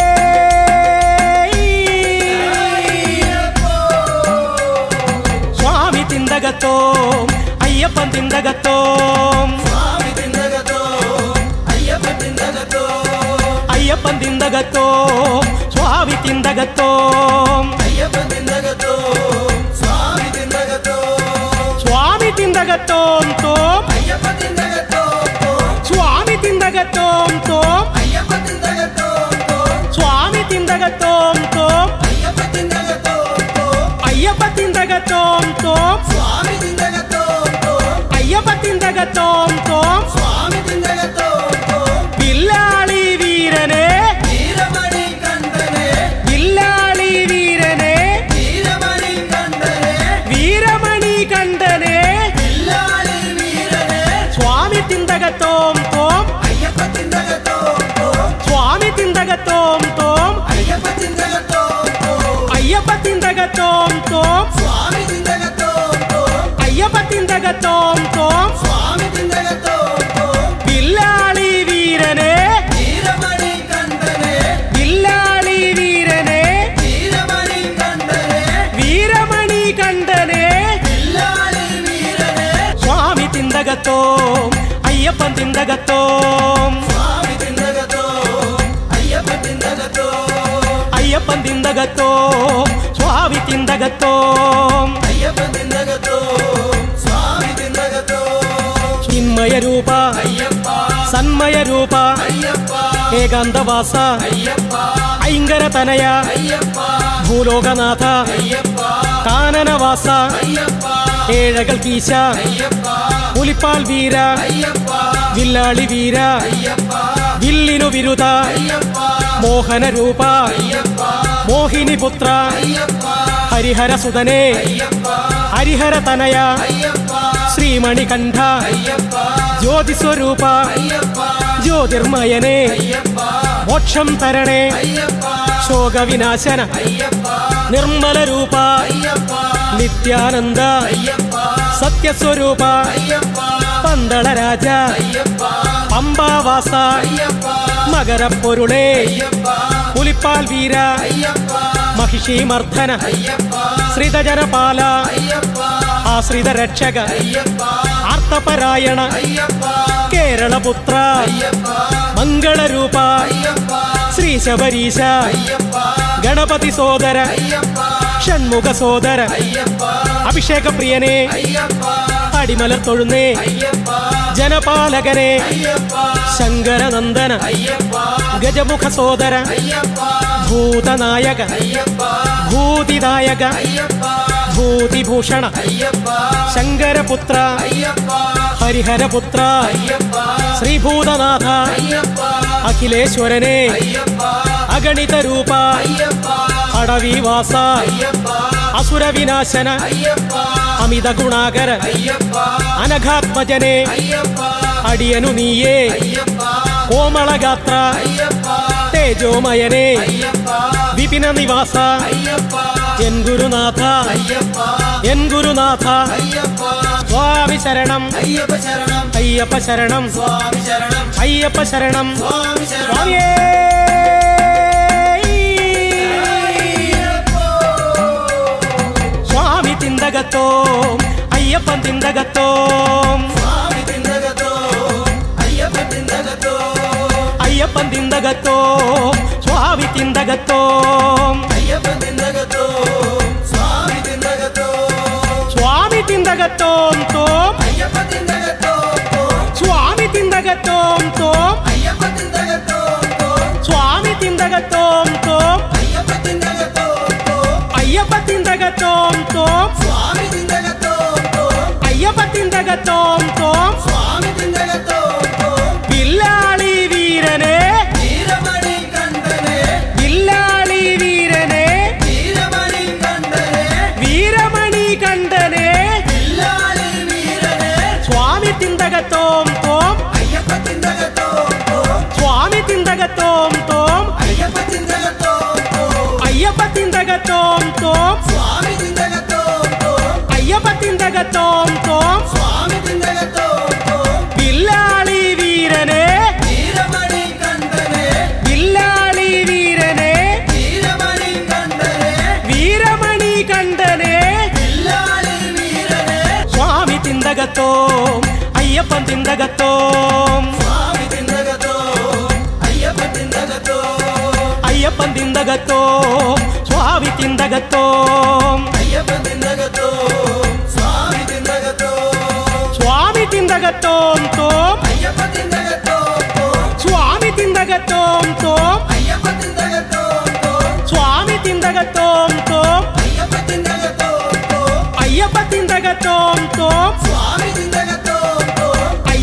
സ്വാമി തിന്തകത്തോം അയ്യപ്പൻ തിന്തകത്തോം സ്വാമി തിന്തകത്തോം അയ്യപ്പ തിന്തകത്തോം അയ്യപ്പൻ തിന്തകത്തോം സ്വാമി തിന്തകത്തോം അയ്യപ്പ തിന്തകത്തോം സ്വാമി തിന്തകത്തോം സ്വാമി തിന്തകത്തോം തോം അയ്യപ്പ തിന്തകത്തോം തിന്തകത്തോം തോം സ്വാമി തിന്തകത്തോം തോം വില്ലാളി വീരനെ വീരമണി കണ്ഠനെ വില്ലാളി വീരനെ വീരമണി കണ്ഠനെ വീരമണി കണ്ഠനെ വില്ലാളി വീരനെ സ്വാമി തിന്തകത്തോം തോം അയ്യപ്പ തിന്തകത്തോം തോം സ്വാമി തിന്തകത്തോം തോം അയ്യപ്പ തിന്തകത്തോം തോം അയ്യപ്പ തിന്തകത്തോം തോം സ്വാമി തിന്തകത്തോം തോം അയ്യപ്പ തിന്തകത്തോം തോം സ്വാമി തിന്തകത്തോം തോം വില്ലാളി വീരനെ വീരമണി കണ്ഠനെ വില്ലാളി വീരനെ വീരമണി കണ്ഠനെ വീരമണി കണ്ഠനെ വില്ലാളി വീരനെ സ്വാമി തിന്തകത്തോം അയ്യപ്പൻ തിന്തകത്തോം സ്വാമി തിന്തകത്തോം അയ്യപ്പ തിന്തകത്തോം അയ്യപ്പൻ തിന്തകത്തോം സ്വാമി തിന്തകത്തോം അയ്യപ്പ തിന്തകത്തോം സ്വാമി തിന്തകത്തോം ചിന്മയ രൂപ അയ്യപ്പ സന്മയ രൂപ അയ്യപ്പ ഏകാന്തവാസ അയ്യപ്പ ഐങ്കര തനയ അയ്യപ്പ ഭൂലോകനാഥ അയ്യപ്പ കാനനവാസ അയ്യപ്പ ഏഴകൾ കീശ അയ്യപ്പ പുലിപ്പാൽ വീര അയ്യപ്പ വില്ലാളി വീര അയ്യപ്പ വില്ലിനു വിരുദ അയ്യപ്പ മോഹന രൂപ അയ്യപ്പ മോഹിനി പുത്ര അയ്യപ്പ ഹരിഹര സുതനെ അയ്യപ്പ ഹരിഹര തനയ അയ്യപ്പ ശ്രീമണികണ്ഠ അയ്യപ്പ ജ്യോതിസ്വരൂപ അയ്യപ്പ ജ്യോതിർമയനെ അയ്യപ്പ മോക്ഷം തരണേ അയ്യപ്പ ശോകവിനാശന അയ്യപ്പ നിർമ്മല രൂപ അയ്യപ്പ നിത്യാനന്ദ അയ്യപ്പ സത്യസ്വരൂപ അയ്യപ്പ പന്തള രാജ അയ്യപ്പ പമ്പാവാസ അയ്യപ്പ മകരപ്പൊരുളേ അയ്യപ്പ പുലിപ്പാൽ വീര അയ്യപ്പ മഹിഷി മർദ്ദന അയ്യപ്പ ശ്രിതജനപാല അയ്യപ്പ ആശ്രിത രക്ഷക അയ്യപ്പ ആർത്തപരായണ അയ്യപ്പ കേരളപുത്ര അയ്യപ്പ മംഗളരൂപ അയ്യപ്പ ശ്രീ ശബരീശ അയ്യപ്പ ഗണപതി സോദര അയ്യപ്പ ഷൺമുഖ സോദര അയ്യപ്പ അഭിഷേക പ്രിയനെ അയ്യപ്പ അടിമലർ തൊഴുന്നേ അയ്യപ്പ ജനപാലകനെ അയ്യപ്പ ശങ്കരനന്ദന അയ്യപ്പ ഗജമുഖ സോദര അയ്യപ്പ ഭൂതനായക അയ്യപ്പ ഭൂതിദായക അയ്യപ്പ ഭൂതിഭൂഷണ അയ്യപ്പ ശങ്കരപുത്ര അയ്യപ്പ ഹരിഹരപുത്ര അയ്യപ്പ ശ്രീഭൂതനാഥ അയ്യപ്പ അഖിലേശ്വരനെ അയ്യപ്പ അഗണിത രൂപ അയ്യപ്പ അടവിവാസ അയ്യപ്പ അസുരവിനാശന അയ്യപ്പ അമിത ഗുണാകര അയ്യപ്പ അനഘാത്മജനെ അയ്യപ്പ അടിയനു നീയേ അയ്യപ്പ കോമളഗാത്ര അയ്യപ്പ തേജോമയനെ അയ്യപ്പ വിപിന നിവാസ അയ്യപ്പ എൻ ഗുരുനാഥ അയ്യപ്പ എൻ ഗുരുനാഥ അയ്യപ്പ സ്വാമി ശരണം അയ്യപ്പ ശരണം അയ്യപ്പ ശരണം സ്വാമി ശരണം അയ്യപ്പ ശരണം സ്വാമി ശരണം സ്വാമിയേ സ്വാമി തിന്തകത്തോം അയ്യപ്പൻ തിന്തകത്തോം സ്വാമി തിന്തകത്തോം അയ്യപ്പ തിന്തകത്തോം അയ്യപ്പൻ തിന്തകത്തോം സ്വാമി തിന്തകത്തോം അയ്യപ്പ തിന്തകത്തോം സ്വാമി തിന്തകത്തോം സ്വാമി തിന്തകത്തോം തോം അയ്യപ്പ തിന്തകത്തോം തോം സ്വാമി തിന്തകത്തോം തോം അയ്യപ്പ തിന്തകത്തോം തോം സ്വാമി തിന്തകത്തോം തോം അയ്യപ്പ തിന്തകത്തോം തോം അയ്യപ്പ തിന്തകത്തോം തോം സ്വാമി തിന്തകത്തോം തോം അയ്യപ്പ തിന്തകത്തോം തോം സ്വാമി തിന്തകത്തോം തോം വില്ലാളി വീരനെ വീരമണി കണ്ഠനെ വില്ലാളി വീരനെ വീരമണി കണ്ഠനെ വീരമണി കണ്ഠനെ വില്ലാളി വീരനെ സ്വാമി തിന്തകത്തോം തോം അയ്യപ്പ തിന്തകത്തോം തോം സ്വാമി തിന്തകത്തോം തോം അയ്യപ്പ തിന്തകത്തോം തോം അയ്യപ്പ തിന്തകത്തോം തോം സ്വാമി തിന്തകത്തോം തോം അയ്യപ്പ തിന്തകത്തോം തോം സ്വാമി തിന്തകത്തോം തോം വില്ലാളി വീരനെ വീരമണി കണ്ഠനെ വില്ലാളി വീരനെ വീരമണി കണ്ഠനെ വീരമണി കണ്ഠനെ വില്ലാളി വീരനെ സ്വാമി തിന്തകത്തോം അയ്യപ്പൻ തിന്തകത്തോം സ്വാമി തിന്തകത്തോം അയ്യപ്പ തിന്തകത്തോം അയ്യപ്പൻ തിന്തകത്തോം സ്വാമി തിന്തകത്തോം അയ്യപ്പ തിന്തകത്തോം സ്വാമി തിന്തകത്തോം സ്വാമി തിന്തകത്തോം തോം അയ്യപ്പ തിന്തകത്തോം തോം സ്വാമി തിന്തകത്തോം തോം അയ്യപ്പ തിന്തകത്തോം തോം സ്വാമി തിന്തകത്തോം തോം അയ്യപ്പ തിന്തകത്തോം തോം അയ്യപ്പ തിന്തകത്തോം തോം സ്വാമി തിന്തകത്തോം തോം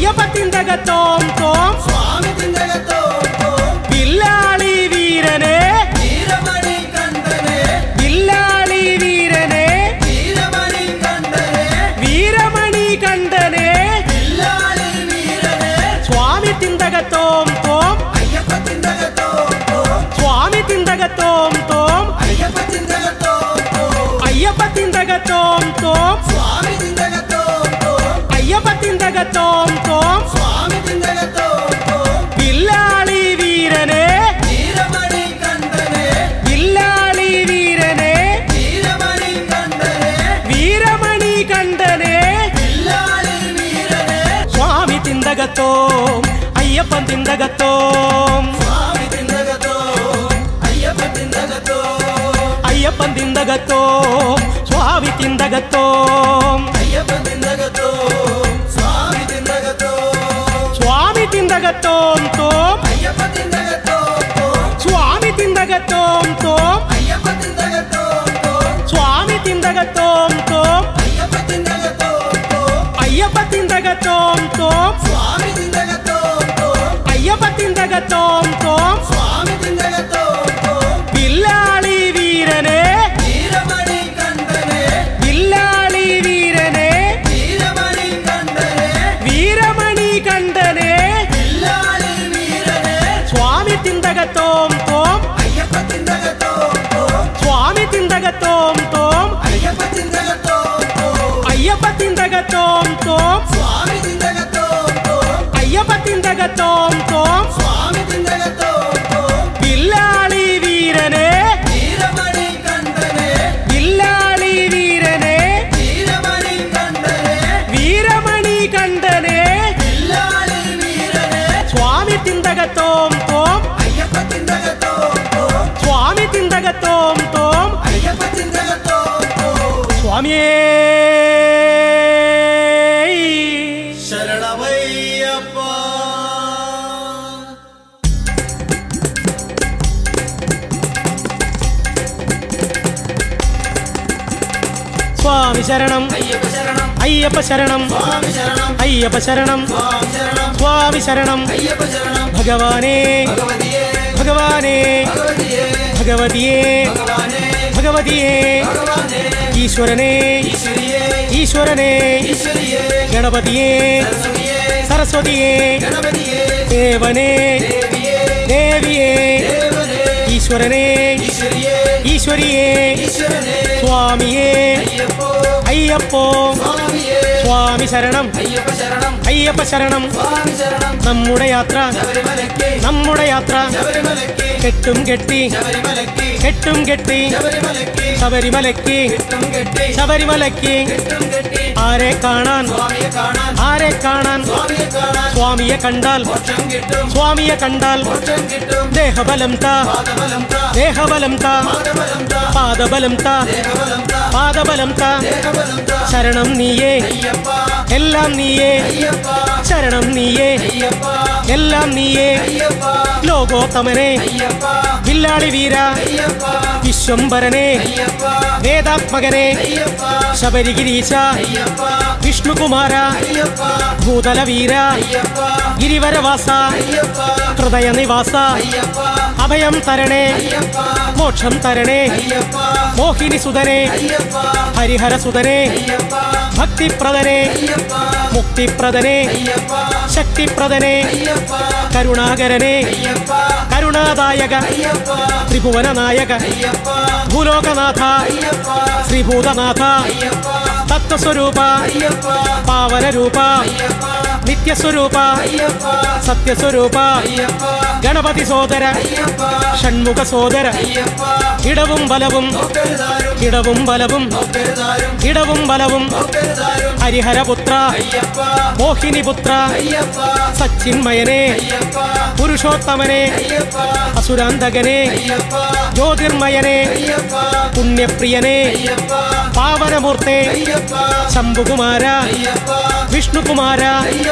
തിന്തകത്തോം തോം സ്വാമി തിന്തകത്തോം തോം വില്ലാളി വീരനെ വീരമണി കണ്ഠനെ വില്ലാളി വീരനെ വീരമണി കണ്ഠനെ വീരമണി കണ്ഠനെ വില്ലാളി വീരനെ സ്വാമി തിന്തകത്തോം തോം അയ്യപ്പ തിന്തകത്തോം തോം സ്വാമി തിന്തകത്തോം തോം അയ്യപ്പ തിന്തകത്തോം തോം അയ്യപ്പ തിന്തകത്തോം തോം സ്വാമി തിന്തകത്തോം തോം അയ്യപ്പ തിന്തകത്തോം തോം സ്വാമി തിന്തകത്തോം തോം വില്ലാളി വീരനെ വീരമണി കണ്ഠനെ വില്ലാളി വീരനെ വീരമണി കണ്ഠനെ വീരമണി കണ്ഠനെ വില്ലാളി വീരനെ സ്വാമി തിന്തകത്തോം അയ്യപ്പൻ തിന്തകത്തോം സ്വാമി തിന്തകത്തോം അയ്യപ്പ തിന്തകത്തോം അയ്യപ്പൻ തിന്തകത്തോം സ്വാമി തിന്തകത്തോം അയ്യപ്പ തിന്തകത്തോം സ്വാമി തിന്തകത്തോം സ്വാമി തിന്തകത്തോം തോം അയ്യപ്പ തിന്തകത്തോം തോം സ്വാമി തിന്തകത്തോം തോം അയ്യപ്പ തിന്തകത്തോം തോം സ്വാമി തിന്തകത്തോം തോം അയ്യപ്പ തിന്തകത്തോം തോം അയ്യപ്പ തിന്തകത്തോം തോം സ്വാമി തിന്തകത്തോം തോം അയ്യപ്പ തിന്തകത്തോം തോം സ്വാമി തിന്തകത്തോം തോം വില്ലാളി വീരനെ വീരമണി കണ്ഠനെ വില്ലാളി വീരനെ വീരമണി കണ്ഠനെ വീരമണി കണ്ഠനെ വില്ലാളി വീരനെ സ്വാമി തിന്തകത്തോം തോം അയ്യപ്പ തിന്തകത്തോം തോം സ്വാമി തിന്തകത്തോം തോം അയ്യപ്പ തിന്തകത്തോം തോം അയ്യപ്പ തിന്തകത്തോം തോം സ്വാമി തിന്തകത്തോം തോം അയ്യപ്പ തിന്തകത്തോം തോം സ്വാമി തിന്തകത്തോം തോം വില്ലാളി വീരനെ വീരമണി കണ്ഠനെ വില്ലാളി വീരനെ വീരമണി കണ്ഠനെ വീരമണി കണ്ഠനെ വില്ലാളി വീരനെ സ്വാമി തിന്തകത്തോം തോം അയ്യപ്പ തിന്തകത്തോം തോം സ്വാമി തിന്തകത്തോം തോം അയ്യപ്പ തിന്തകത്തോം തോം സ്വാമിയേ ശരണമയ്യപ്പ സ്വാമി ശരണം അയ്യപ്പ ശരണം അയ്യപ്പ ശരണം സ്വാമി ശരണം അയ്യപ്പ ശരണം സ്വാമി ശരണം സ്വാമി ശരണം അയ്യപ്പ ശരണം ഭഗവാനേ ഭഗവതിയേ ഭഗവാനേ ഭഗവതിയേ ഭഗവതിയേ ഭഗവാനേ ഭഗവതിയേ ഭഗവാനേ ഈശ്വരനേ ഈശ്വരിയേ ഈശ്വരനേ ഈശ്വരിയേ ഗണപതിയേ സരസ്വതിയേ സരസ്വതിയേ ഗണപതിയേ ദേവനേ ദേവിയേ ദേവിയേ ദേവനേ ഈശ്വരനേ ഈശ്വരിയേ ഈശ്വരിയേ ഈശ്വരനേ സ്വാമിയേ അയ്യപ്പോ അയ്യപ്പോ സ്വാമിയേ സ്വാമി ശരണം അയ്യപ്പ ശരണം അയ്യപ്പ ശരണം സ്വാമി ശരണം നമ്മുടെ യാത്ര ശബരിമലയ്ക്ക് നമ്മുടെ യാത്ര ശബരിമലയ്ക്ക് കെട്ടും കെട്ടി ശബരിമലയ്ക്ക് കെട്ടും കെട്ടി ശബരിമലയ്ക്ക് ശബരിമലയ്ക്ക് കെട്ടും കെട്ടി ശബരിമലയ്ക്ക് കെട്ടും കെട്ടി ആരെ കാണാൻ സ്വാമിയെ കാണാൻ ആരെ കാണാൻ സ്വാമിയെ കാണാൻ സ്വാമിയെ കണ്ടാൽ മോക്ഷം കിട്ടും സ്വാമിയെ കണ്ടാൽ മോക്ഷം കിട്ടും ദേഹബലം താ പാദബലം താ ദേഹബലം താ പാദബലം താ പാദബലം താ ദേഹബലം താ പാദബലം താ ദേഹബലം താ ശരണം നീയേ അയ്യപ്പ എല്ലാം നീയേ അയ്യപ്പ ശരണം നീയേ അയ്യപ്പ എല്ലാം നീയേ അയ്യപ്പ ലോകോത്തമനെ അയ്യപ്പ വില്ലാളി വീര അയ്യപ്പ വിശ്വംഭരനെ അയ്യപ്പ വേദാത്മകനെ അയ്യപ്പ ശബരിഗിരീശ അയ്യപ്പ വിഷ്ണുകുമാര അയ്യപ്പ ഭൂതലവീര അയ്യപ്പ ഗിരിവരവാസ അയ്യപ്പ ഹൃദയനിവാസ അയ്യപ്പ അഭയം തരണേ അയ്യപ്പ മോക്ഷം തരണേ അയ്യപ്പ മോഹിനി സുതനെ അയ്യപ്പ ഹരിഹര സുതനെ അയ്യപ്പ ഭക്തിപ്രദനെ അയ്യപ്പ മുക്തിപ്രദനെ അയ്യപ്പ ശക്തിപ്രദനെ അയ്യപ്പ കരുണാകരനെ അയ്യപ്പ കരുണാദായക അയ്യപ്പ ത്രിഭുവന നായക അയ്യപ്പ ഭൂലോകനാഥ അയ്യപ്പ ശ്രീഭൂതനാഥ അയ്യപ്പ തത്വസ്വരൂപ അയ്യപ്പ പാവനരൂപ അയ്യപ്പ നിത്യസ്വരൂപ അയ്യപ്പ സത്യസ്വരൂപ അയ്യപ്പ ഗണപതി സോദര അയ്യപ്പ ഷൺമുഖ സോദര അയ്യപ്പ ഇടവും ബലവും ഒക്കരുതാരും ഇടവും ബലവും ഒക്കരുതാരും ഇടവും ബലവും ഒക്കരുതാരും ഹരിഹരപുത്ര അയ്യപ്പ മോഹിനിപുത്ര അയ്യപ്പ സച്ചിന്മയനെ അയ്യപ്പ പുരുഷോത്തമനെ അയ്യപ്പ അസുരാന്തകനെ അയ്യപ്പ ജ്യോതിർമയനെ അയ്യപ്പ പുണ്യപ്രിയനെ അയ്യപ്പ പാവനമൂർത്തെ അയ്യപ്പ ശംഭുകുമാര അയ്യപ്പ വിഷ്ണുകുമാര അയ്യപ്പ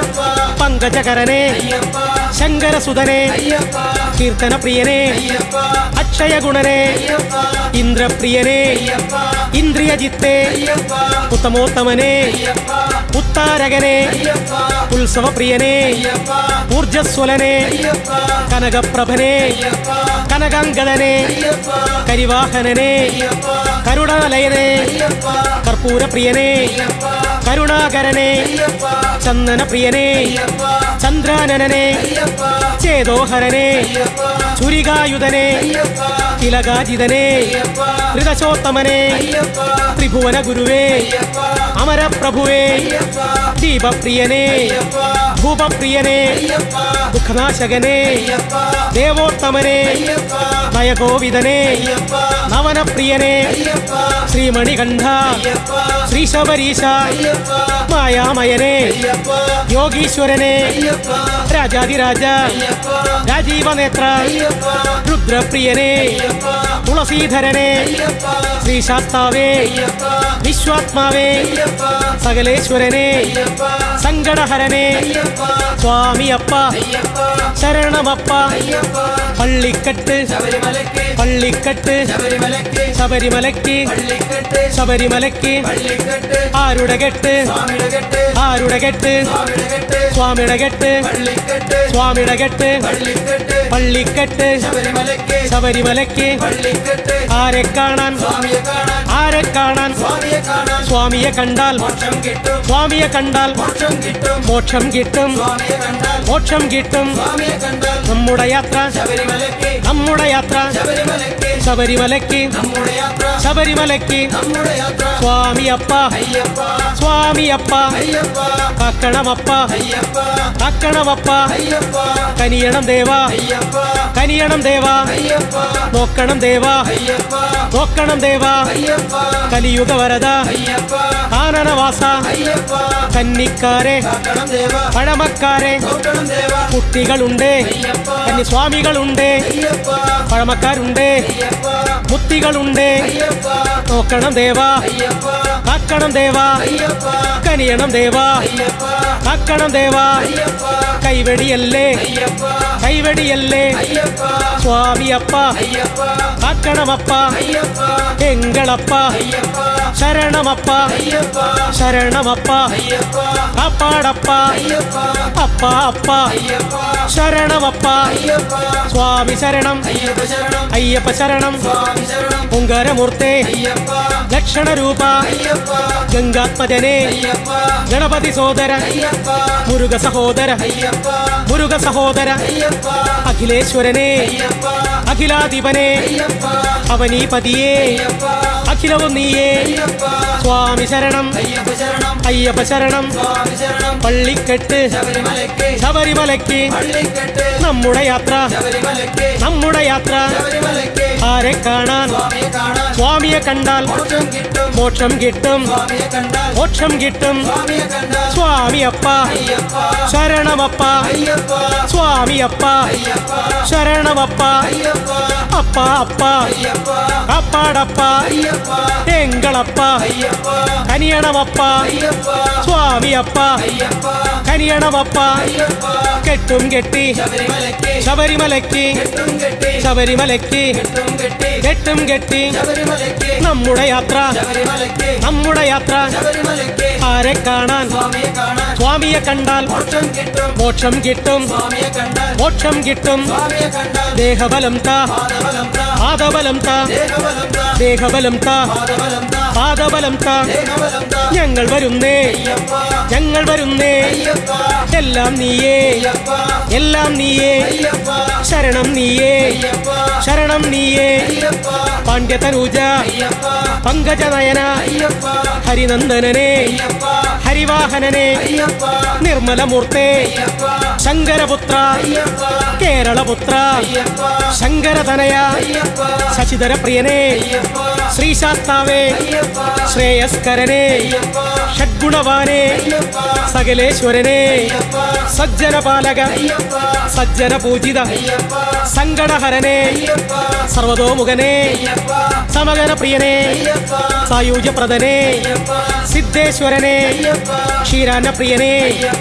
അയ്യപ്പ പങ്കജകരനെ അയ്യപ്പ ശങ്കരസുതനെ അയ്യപ്പ കീർത്തനപ്രിയനെ അയ്യപ്പ അക്ഷയഗുണനെ അയ്യപ്പ ഇന്ദ്രപ്രിയനെ അയ്യപ്പ ഇന്ദ്രിയജിത്തെ അയ്യപ്പ ഉത്തമോത്തമനെ അയ്യപ്പ ഉത്താരകനെ അയ്യപ്പ ഉത്സവപ്രിയനെ അയ്യപ്പ ഊർജസ്വലനെ അയ്യപ്പ കനകപ്രഭനെ അയ്യപ്പ കനകാംഗദനെ അയ്യപ്പ കരിവാഹനനെ അയ്യപ്പ കരുണാലയനെ അയ്യപ്പ കർപ്പൂരപ്രിയനെ അയ്യപ്പ കരുണാകരനെ അയ്യപ്പ ചന്ദനപ്രിയനെ അയ്യപ്പ ചന്ദ്രാനനനെ അയ്യപ്പ ചേതോഹരനെ അയ്യപ്പ ചുരികായുധനെ അയ്യപ്പ തിലകാജിതനെ അയ്യപ്പ ത്രിദശോത്തമനെ അയ്യപ്പ ത്രിഭുവന ഗുരുവേ അയ്യപ്പ അമരപ്രഭുവേ അയ്യപ്പ ദീപപ്രിയനെ അയ്യപ്പ ഭൂപപ്രിയനെ അയ്യപ്പ ദുഃഖനാശകനെ അയ്യപ്പ ദേവോത്തമനെ അയ്യപ്പ നയഗോവിതനെ അയ്യപ്പ നവനപ്രിയനെ അയ്യപ്പ ശ്രീമണികണ്ഠ അയ്യപ്പ ശ്രീശബരീശ അയ്യപ്പ മായാമയനെ അയ്യപ്പ യോഗീശ്വരനെ അയ്യപ്പ രാജാതിരാജ അയ്യപ്പ രാജീവനേത്ര അയ്യപ്പ രുദ്രപ്രിയനെ അയ്യപ്പ തുളസീധരനെ അയ്യപ്പ ശ്രീശാസ്താവേ അയ്യപ്പ വിശ്വാത്മാവേ അയ്യപ്പ സകലേശ്വരനെ അയ്യപ്പ സങ്കടഹരനെ അയ്യപ്പ സ്വാമിയപ്പ അയ്യപ്പ ശരണമപ്പ അയ്യപ്പ പള്ളിക്കെട്ട് ശബരിമലയ്ക്ക് പള്ളിക്കെട്ട് ശബരിമലയ്ക്ക് ശബരിമലയ്ക്ക് പള്ളിക്കെട്ട് ശബരിമലയ്ക്ക് പള്ളിക്കെട്ട് ആരുടെ കെട്ട് സ്വാമിയുടെ കെട്ട് ആരുടെ കെട്ട് സ്വാമിയുടെ കെട്ട് സ്വാമിയുടെ കെട്ട് പള്ളിക്കെട്ട് സ്വാമിയുടെ കെട്ട് പള്ളിക്കെട്ട് പള്ളിക്കെട്ട് ശബരിമലയ്ക്ക് ശബരിമലയ്ക്ക് പള്ളിക്കെട്ട് ആരെ കാണാൻ സ്വാമിയെ കാണാൻ ആരെ കാണാൻ സ്വാമിയെ കാണാൻ സ്വാമിയെ കണ്ടാൽ മോക്ഷം കിട്ടും സ്വാമിയെ കണ്ടാൽ മോക്ഷം കിട്ടും മോക്ഷം കിട്ടും സ്വാമിയെ കണ്ടാൽ മോക്ഷം കിട്ടും സ്വാമിയെ കണ്ടാൽ നമ്മുടെ യാത്ര ശബരിമലയ്ക്ക് നമ്മുടെ യാത്ര ശബരിമലയ്ക്ക് ശബരിമലയ്ക്ക് നമ്മുടെ യാത്ര ശബരിമലയ്ക്ക് നമ്മുടെ യാത്ര സ്വാമിയപ്പ അയ്യപ്പ സ്വാമിയപ്പ അയ്യപ്പ കാക്കണമപ്പ അയ്യപ്പ കാക്കണമപ്പ അയ്യപ്പ കനിയണം ദേവ അയ്യപ്പ കനിയണം ദേവ അയ്യപ്പ നോക്കണം ദേവ അയ്യപ്പ നോക്കണം ദേവ അയ്യപ്പ കലിയുഗ വരദ അയ്യപ്പ ആനനവാസ അയ്യപ്പ കന്നിക്കാരെ കാക്കണം ദേവ പഴമക്കാരെ നോക്കണം ദേവ കുട്ടികളുണ്ട് അയ്യപ്പ കന്നിസ്വാമികളുണ്ട് അയ്യപ്പ പഴമക്കാരുണ്ട് അയ്യപ്പ മുത്തികളുണ്ട് അയ്യപ്പ നോക്കണം ദേവ അയ്യപ്പ കാക്കണം ദേവ അയ്യപ്പ കനിയണം ദേവ അയ്യപ്പ കാക്കണം ദേവ അയ്യപ്പ കൈവെടിയല്ലേ അയ്യപ്പ കൈവെടിയല്ലേ അയ്യപ്പ സ്വാമിയപ്പ അയ്യപ്പ കാക്കണമപ്പ അയ്യപ്പ എങ്കളപ്പ അയ്യപ്പ ശരണമപ്പ അയ്യപ്പ ശരണമപ്പ അയ്യപ്പ കാപ്പാടപ്പ അയ്യപ്പ അപ്പ അപ്പ അയ്യപ്പ ശരണമപ്പ അയ്യപ്പ സ്വാമി ശരണം അയ്യപ്പ ശരണം അയ്യപ്പ ശരണം സ്വാമി ശരണം പൊങ്കരമൂർത്തേ അയ്യപ്പ ലക്ഷണരൂപ അയ്യപ്പ ഗംഗാത്മജനെ അയ്യപ്പ ഗണപതി സോദര അയ്യപ്പ മുരുക സഹോദര അയ്യപ്പ മുരുക സഹോദര അയ്യപ്പ അഖിലേശ്വരനെ അയ്യപ്പ അഖിലാധിപനെ അയ്യപ്പ അവനീപതിയേ അയ്യപ്പ അഖിലവും നീയേ അയ്യപ്പ സ്വാമി ശരണം അയ്യപ്പ ശരണം അയ്യപ്പ ശരണം സ്വാമി ശരണം പള്ളിക്കെട്ട് ശബരിമലയ്ക്ക് ശബരിമലയ്ക്ക് പള്ളിക്കെട്ട് നമ്മുടെ യാത്ര ശബരിമലയ്ക്ക് നമ്മുടെ യാത്ര ശബരിമലയ്ക്ക് ആരെ കാണാൻ സ്വാമിയെ കാണാൻ സ്വാമിയെ കണ്ടാൽ മോക്ഷം കിട്ടും മോക്ഷം കിട്ടും സ്വാമിയെ കണ്ടാൽ മോക്ഷം കിട്ടും സ്വാമിയെ കണ്ടാൽ സ്വാമിയപ്പ അയ്യപ്പ ശരണമപ്പ അയ്യപ്പ സ്വാമിയപ്പ അയ്യപ്പ ശരണമപ്പ അയ്യപ്പ അപ്പ അപ്പ അയ്യപ്പ കാപ്പാടപ്പ അയ്യപ്പ എങ്കളപ്പ അയ്യപ്പ കനിയണമപ്പ അയ്യപ്പ സ്വാമിയപ്പ അയ്യപ്പ കനിയണമപ്പ അയ്യപ്പ കെട്ടും കെട്ടി ശബരിമലയ്ക്ക് ശബരിമലയ്ക്ക് കെട്ടും കെട്ടി ശബരിമലയ്ക്ക് കെട്ടും കെട്ടി കെട്ടും കെട്ടി ശബരിമലയ്ക്ക് നമ്മുടെ യാത്ര ശബരിമലയ്ക്ക് നമ്മുടെ യാത്ര ശബരിമലയ്ക്ക് ആരെ കാണാൻ സ്വാമിയെ കാണാൻ സ്വാമിയെ കണ്ടാൽ മോക്ഷം കിട്ടും മോക്ഷം കിട്ടും സ്വാമിയെ കണ്ടാൽ മോക്ഷം കിട്ടും സ്വാമിയെ കണ്ടാൽ ദേഹബലം താ പാദബലം താ പാദബലം താ ദേഹബലം താ ദേഹബലം താ പാദബലം താ പാദബലം താ ദേഹബലം താ ഞങ്ങൾ വരുന്നേ അയ്യപ്പ ഞങ്ങൾ വരുന്നേ അയ്യപ്പ എല്ലാം നീയേ അയ്യപ്പ എല്ലാം നീയേ അയ്യപ്പ ശരണം നീയേ അയ്യപ്പ ശരണം നീയേ അയ്യപ്പ പാണ്ഡ്യതനൂജ അയ്യപ്പ പങ്കജനയന അയ്യപ്പ ഹരിനന്ദനനെ അയ്യപ്പ ഹരിവാഹനനെ അയ്യപ്പ നിർമ്മലമൂർത്തേ അയ്യപ്പ ശങ്കരപുത്ര അയ്യപ്പ കേരളപുത്ര അയ്യപ്പ ശങ്കരതനയ അയ്യപ്പ ശശിധര പ്രിയനെ അയ്യപ്പ ശ്രീശാസ്താവേ അയ്യപ്പ ശ്രേയസ്കരനെ അയ്യപ്പ ഷഡ്ഗുണവാനെ അയ്യപ്പ സകലേശ്വരനെ അയ്യപ്പ സജ്ജനപാലക അയ്യപ്പ സജ്ജന പൂജിത അയ്യപ്പ സങ്കടഹരനെ അയ്യപ്പ സർവതോമുഖനെ അയ്യപ്പ സമഗന പ്രിയനെ അയ്യപ്പ സായുജ്യപ്രദനെ അയ്യപ്പ സിദ്ധേശ്വരനെ അയ്യപ്പ ക്ഷീരാന പ്രിയനെ അയ്യപ്പ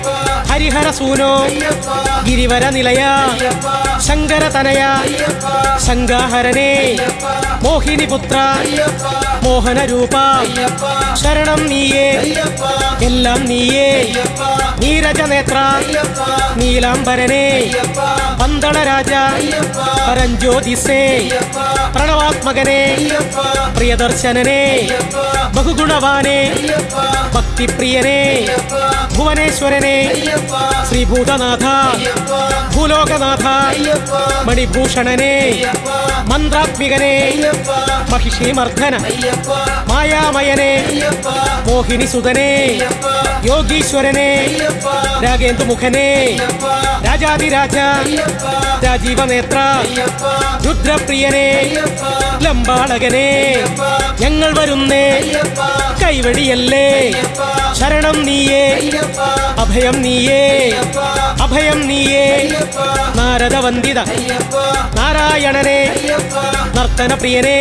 ഹരിഹര സൂനോ അയ്യപ്പ ഗിരിവര നിലയ അയ്യപ്പ ശങ്കര തനയ അയ്യപ്പ ശങ്കാഹരനേ അയ്യപ്പ മോഹിനി പുത്ര അയ്യപ്പ മോഹന രൂപ അയ്യപ്പ ശരണം നീയേ അയ്യപ്പ എല്ലാം നീയേ അയ്യപ്പ നീരജ നേത്ര അയ്യപ്പ നീലാംബരനേ അയ്യപ്പ പന്തള രാജ അയ്യപ്പ പരഞ്ജ്യോതിസേ അയ്യപ്പ പ്രണവാത്മകനേ അയ്യപ്പ പ്രിയദർശനനേ അയ്യപ്പ ബഹുഗുണവാനേ അയ്യപ്പ ഭക്തിപ്രിയനേ അയ്യപ്പ ഭുവനേശ്വരനേ അയ്യപ്പ ശ്രീഭൂതനാഥ അയ്യപ്പ ഭൂലോകനാഥ അയ്യപ്പ മണിഭൂഷണനേ അയ്യപ്പ മന്ത്രാത്മികനേ അയ്യപ്പ മഹിഷീമർദ്ദന അയ്യപ്പ മായാമയനേ അയ്യപ്പ മോഹിനി സുതനേ അയ്യപ്പ യോഗീശ്വരനേ അയ്യപ്പ രാഗേന്ദുമുഖനേ അയ്യപ്പ രാജാതിരാജ അയ്യപ്പ രാജീവനേത്ര അയ്യപ്പ രുദ്രപ്രിയനേ അയ്യപ്പ ലംബാളകനേ അയ്യപ്പ ഞങ്ങൾ വരുന്നേ അയ്യപ്പ കൈവടിയല്ലേ അയ്യപ്പ ശരണം നീയേ അയ്യപ്പ അഭയം നീയേ അയ്യപ്പ അഭയം നീയേ അയ്യപ്പ നാരദവന്ദിത അയ്യപ്പ നാരായണനേ അയ്യപ്പ നർത്തനപ്രിയനേ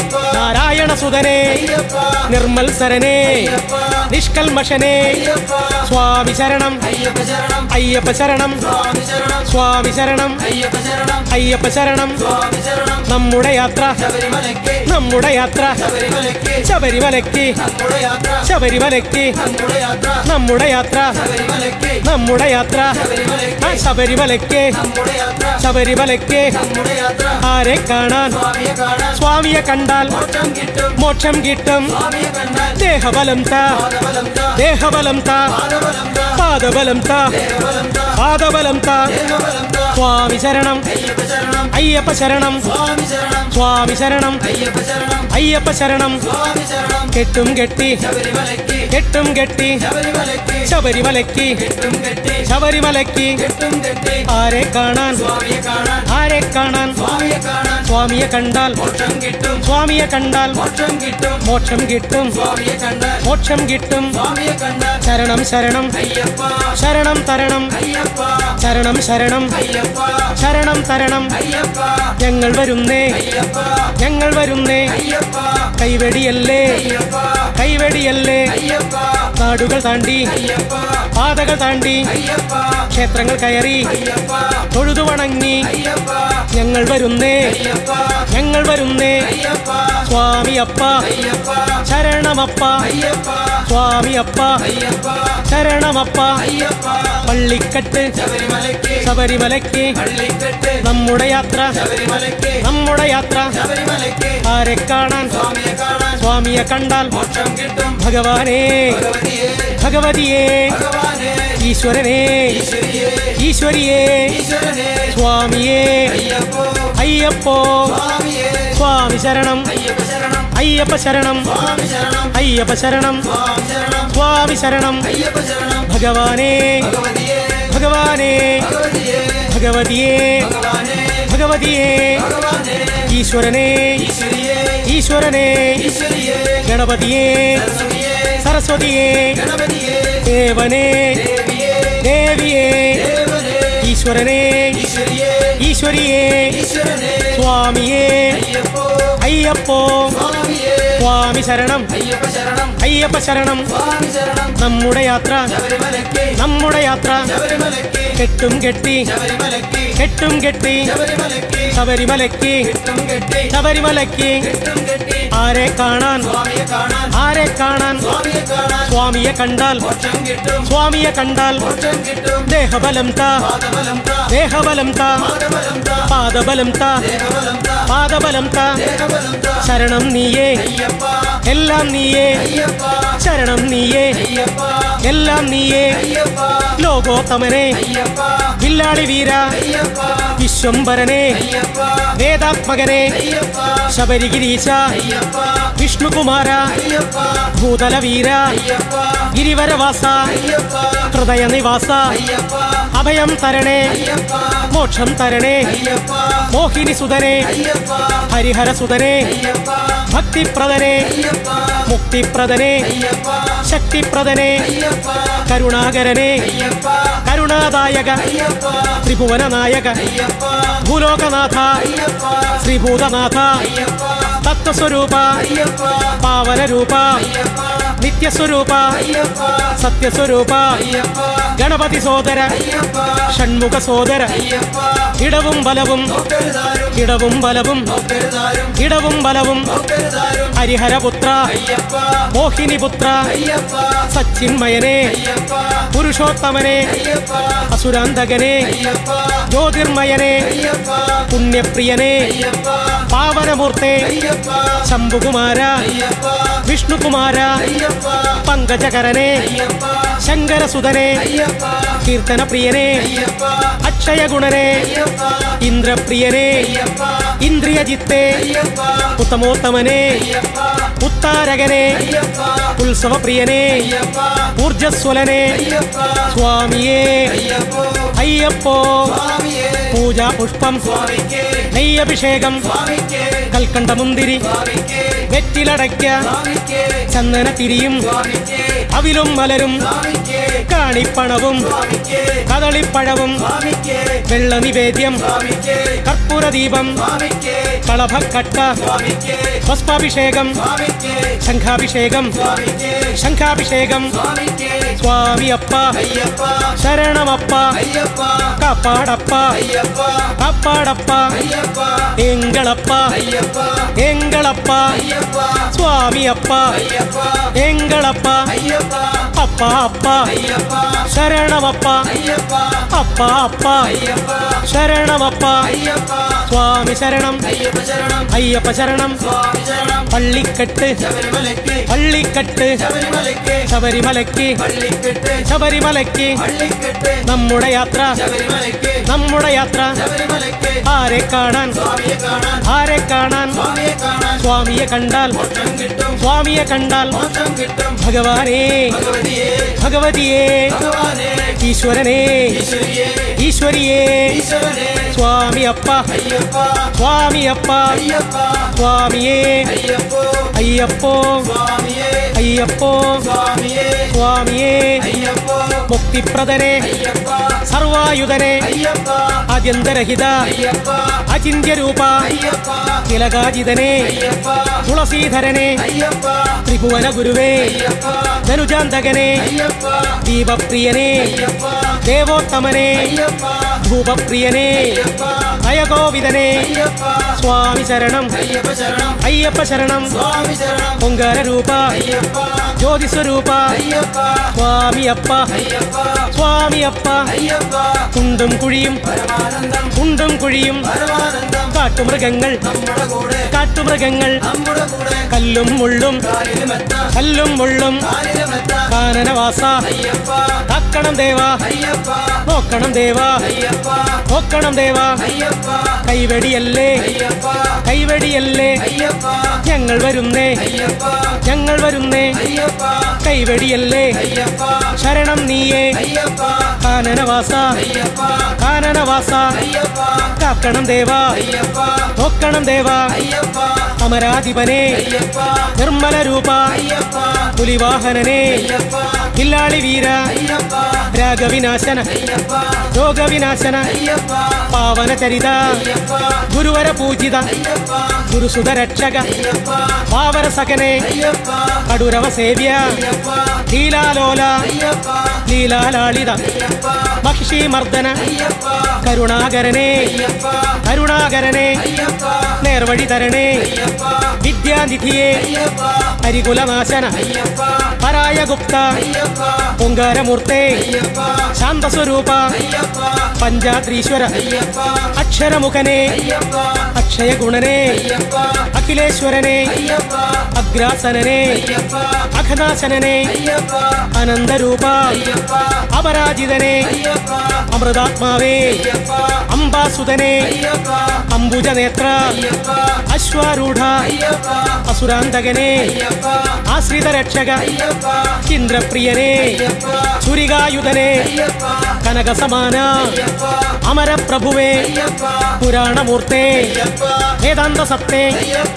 നാരായണസുതനേ അയ്യപ്പ നിർമ്മൽസരനേ അയ്യപ്പ നിഷ്കൽമഷനേ അയ്യപ്പ സ്വാമി ശരണം അയ്യപ്പ ശരണം അയ്യപ്പ ശരണം സ്വാമി ശരണം സ്വാമി ശരണം അയ്യപ്പ ശരണം അയ്യപ്പ ശരണം സ്വാമി ശരണം നമ്മുടെ യാത്ര ശബരിമലയ്ക്ക് നമ്മുടെ യാത്ര ശബരിമലയ്ക്ക് ശബരിമലയ്ക്ക് നമ്മുടെ യാത്ര ശബരിമലയ്ക്ക് നമ്മുടെ യാത്ര നമ്മുടെ യാത്ര ശബരിമലയ്ക്ക് നമ്മുടെ യാത്ര ശബരിമലയ്ക്ക് ആ ശബരിമലയ്ക്ക് നമ്മുടെ യാത്ര ശബരിമലയ്ക്ക് നമ്മുടെ യാത്ര ആരെ കാണാൻ സ്വാമിയെ കാണാൻ സ്വാമിയെ കണ്ടാൽ മോക്ഷം കിട്ടും മോക്ഷം കിട്ടും സ്വാമിയെ കണ്ടാൽ ദേഹബലം താ പാദബലം താ ദേഹബലം താ പാദബലം താ പാദബലം താ ദേഹബലം താ പാദബലം താ ദേഹബലം താ സ്വാമി ശരണം അയ്യപ്പ ശരണം അയ്യപ്പ ശരണം സ്വാമി ശരണം സ്വാമി ശരണം അയ്യപ്പ ശരണം അയ്യപ്പ ശരണം സ്വാമി ശരണം കെട്ടും കെട്ടി ശബരിമലയ്ക്ക് കെട്ടും കെട്ടി ശബരിമലയ്ക്ക് ശബരിമലയ്ക്ക് കെട്ടും കെട്ടി ശബരിമലയ്ക്ക് കെട്ടും കെട്ടി ആരെ കാണാൻ സ്വാമിയെ കാണാൻ ആരെ കാണാൻ സ്വാമിയെ കാണാൻ സ്വാമിയെ കണ്ടാൽ മോക്ഷം കിട്ടും സ്വാമിയെ കണ്ടാൽ മോക്ഷം കിട്ടും മോക്ഷം കിട്ടും സ്വാമിയെ കണ്ടാൽ മോക്ഷം കിട്ടും സ്വാമിയെ കണ്ടാൽ ശരണം ശരണം അയ്യപ്പ ശരണം തരണം അയ്യപ്പ ശരണം ശരണം അയ്യപ്പ ശരണം തരണം അയ്യപ്പ ഞങ്ങൾ വരുന്നേ അയ്യപ്പ ഞങ്ങൾ വരുന്നേ അയ്യപ്പ കൈവെടിയല്ലേ അയ്യപ്പ കൈവെടിയല്ലേ അയ്യപ്പ നാടുകൾ താണ്ടി അയ്യപ്പ പാതകൾ താണ്ടി അയ്യപ്പ ക്ഷേത്രങ്ങൾ കയറി അയ്യപ്പ തൊഴുതു വണങ്ങി അയ്യപ്പ ഞങ്ങൾ വരുന്നേ അയ്യപ്പ ഞങ്ങൾ വരുന്നേ അയ്യപ്പ സ്വാമിയപ്പ അയ്യപ്പ ശരണമപ്പ അയ്യപ്പ സ്വാമിയപ്പ അയ്യപ്പ ശരണമപ്പ അയ്യപ്പ പള്ളിക്കെട്ട് ശബരിമലയ്ക്ക് ശബരിമലയ്ക്ക് പള്ളിക്കെട്ട് നമ്മുടെ യാത്ര ശബരിമലയ്ക്ക് നമ്മുടെ യാത്ര ശബരിമലയ്ക്ക് ആരെ കാണാൻ സ്വാമിയെ കാണാൻ സ്വാമിയെ കണ്ടാൽ മോക്ഷം കിട്ടും ഭഗവാനേ ഭഗവതിയെ ഭഗവതിയേ ഭഗവാനെ ഈശ്വരനേ ഈശ്വരിയെ ഈശ്വരിയേ ഈശ്വരനെ സ്വാമിയേ അയ്യപ്പോ അയ്യപ്പോ സ്വാമിയെ സ്വാമി ശരണം അയ്യപ്പ ശരണം അയ്യപ്പ ശരണം സ്വാമി ശരണം അയ്യപ്പ ശരണം സ്വാമി ശരണം സ്വാമി ശരണം അയ്യപ്പ ശരണം ഭഗവാനേ ഭഗവതിയെ ഭഗവാനേ ഭഗവതിയെ ഭഗവതിയേ ഭഗവാനെ ഭഗവതിയേ ഭഗവാനെ ഈശ്വരനേ ഈശ്വരിയെ ഈശ്വരനേ ഈശ്വരിയെ ഗണപതിയേ സരസ്വതിയെ സരസ്വതിയേ ഗണപതിയെ ദേവനേ ദേവിയെ ദേവിയേ ദേവനെ ഈശ്വരനേ ഈശ്വരിയെ ഈശ്വരിയേ ഈശ്വരനെ സ്വാമിയേ അയ്യപ്പോ അയ്യപ്പോ സ്വാമിയെ സ്വാമി ശരണം അയ്യപ്പ ശരണം അയ്യപ്പ ശരണം സ്വാമി ശരണം നമ്മുടെ യാത്ര ശബരിമലയ്ക്ക് നമ്മുടെ യാത്ര ശബരിമലയ്ക്ക് കെട്ടും കെട്ടി ശബരിമലയ്ക്ക് കെട്ടും കെട്ടി ശബരിമലയ്ക്ക് ശബരിമലയ്ക്ക് കെട്ടും കെട്ടി ശബരിമലയ്ക്ക് കെട്ടും കെട്ടി ആരെ കാണാൻ സ്വാമിയെ കാണാൻ ആരെ കാണാൻ സ്വാമിയെ കാണാൻ സ്വാമിയെ കണ്ടാൽ മോക്ഷം കിട്ടും സ്വാമിയെ കണ്ടാൽ മോക്ഷം കിട്ടും ദേഹബലം താ പാദബലം താ ദേഹബലം താ പാദബലം താ പാദബലം താ ദേഹബലം താ പാദബലം താ ദേഹബലം താ ശരണം നീയേ അയ്യപ്പ എല്ലാം നീയേ അയ്യപ്പ ശരണം നീയേ അയ്യപ്പ എല്ലാം നീയേ അയ്യപ്പ ലോകോത്തമനെ അയ്യപ്പ വില്ലാളി വീര അയ്യപ്പ വിശ്വംഭരനെ അയ്യപ്പ വേദാത്മകനെ അയ്യപ്പ ശബരിഗിരീശ അയ്യപ്പ വിഷ്ണുകുമാര അയ്യപ്പ ഭൂതലവീര അയ്യപ്പ ഗിരിവരവാസ അയ്യപ്പ ഹൃദയ നിവാസ അയ്യപ്പ അഭയം തരണേ അയ്യപ്പ മോക്ഷം തരണേ അയ്യപ്പ മോഹിനി സുതനെ അയ്യപ്പ ഹരിഹര സുതനെ അയ്യപ്പ ഭക്തിപ്രദനെ അയ്യപ്പ മുക്തിപ്രദനെ അയ്യപ്പ ശക്തിപ്രദനെ അയ്യപ്പ കരുണാകരനെ അയ്യപ്പ കരുണാദായക അയ്യപ്പ ത്രിഭുവന നായക അയ്യപ്പ ഭൂലോകനാഥ അയ്യപ്പ ശ്രീഭൂതനാഥ അയ്യപ്പ സത്വസ്വരൂപ അയ്യപ്പ പാവനരൂപ അയ്യപ്പ നിത്യസ്വരൂപ അയ്യപ്പ സത്യസ്വരൂപ അയ്യപ്പ ഗണപതി സോദര അയ്യപ്പ ഷൺമുഖ സോദര അയ്യപ്പ ഇടവും ബലവും ഒക്കെഴുതാരും ഇടവും ബലവും ഒക്കെഴുതാരും ഇടവും ബലവും ഒക്കെഴുതാരും ഹരിഹരപുത്ര അയ്യപ്പ മോഹിനിപുത്ര അയ്യപ്പ സച്ചിന്മയനെ അയ്യപ്പ പുരുഷോത്തമനെ അയ്യപ്പ അസുരാന്തകനെ അയ്യപ്പ ജ്യോതിർമയനെ അയ്യപ്പ പുണ്യപ്രിയനെ അയ്യപ്പ പാവനമൂർത്തെ അയ്യപ്പ ശംഭുകുമാര അയ്യപ്പ വിഷ്ണുകുമാര അയ്യപ്പ പങ്കജകരനെ അയ്യപ്പ ശങ്കരസുതനെ അയ്യപ്പ കീർത്തനപ്രിയനെ അയ്യപ്പ അക്ഷയഗുണനെ അയ്യപ്പ ഇന്ദ്രപ്രിയനെ അയ്യപ്പ ഇന്ദ്രിയജിത്തെ അയ്യപ്പ ഉത്തമോത്തമനെ അയ്യപ്പ ഉത്താരകനെ അയ്യപ്പ ഉത്സവപ്രിയനെ അയ്യപ്പ ഊർജസ്വലനെ അയ്യപ്പ സ്വാമിയേ അയ്യപ്പോ അയ്യപ്പോ സ്വാമിയേ പൂജാപുഷ്പം സ്വാമിക്കേ നെയ്യഭിഷേകം സ്വാമിക്കേ കൽക്കണ്ടമുന്തിരി സ്വാമിക്കേ വെറ്റിലടയ്ക്ക സ്വാമിക്കേ ചന്ദന തിരിയും സ്വാമിക്കേ അവിലും മലരും സ്വാമിക്കേ കാണിപ്പണവും സ്വാമിക്കേ കദളിപ്പഴവും സ്വാമിക്കേ വെള്ള നിവേദ്യം സ്വാമിക്കേ കർപ്പൂരദീപം സ്വാമിക്കേ കളഭക്കട്ട സ്വാമിക്കേ പുഷ്പാഭിഷേകം സ്വാമിക്കേ ശംഖാഭിഷേകം സ്വാമിക്കേ ശംഖാഭിഷേകം സ്വാമിക്കേ സ്വാമിയപ്പ അയ്യപ്പ ശരണമപ്പ അയ്യപ്പ കാപ്പാടപ്പ അയ്യപ്പ കാപ്പാടപ്പ അയ്യപ്പ എങ്കളപ്പ അയ്യപ്പ എങ്കളപ്പ അയ്യപ്പ സ്വാമിയപ്പ അയ്യപ്പ എങ്കളപ്പ അയ്യപ്പ അപ്പ അപ്പ അയ്യപ്പ ശരണമപ്പ അയ്യപ്പ അപ്പ അപ്പ അയ്യപ്പ ശരണമപ്പ അയ്യപ്പ സ്വാമി ശരണം അയ്യപ്പ ശരണം അയ്യപ്പ ശരണം സ്വാമി ശരണം പള്ളിക്കെട്ട് ശബരിമലയ്ക്ക് പള്ളിക്കെട്ട് ശബരിമലയ്ക്ക് ശബരിമലയ്ക്ക് പള്ളിക്കെട്ട് ശബരിമലയ്ക്ക് പള്ളിക്കെട്ട് നമ്മുടെ യാത്ര ശബരിമലയ്ക്ക് നമ്മുടെ യാത്ര ശബരിമലയ്ക്ക് ആരെ കാണാൻ സ്വാമിയെ കാണാൻ ആരെ കാണാൻ സ്വാമിയെ കാണാൻ സ്വാമിയെ കണ്ടാൽ മോക്ഷം കിട്ടും സ്വാമിയെ കണ്ടാൽ മോക്ഷം കിട്ടും ഭഗവാനേ ഭഗവതിയെ ഭഗവതിയേ ഭഗവാനെ ഈശ്വരനേ ഈശ്വരിയെ ഈശ്വരിയേ ഈശ്വരനെ സ്വാമിയപ്പ അയ്യപ്പ സ്വാമിയപ്പ അയ്യപ്പ സ്വാമിയേ അയ്യപ്പോ അയ്യപ്പോ സ്വാമിയെ അയ്യപ്പോ സ്വാമിയെ സ്വാമിയേ അയ്യപ്പോ മുക്തിപ്രദനെ അയ്യപ്പ സർവായുധനെ അയ്യപ്പ ആദ്യന്തരഹിത അയ്യപ്പ അചിന്യരൂപ അയ്യപ്പ തിലകാജിതനെ അയ്യപ്പ തുളസീധരനെ അയ്യപ്പ ത്രിഭുവന ഗുരുവേ അയ്യപ്പ ധനുജാന്തകനെ അയ്യപ്പ ദീപപ്രിയനെ അയ്യപ്പ ദേവോത്തമനെ അയ്യപ്പ ധൂപപ്രിയനെ അയ്യപ്പ നയഗോവിതനെ അയ്യപ്പ സ്വാമി ശരണം അയ്യപ്പ ശരണം അയ്യപ്പ ശരണം സ്വാമി ശരണം പൊങ്കാരരൂപ അയ്യപ്പ ജ്യോതിസ്വരൂപ അയ്യപ്പ സ്വാമിയപ്പ അയ്യപ്പ സ്വാമിയപ്പ അയ്യപ്പ കുണ്ടും കുഴിയും പരമാനന്ദം കുണ്ടും കുഴിയും പരമാനന്ദം കാട്ടുമൃഗങ്ങൾ നമ്മുടെ കൂടെ കാട്ടുമൃഗങ്ങൾ നമ്മുടെ കൂടെ കല്ലും മുള്ളും കാലിലുമെത്ത കല്ലും മുള്ളും കാലിലുമെത്ത കാനനവാസ അയ്യപ്പ കാക്കണം ദേവ അയ്യപ്പ നോക്കണം ദേവ അയ്യപ്പ നോക്കണം ദേവ അയ്യപ്പ കൈവെടിയല്ലേ അയ്യപ്പ കൈവെടിയല്ലേ അയ്യപ്പ ഞങ്ങൾ വരുന്നേ അയ്യപ്പ ഞങ്ങൾ വരുന്നേ അയ്യപ്പ കൈവെടിയല്ലേ അയ്യപ്പ ശരണം നീയേ അയ്യപ്പ കാനനവാസ അയ്യപ്പ കാനനവാസ അയ്യപ്പ കാക്കണം ദേവ അയ്യപ്പ നോക്കണം ദേവ അയ്യപ്പ അമരാധിപനെ അയ്യപ്പ നിർമ്മല രൂപ അയ്യപ്പ പുലിവാഹനനെ അയ്യപ്പ കില്ലാളി വീര അയ്യപ്പ രാഗവിനാശന അയ്യപ്പ രോഗവിനാശന അയ്യപ്പ പാവന ചരിത അയ്യപ്പ ഗുരുവര പൂജിത അയ്യപ്പ ഗുരുസുത രക്ഷക അയ്യപ്പ പാവര സകനെ അയ്യപ്പ കടുരവ സേവ്യ അയ്യപ്പ ലീലാലോല അയ്യപ്പ ലീലാലാളിത അയ്യപ്പ മഹിഷി മർദ്ദന അയ്യപ്പ കരുണാകരനെ അയ്യപ്പ കരുണാകരനെ അയ്യപ്പ നേർവഴി തരണേ അയ്യപ്പ വിദ്യാനിധിയെ അയ്യപ്പ ഹരികുലനാശന അയ്യപ്പ പരായ ഗുപ്ത അയ്യപ്പ അയ്യപ്പ പൊങ്കാരമൂർത്തെ അയ്യപ്പ ശാന്തസ്വരൂപ അയ്യപ്പ പഞ്ചാത്രീശ്വര അയ്യപ്പ അക്ഷരമുഖനെ അയ്യപ്പ അക്ഷയഗുണനെ അയ്യപ്പ അഖിലേശ്വരനെ അയ്യപ്പ അഗ്രാസനനെ അയ്യപ്പ അഘനാശനനെ അയ്യപ്പ അനന്തരൂപ അയ്യപ്പ അപരാജിതനെ അയ്യപ്പ അമൃതാത്മാവേ അയ്യപ്പ അംബാസുതനെ അയ്യപ്പ അംബുജനേത്ര അയ്യപ്പ അശ്വാരൂഢ അയ്യപ്പ അസുരാന്തകനെ അയ്യപ്പ ആശ്രിത രക്ഷക അയ്യപ്പ ഇന്ദ്രപ്രിയനെ അയ്യപ്പ ചുരികായുധനെ അയ്യപ്പ കനകസമാന അയ്യപ്പ അമരപ്രഭുവേ അയ്യപ്പ പുരാണമൂർത്തെ അയ്യപ്പ വേദാന്ത സത്തേ അയ്യപ്പ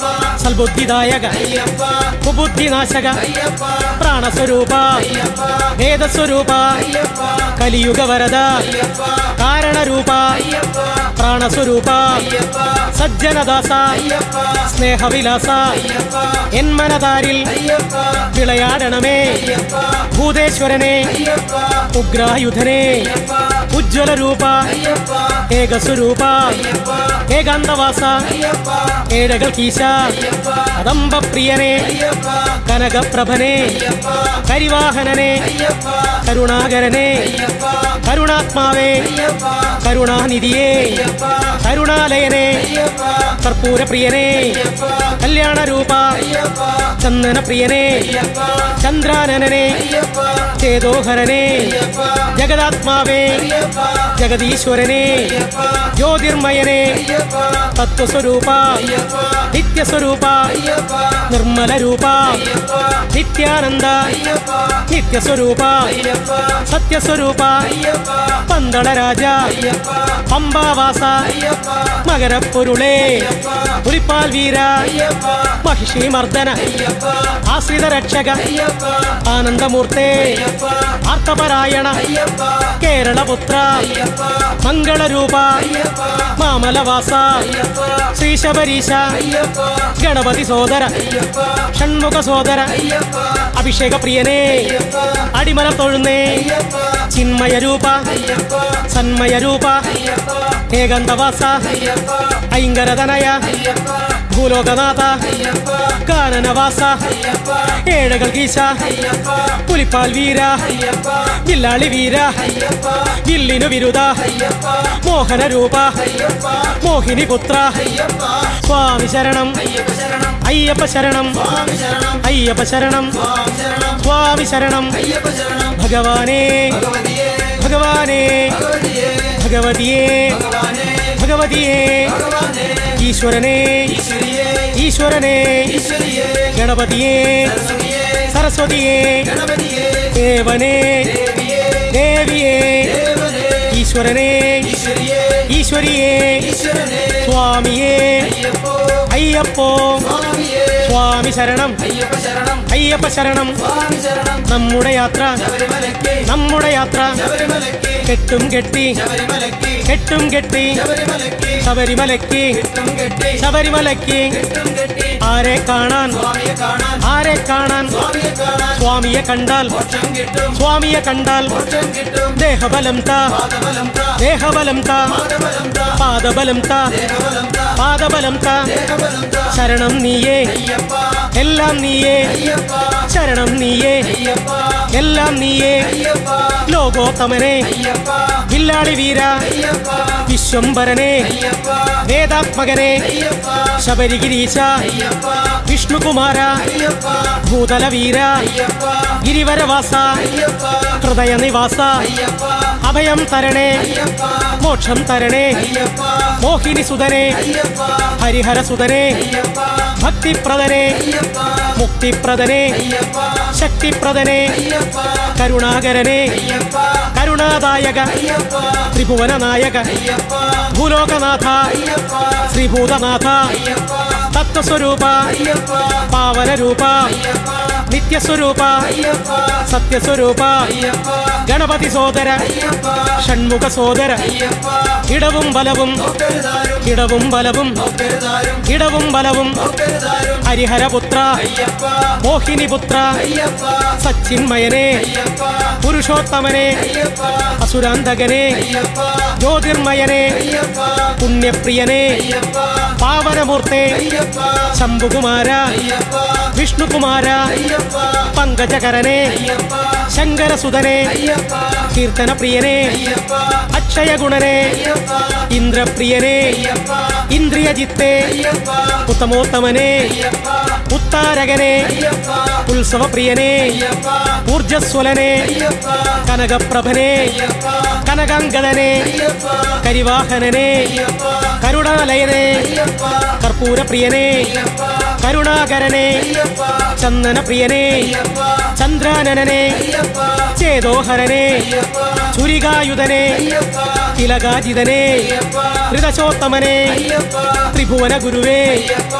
സൽബുദ്ധിദായക അയ്യപ്പ കുബുദ്ധിനാശക അയ്യപ്പ പ്രാണസ്വരൂപ അയ്യപ്പ വേദസ്വരൂപ അയ്യപ്പ കലിയുഗ വരദ അയ്യപ്പ കാരണരൂപ അയ്യപ്പ പ്രാണസ്വരൂപ അയ്യപ്പ സജ്ജനദാസ അയ്യപ്പ സ്നേഹവിലാസ അയ്യപ്പ എന്മനതാരിൽ അയ്യപ്പ വിളയാടണമേ അയ്യപ്പ ഭൂതേശ്വരനെ അയ്യപ്പ ഉഗ്രായുധനെ അയ്യപ്പ ഉജ്ജ്വല രൂപ അയ്യപ്പ ഏകസ്വരൂപ അയ്യപ്പ ഏകാന്തവാസ അയ്യപ്പ ഏഴകൾ കീശ അയ്യപ്പ കദംബപ്രിയനെ അയ്യപ്പ കനകപ്രഭനെ അയ്യപ്പ കരിവാഹനനെ അയ്യപ്പ കരുണാകരനെ അയ്യപ്പ കരുണാത്മാവേ അയ്യപ്പ കരുണാനിധിയെ അയ്യപ്പ കരുണാലയനെ അയ്യപ്പ കർപ്പൂരപ്രിയനെ അയ്യപ്പ കല്യാണരൂപ അയ്യപ്പ ചന്ദനപ്രിയനെ അയ്യപ്പ ചന്ദ്രാനനെ അയ്യപ്പ ചേതോഹരനെ അയ്യപ്പ ജഗദാത്മാവേ അയ്യപ്പ ജഗദീശ്വരനെ അയ്യപ്പ ജ്യോതിർമയനെ അയ്യപ്പ തത്വസ്വരൂപ അയ്യപ്പ നിത്യസ്വരൂപ അയ്യപ്പ നിർമ്മല രൂപ അയ്യപ്പ നിത്യാനന്ദ അയ്യപ്പ നിത്യസ്വരൂപ അയ്യപ്പ സത്യസ്വരൂപ അയ്യപ്പ പന്തളരാജ അയ്യപ്പ പമ്പാവാസ അയ്യപ്പ മകരപ്പൊരുളേ പുലിപ്പാൽ വീര അയ്യപ്പ മഹിഷി മർദ്ദന അയ്യപ്പ ആശ്രിത രക്ഷക അയ്യപ്പ ആനന്ദമൂർത്തേ അയ്യപ്പ ആർത്തപരായണ അയ്യപ്പ കേരളപുത്ര അയ്യപ്പ മംഗളരൂപ അയ്യപ്പ മാമലവാസ അയ്യപ്പ ശ്രീശബരീശ അയ്യപ്പ ഗണപതി സോദര അയ്യപ്പ ഷൺമുഖ സോദര അയ്യപ്പ അഭിഷേക പ്രിയനേ അയ്യപ്പ അടിമല തൊഴുന്നേ അയ്യപ്പ ചിന്മയ രൂപ അയ്യപ്പ സന്മയ രൂപ അയ്യപ്പ ഏകന്തവാസ അയ്യപ്പ ഐങ്കരതനയ അയ്യപ്പ ഭൂലോകനാഥ അയ്യപ്പ കാനനവാസ അയ്യപ്പ ഏഴകൾ കീശ അയ്യപ്പ പുലിപ്പാൽ വീര അയ്യപ്പ വില്ലാളി വീര അയ്യപ്പ വില്ലിനു വിരുദ അയ്യപ്പ മോഹന രൂപ അയ്യപ്പ മോഹിനി പുത്ര അയ്യപ്പ സ്വാമി ശരണം അയ്യപ്പ ശരണം അയ്യപ്പ ശരണം സ്വാമി ശരണം അയ്യപ്പ ശരണം സ്വാമി ശരണം സ്വാമി ശരണം അയ്യപ്പ ശരണം ഭഗവാനേ ഭഗവതിയേ ഭഗവാനേ ഭഗവതിയേ ഭഗവതിയേ ഭഗവാനേ ഭഗവതിയേ ഭഗവാനേ ഈശ്വരനേ ഈശ്വരിയേ ഈശ്വരനേ ഈശ്വരിയേ ഗണപതിയേ സരസ്വതിയേ സരസ്വതിയേ ഗണപതിയേ ദേവനേ ദേവിയേ ദേവിയേ ദേവനേ ഈശ്വരനേ ഈശ്വരിയേ ഈശ്വരിയേ ഈശ്വരനേ സ്വാമിയേ അയ്യപ്പോ അയ്യപ്പോ സ്വാമിയേ സ്വാമി ശരണം അയ്യപ്പ ശരണം അയ്യപ്പ ശരണം സ്വാമി ശരണം നമ്മുടെ യാത്ര ശബരിമലയ്ക്ക് നമ്മുടെ യാത്ര ശബരിമലയ്ക്ക് കെട്ടും കെട്ടി ശബരിമലയ്ക്ക് കെട്ടും കെട്ടി ശബരിമലയ്ക്ക് ശബരിമലയ്ക്ക് കെട്ടും കെട്ടി ശബരിമലയ്ക്ക് കെട്ടും കെട്ടി ആരെ കാണാൻ സ്വാമിയെ കാണാൻ ആരെ കാണാൻ സ്വാമിയെ കാണാൻ സ്വാമിയെ കണ്ടാൽ മോക്ഷം കിട്ടും സ്വാമിയെ കണ്ടാൽ മോക്ഷം കിട്ടും ദേഹബലം താ പാദബലം താ ദേഹബലം താ പാദബലം താ പാദബലം താ ദേഹബലം താ പാദബലം താ ദേഹബലം താ ശരണം നീയേ അയ്യപ്പ എല്ലാം നീയേ അയ്യപ്പ ശരണം നീയേ അയ്യപ്പ എല്ലാം നീയേ അയ്യപ്പ ലോകോത്തമനെ അയ്യപ്പ വില്ലാളി വീര അയ്യപ്പ വിശ്വംഭരനെ അയ്യപ്പ വേദാത്മകനെ അയ്യപ്പ ശബരിഗിരീശ അയ്യപ്പ വിഷ്ണുകുമാര അയ്യപ്പ ഭൂതല വീര അയ്യപ്പ ഗിരിവരവാസ അയ്യപ്പ ഹൃദയനിവാസ അയ്യപ്പ അഭയം തരണേ അയ്യപ്പ മോക്ഷം തരണേ അയ്യപ്പ മോഹിനി സുതനെ അയ്യപ്പ ഹരിഹര സുതനെ അയ്യപ്പ ഭക്തിപ്രദനെ അയ്യപ്പ മുക്തിപ്രദനെ അയ്യപ്പ ശക്തിപ്രദനെ അയ്യപ്പ കരുണാകരനെ അയ്യപ്പ കരുണാദായക അയ്യപ്പ ത്രിഭുവന നായക അയ്യപ്പ ഭൂലോകനാഥ അയ്യപ്പ ശ്രീഭൂതനാഥ അയ്യപ്പ തത്വസ്വരൂപ അയ്യപ്പ പാവന രൂപ അയ്യപ്പ നിത്യസ്വരൂപ അയ്യപ്പ സത്യസ്വരൂപ അയ്യപ്പ ഗണപതി സോദര അയ്യപ്പ ഷൺമുഖ സോദര അയ്യപ്പ ഇടവും ബലവും ഒക്കെഴുതാരും ഇടവും ബലവും ഒക്കെഴുതാരും ഇടവും ബലവും ഒക്കെഴുതാരും ഹരിഹരപുത്ര അയ്യപ്പ മോഹിനിപുത്ര അയ്യപ്പ സച്ചിന്മയനെ അയ്യപ്പ പുരുഷോത്തമനെ അയ്യപ്പ അസുരാന്തകനെ അയ്യപ്പ ജ്യോതിർമയനെ അയ്യപ്പ പുണ്യപ്രിയനെ അയ്യപ്പ പാവനമൂർത്തെ അയ്യപ്പ ശംഭുകുമാര അയ്യപ്പ വിഷ്ണുകുമാര അയ്യപ്പ പങ്കജകരനെ അയ്യപ്പ ശങ്കരസുതനെ അയ്യപ്പ കീർത്തനപ്രിയനെ അയ്യപ്പ അക്ഷയഗുണനെ അയ്യപ്പ ഇന്ദ്രപ്രിയനെ അയ്യപ്പ ഇന്ദ്രിയജിത്തെ അയ്യപ്പ ഉത്തമോത്തമനെ അയ്യപ്പ ഉത്താരകനെ അയ്യപ്പ ഉത്സവപ്രിയനെ അയ്യപ്പ ഊർജസ്വലനെ അയ്യപ്പ കനകപ്രഭനെ അയ്യപ്പ കനകാംഗദനെ അയ്യപ്പ കരിവാഹനനെ അയ്യപ്പ കരുണാലയനെ അയ്യപ്പ കർപ്പൂരപ്രിയനെ അയ്യപ്പ കരുണാകരനെ അയ്യപ്പ ചന്ദനപ്രിയനെ അയ്യപ്പ ചന്ദ്രാനനെ അയ്യപ്പ ചേതോഹരനെ അയ്യപ്പ ചുരികായുധനെ അയ്യപ്പ തിലകാജിതനെ അയ്യപ്പ ഹൃദശോത്തമനെ അയ്യപ്പ ത്രിഭുവന ഗുരുവേ അയ്യപ്പ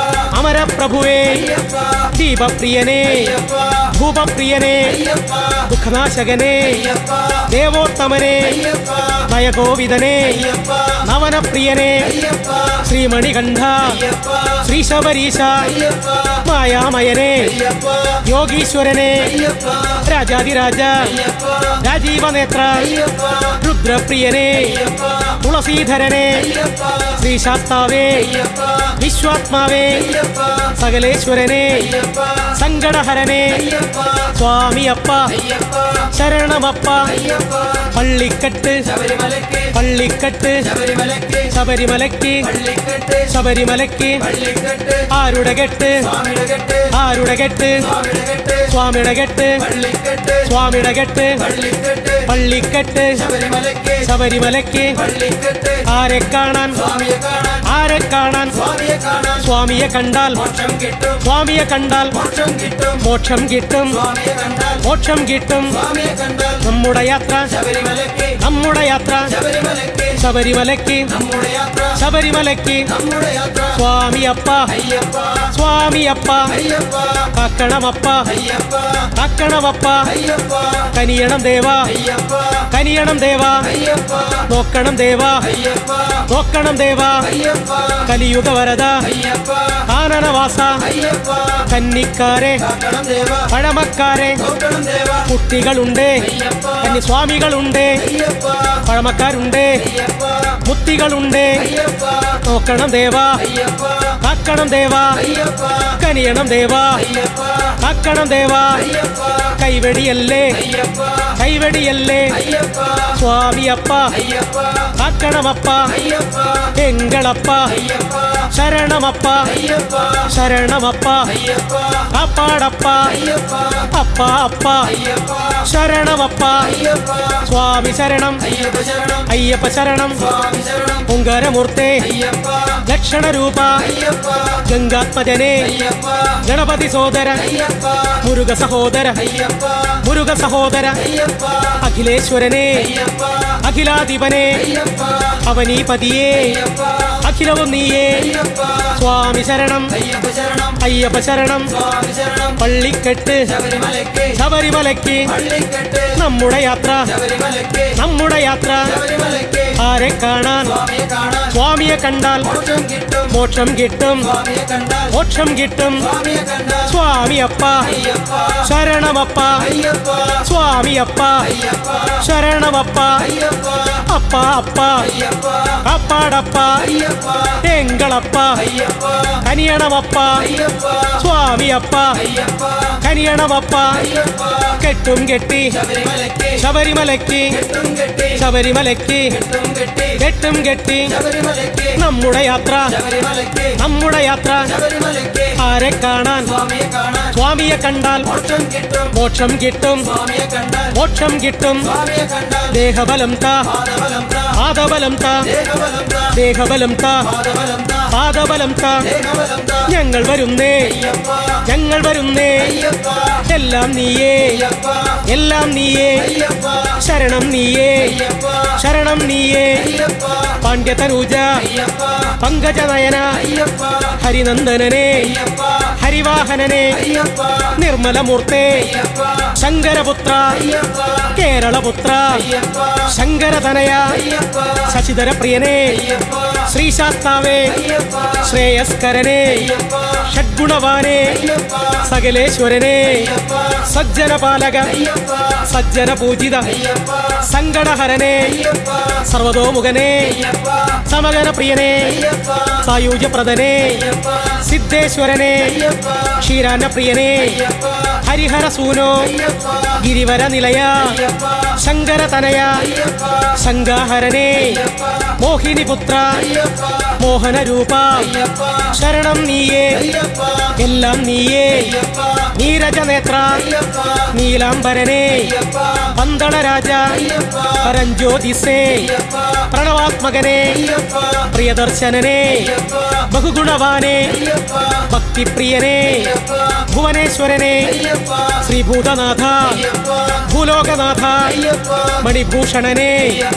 അമരപ്രഭുവേ അയ്യപ്പ ദീപപ്രിയനേ അയ്യപ്പ ഭൂപപ്രിയനേ അയ്യപ്പ ദുഃഖനാശകനേ അയ്യപ്പ ദേവോത്തമനേ അയ്യപ്പ നയഗോവിതനേ അയ്യപ്പ നവനപ്രിയനേ അയ്യപ്പ ശ്രീമണികണ്ഠ അയ്യപ്പ ശ്രീശബരീശ അയ്യപ്പ മായാമയനേ അയ്യപ്പ യോഗീശ്വരനേ അയ്യപ്പ രാജാതിരാജ അയ്യപ്പ രാജീവനേത്ര അയ്യപ്പ രുദ്രപ്രിയനേ അയ്യപ്പ തുളസീധരനേ അയ്യപ്പ ശ്രീശാസ്താവേ അയ്യപ്പ വിശ്വാത്മാവേ അയ്യപ്പ സകലേശ്വരനേ അയ്യപ്പ സങ്കടഹരനേ അയ്യപ്പ സ്വാമിയപ്പ അയ്യപ്പ ശരണമപ്പ അയ്യപ്പ പള്ളിക്കെട്ട് ശബരിമലയ്ക്ക് പള്ളിക്കെട്ട് ശബരിമലയ്ക്ക് ശബരിമലയ്ക്ക് പള്ളിക്കെട്ട് ശബരിമലയ്ക്ക് പള്ളിക്കെട്ട് ആരുടെ കെട്ട് സ്വാമിയുടെ കെട്ട് ആരുടെ കെട്ട് സ്വാമിയുടെ കെട്ട് സ്വാമിയുടെ കെട്ട് പള്ളിക്കെട്ട് സ്വാമിയുടെ കെട്ട് പള്ളിക്കെട്ട് പള്ളിക്കെട്ട് ശബരിമലയ്ക്ക് ശബരിമലയ്ക്ക് പള്ളിക്കെട്ട് ആരെ കാണാൻ സ്വാമിയെ കാണാൻ ആരെ കാണാൻ സ്വാമിയെ കാണാൻ സ്വാമിയെ കണ്ടാൽ മോക്ഷം കിട്ടും സ്വാമിയെ കണ്ടാൽ മോക്ഷം കിട്ടും മോക്ഷം കിട്ടും സ്വാമിയെ കണ്ടാൽ മോക്ഷം കിട്ടും സ്വാമിയെ കണ്ടാൽ നമ്മുടെ യാത്ര ശബരിമലയ്ക്ക് നമ്മുടെ യാത്ര ശബരിമലയ്ക്ക് ശബരിമലയ്ക്ക് നമ്മുടെ യാത്ര ശബരിമലയ്ക്ക് നമ്മുടെ യാത്ര സ്വാമിയപ്പ അയ്യപ്പ സ്വാമിയപ്പ അയ്യപ്പ കാക്കണമപ്പ അയ്യപ്പ കാക്കണമപ്പ അയ്യപ്പ കനിയണം ദേവാ അയ്യപ്പ കനിയണം ദേവാ അയ്യപ്പ നോക്കണം ദേവാ അയ്യപ്പ നോക്കണം ദേവാ അയ്യപ്പ കലിയുഗ വരദ അയ്യപ്പ കാനനവാസ അയ്യപ്പ കന്നിക്കാരെ കാക്കണം ദേവ പഴമക്കാരെ നോക്കണം ദേവ കുട്ടികളുണ്ട് അയ്യപ്പ കന്യസ്വാമികളുണ്ട് അയ്യപ്പ പഴമക്കാരുണ്ട് അയ്യപ്പ മുത്തികളുണ്ട് അയ്യപ്പ നോക്കണം ദേവാ അയ്യപ്പ കാക്കണം ദേവാ അയ്യപ്പ കനിയണം ദേവാ അയ്യപ്പ കാക്കണം ദേവാ അയ്യപ്പ കൈവെടിയല്ലേ അയ്യപ്പ കൈവെടിയല്ലേ അയ്യപ്പ സ്വാമിയപ്പ അയ്യപ്പ കാക്കണമപ്പ അയ്യപ്പ എങ്കളപ്പ അയ്യപ്പ ശരണമപ്പ അയ്യപ്പ ശരണമപ്പ അയ്യപ്പ കാപ്പാടപ്പ അയ്യപ്പ അപ്പ അപ്പ അയ്യപ്പ ശരണമപ്പ അയ്യപ്പ സ്വാമി ശരണം അയ്യപ്പ ശരണം അയ്യപ്പ ശരണം സ്വാമി ശരണം ഓങ്കാരമൂർത്തേ അയ്യപ്പ ലക്ഷണരൂപ അയ്യപ്പ ഗംഗാത്മജനേ അയ്യപ്പ ഗണപതി സോദര അയ്യപ്പ മുരുക സഹോദര അയ്യപ്പ മുരുക സഹോദര അയ്യപ്പ അഖിലേശ്വരനേ അയ്യപ്പ അഖിലാധിപനേ അയ്യപ്പ അവനീപതിയേ അയ്യപ്പ അഖിലവും നീയേ അയ്യപ്പ സ്വാമി ശരണം അയ്യപ്പ ശരണം അയ്യപ്പ ശരണം സ്വാമി ശരണം പള്ളിക്കെട്ട് ശബരിമലയ്ക്ക് ശബരിമലയ്ക്ക് പള്ളിക്കെട്ട് നമ്മുടെ യാത്ര ശബരിമലയ്ക്ക് നമ്മുടെ യാത്ര ശബരിമലയ്ക്ക് ആരെ കാണാൻ സ്വാമിയെ കാണാൻ സ്വാമിയെ കണ്ടാൽ മോക്ഷം കിട്ടും മോക്ഷം കിട്ടും സ്വാമിയെ കണ്ടാൽ മോക്ഷം കിട്ടും സ്വാമിയെ കണ്ടാൽ സ്വാമിയപ്പ അയ്യപ്പ ശരണമപ്പ അയ്യപ്പ സ്വാമിയപ്പ അയ്യപ്പ ശരണമപ്പ അയ്യപ്പ അപ്പ അപ്പ അയ്യപ്പ അപ്പാടപ്പ അയ്യപ്പ എങ്കളപ്പ അയ്യപ്പ കനിയണമപ്പ അയ്യപ്പ സ്വാമിയപ്പ അയ്യപ്പ കനിയണമപ്പ അയ്യപ്പ കെട്ടും കെട്ടി ശബരിമലയ്ക്ക് ശബരിമലയ്ക്ക് കെട്ടും കെട്ടി ശബരിമലയ്ക്ക് കെട്ടും കെട്ടി കെട്ടും കെട്ടി ശബരിമലയ്ക്ക് നമ്മുടെ യാത്ര ശബരിമലയ്ക്ക് നമ്മുടെ യാത്ര ശബരിമലയ്ക്ക് ആരെ കാണാൻ സ്വാമിയെ കാണാൻ സ്വാമിയെ കണ്ടാൽ മോക്ഷം കിട്ടും മോക്ഷം കിട്ടും സ്വാമിയെ കണ്ടാൽ മോക്ഷം കിട്ടും സ്വാമിയെ കണ്ടാൽ ദേഹബലം താ പാദബലം താ പാദബലം താ ദേഹബലം താ ദേഹബലം താ പാദബലം താ പാദബലം താ ദേഹബലം താ ഞങ്ങൾ വരുന്നേ അയ്യപ്പ ഞങ്ങൾ വരുന്നേ അയ്യപ്പ എല്ലാം നീയേ അയ്യപ്പ എല്ലാം നീയേ അയ്യപ്പ ശരണം നീയേ അയ്യപ്പ ശരണം നീയേ അയ്യപ്പ പാണ്ഡ്യതനൂജ അയ്യപ്പ പങ്കജനയന അയ്യപ്പ ഹരിനന്ദനനെ അയ്യപ്പ ഹരിവാഹനനെ അയ്യപ്പ നിർമ്മലമൂർത്തേ അയ്യപ്പ ശങ്കരപുത്ര അയ്യപ്പ കേരളപുത്ര അയ്യപ്പ ശങ്കരതനയ അയ്യപ്പ ശശിധര പ്രിയനേ അയ്യപ്പ ശ്രീശാസ്താവേ അയ്യപ്പ ശ്രേയസ്കരനെ അയ്യപ്പ ഷഡ്ഗുണവാനേ അയ്യപ്പ സകലേശ്വരനെ അയ്യപ്പ സജ്ജനപാലക അയ്യപ്പ സജ്ജന പൂജിത അയ്യപ്പ സങ്കടഹരനെ അയ്യപ്പ സർവതോമുഖനെ അയ്യപ്പ സമഗന പ്രിയനെ അയ്യപ്പ സായുജ്യപ്രദനെ അയ്യപ്പ സിദ്ധേശ്വരനെ അയ്യപ്പ ക്ഷീരാന്ന പ്രിയനെ അയ്യപ്പ ഹരിഹര സൂനോ അയ്യപ്പ ഗിരിവര നിലയ അയ്യപ്പ ശങ്കരതനയ അയ്യപ്പ ശങ്കാഹരനെ അയ്യപ്പ മോഹിനിപുത്ര അയ്യപ്പ മോഹനരൂപ അയ്യപ്പ ശരണം നീയേ അയ്യപ്പ എല്ലാം നീയേ അയ്യപ്പ നീരജനേത്ര അയ്യപ്പ നീലാംബരനെ അയ്യപ്പ പന്തളരാജ അയ്യപ്പ പരഞ്ജ്യോതിസേ അയ്യപ്പ പ്രണവാത്മകനെ അയ്യപ്പ പ്രിയദർശനനെ അയ്യപ്പ ബഹുഗുണവാനെ അയ്യപ്പ ഭക്തിപ്രിയനെ അയ്യപ്പ ഭുവനേശ്വരനെ അയ്യപ്പ ശ്രീഭൂതനാഥ അയ്യപ്പ ഭൂലോകനാഥ അയ്യപ്പ മണിഭൂഷണനെ അയ്യപ്പ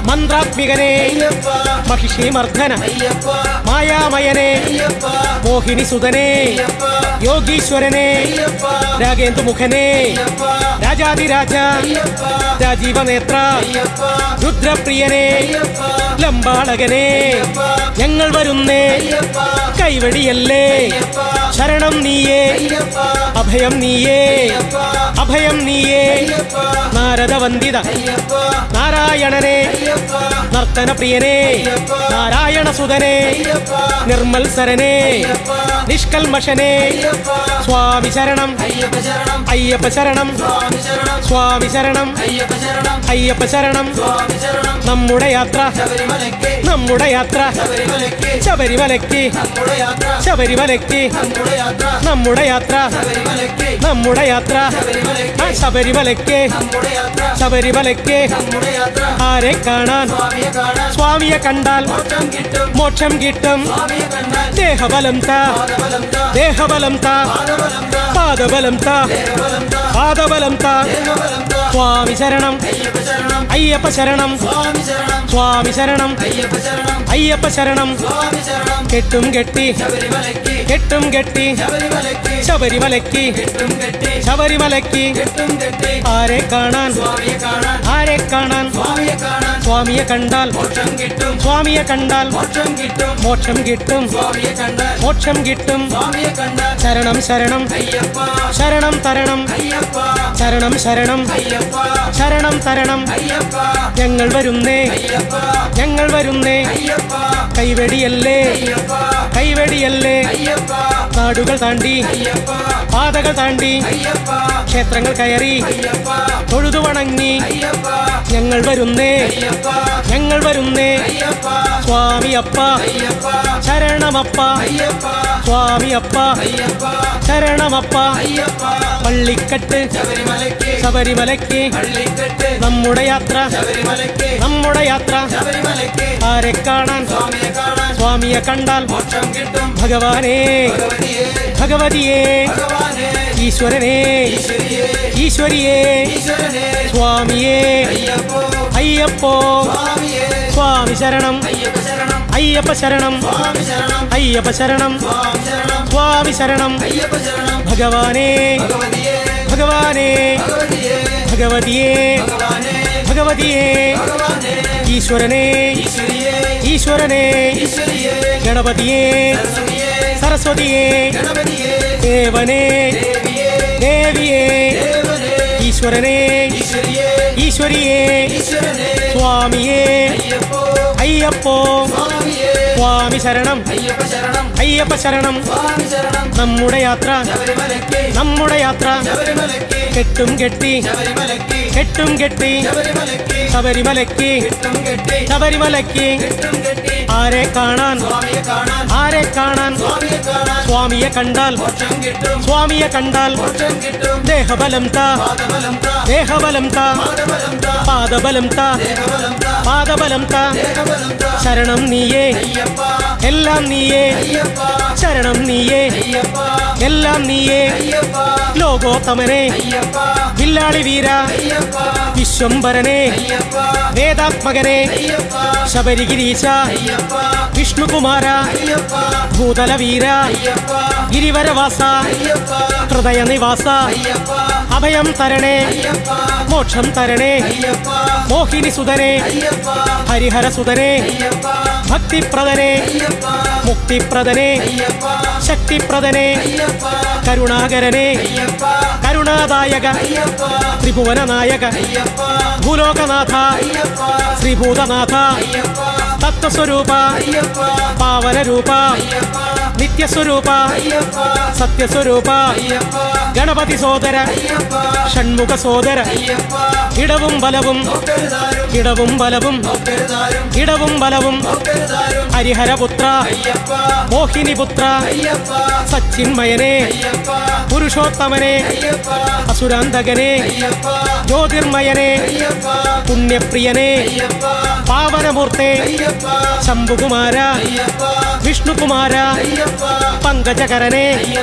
മന്ത്രാത്മികനെ അയ്യപ്പ മഹിഷീമർദ്ദന അയ്യപ്പ മായാമയനെ അയ്യപ്പ മോഹിനി സുതനെ അയ്യപ്പ യോഗീശ്വരനെ അയ്യപ്പ രാഗേന്ദുമുഖനെ അയ്യപ്പ രാജാതിരാജ അയ്യപ്പ രാജീവനേത്ര അയ്യപ്പ രുദ്രപ്രിയനെ അയ്യപ്പ ലംബാളകനെ അയ്യപ്പ ഞങ്ങൾ വരുന്നേ അയ്യപ്പ കൈവടിയല്ലേ അയ്യപ്പ ശരണം നീയേ അയ്യപ്പ അഭയം നീയേ അയ്യപ്പ അഭയം നീയേ അയ്യപ്പ നാരദവന്ദിത അയ്യപ്പ നാരായണനെ അയ്യപ്പ നർത്തനപ്രിയനെ നാരായണസുതനെ അയ്യപ്പ നിർമ്മൽസരനെ നിഷ്കൽമഷനെ അയ്യപ്പ സ്വാമി ശരണം അയ്യപ്പ ശരണം അയ്യപ്പ ശരണം സ്വാമി ശരണം സ്വാമി ശരണം അയ്യപ്പ ശരണം അയ്യപ്പ ശരണം സ്വാമി ശരണം നമ്മുടെ യാത്ര ശബരിമലയ്ക്ക് നമ്മുടെ യാത്ര ശബരിമലയ്ക്ക് ശബരിമലയ്ക്ക് നമ്മുടെ യാത്ര ശബരിമലയ്ക്ക് നമ്മുടെ യാത്ര നമ്മുടെ യാത്ര ശബരിമലയ്ക്ക് നമ്മുടെ യാത്ര ശബരിമലയ്ക്ക് ആ ശബരിമലയ്ക്ക് നമ്മുടെ യാത്ര ശബരിമലയ്ക്ക് നമ്മുടെ യാത്ര ആരെ കാണാൻ സ്വാമിയെ കാണാൻ സ്വാമിയെ കണ്ടാൽ മോക്ഷം കിട്ടും മോക്ഷം കിട്ടും സ്വാമിയെ കണ്ടാൽ ദേഹബലം താ പാദബലം താ ദേഹബലം താ പാദബലം താ പാദബലം താ ദേഹബലം താ പാദബലം താ ദേഹബലം താ സ്വാമി ശരണം അയ്യപ്പ ശരണം അയ്യപ്പ ശരണം സ്വാമി ശരണം സ്വാമി ശരണം അയ്യപ്പ ശരണം അയ്യപ്പ ശരണം സ്വാമി ശരണം കെട്ടും കെട്ടി ശബരിമലയ്ക്ക് കെട്ടും കെട്ടി ശബരിമലയ്ക്ക് ശബരിമലയ്ക്ക് കെട്ടും കെട്ടി ശബരിമലയ്ക്ക് കെട്ടും കെട്ടി ആരെ കാണാൻ സ്വാമിയെ കാണാൻ ആരെ കാണാൻ സ്വാമിയെ കാണാൻ സ്വാമിയെ കണ്ടാൽ മോക്ഷം കിട്ടും സ്വാമിയെ കണ്ടാൽ മോക്ഷം കിട്ടും മോക്ഷം കിട്ടും സ്വാമിയെ കണ്ടാൽ മോക്ഷം കിട്ടും സ്വാമിയെ കണ്ടാൽ ശരണം ശരണം അയ്യപ്പ ശരണം തരണം അയ്യപ്പ ശരണം ശരണം അയ്യപ്പ ശരണം തരണം അയ്യപ്പ ഞങ്ങൾ വരുന്നേ അയ്യപ്പ ഞങ്ങൾ വരുന്നേ അയ്യപ്പ കൈവെടിയല്ലേ അയ്യപ്പ കൈവെടിയല്ലേ അയ്യപ്പ നാടുകൾ താണ്ടി അയ്യപ്പ പാതകൾ താണ്ടി അയ്യപ്പ ക്ഷേത്രങ്ങൾ കയറി അയ്യപ്പ തൊഴുതു വണങ്ങി അയ്യപ്പ ഞങ്ങൾ വരുന്നേ അയ്യപ്പ ഞങ്ങൾ വരുന്നേ അയ്യപ്പ സ്വാമി അപ്പ അയ്യപ്പ ശരണമപ്പ അയ്യപ്പ സ്വാമി അപ്പ അയ്യപ്പ ശരണമപ്പ അയ്യപ്പ പള്ളിക്കെട്ട് ശബരിമലയ്ക്ക് ശബരിമലയ്ക്ക് പള്ളിക്കെട്ട് നമ്മുടെ യാത്ര ശബരിമലയ്ക്ക് നമ്മുടെ യാത്ര ശബരിമലയ്ക്ക് ആരെ കാണാൻ സ്വാമിയെ കാണാൻ സ്വാമിയെ കണ്ടാൽ മോക്ഷം കിട്ടും ഭഗവാനേ ഭഗവതിയെ ഭഗവതിയേ ഭഗവാനെ ഈശ്വരനേ ഈശ്വരിയെ ഈശ്വരിയേ ഈശ്വരനെ സ്വാമിയേ അയ്യപ്പോ അയ്യപ്പോ സ്വാമിയെ സ്വാമി ശരണം അയ്യപ്പ ശരണം അയ്യപ്പ ശരണം സ്വാമി ശരണം അയ്യപ്പ ശരണം സ്വാമി ശരണം സ്വാമി ശരണം അയ്യപ്പ ശരണം ഭഗവാനേ ഭഗവതിയെ ഭഗവാനേ ഭഗവതിയെ ഭഗവതിയേ ഭഗവാനെ ഭഗവതിയേ ഭഗവാനെ ഈശ്വരനേ ഈശ്വരിയെ ഈശ്വരനേ ഈശ്വരിയെ ഗണപതിയേ സരസ്വതിയെ സരസ്വതിയേ ഗണപതിയെ ദേവനേ ദേവിയെ ദേവിയേ ദേവനെ ഈശ്വരനേ ഈശ്വരിയെ ഈശ്വരിയേ ഈശ്വരനെ സ്വാമിയേ അയ്യപ്പോ അയ്യപ്പോ സ്വാമിയെ സ്വാമി ശരണം അയ്യപ്പ ശരണം അയ്യപ്പ ശരണം സ്വാമി ശരണം നമ്മുടെ യാത്ര ശബരിമലയ്ക്ക് നമ്മുടെ യാത്ര ശബരിമലയ്ക്ക് കെട്ടും കെട്ടി ശബരിമലയ്ക്ക് കെട്ടും കെട്ടി ശബരിമലയ്ക്ക് ശബരിമലയ്ക്ക് കെട്ടും കെട്ടി ശബരിമലയ്ക്ക് കെട്ടും കെട്ടി ആരെ കാണാൻ സ്വാമിയെ കാണാൻ ആരെ കാണാൻ സ്വാമിയെ കാണാൻ സ്വാമിയെ കണ്ടാൽ മോക്ഷം കിട്ടും സ്വാമിയെ കണ്ടാൽ മോക്ഷം കിട്ടും ദേഹബലം താ പാദബലം താ ദേഹബലം താ പാദബലം താ പാദബലം താ ദേഹബലം താ പാദബലം താ ദേഹബലം താ ശരണം നീയേ അയ്യപ്പ എല്ലാം നീയേ അയ്യപ്പ ശരണം നീയേ അയ്യപ്പ എല്ലാം നീയേ അയ്യപ്പ ലോകോത്തമനെ അയ്യപ്പ വില്ലാളി വീര അയ്യപ്പ വിശ്വംഭരനെ അയ്യപ്പ വേദാത്മകനെ അയ്യപ്പ ശബരിഗിരീശ അയ്യപ്പ വിഷ്ണുകുമാര അയ്യപ്പ ഭൂതലവീര അയ്യപ്പ ഗിരിവരവാസ അയ്യപ്പ ഹൃദയനിവാസ അയ്യപ്പ അഭയം തരണേ അയ്യപ്പ മോക്ഷം തരണേ അയ്യപ്പ മോഹിനി സുതനെ അയ്യപ്പ ഹരിഹര സുതനെ അയ്യപ്പ ഭക്തിപ്രദനെ അയ്യപ്പ മുക്തിപ്രദനെ അയ്യപ്പ ശക്തിപ്രദനെ അയ്യപ്പ കരുണാകരനെ അയ്യപ്പ കരുണാദായക അയ്യപ്പ ത്രിഭുവന നായക അയ്യപ്പ ഭൂലോകനാഥ അയ്യപ്പ ശ്രീഭൂതനാഥ അയ്യപ്പ തത്വസ്വരൂപ അയ്യപ്പ പാവനരൂപ അയ്യപ്പ നിത്യസ്വരൂപ അയ്യപ്പ സത്യസ്വരൂപ അയ്യപ്പ ഗണപതി സോദര അയ്യപ്പ ഷൺമുഖ സോദര അയ്യപ്പ ഇടവും ബലവും ഒക്കെഴുതാരും ഇടവും ബലവും ഒക്കെഴുതാരും ഇടവും ബലവും ഒക്കെഴുതാരും ഹരിഹരപുത്ര അയ്യപ്പ മോഹിനിപുത്ര അയ്യപ്പ സച്ചിന്മയനെ അയ്യപ്പ പുരുഷോത്തമനെ അയ്യപ്പ അസുരാന്തകനെ അയ്യപ്പ ജ്യോതിർമയനെ അയ്യപ്പ പുണ്യപ്രിയനെ അയ്യപ്പ പാവനമൂർത്തെ അയ്യപ്പ ശംഭുകുമാര അയ്യപ്പ വിഷ്ണുകുമാര അയ്യപ്പ പങ്കജകരനെ അയ്യപ്പ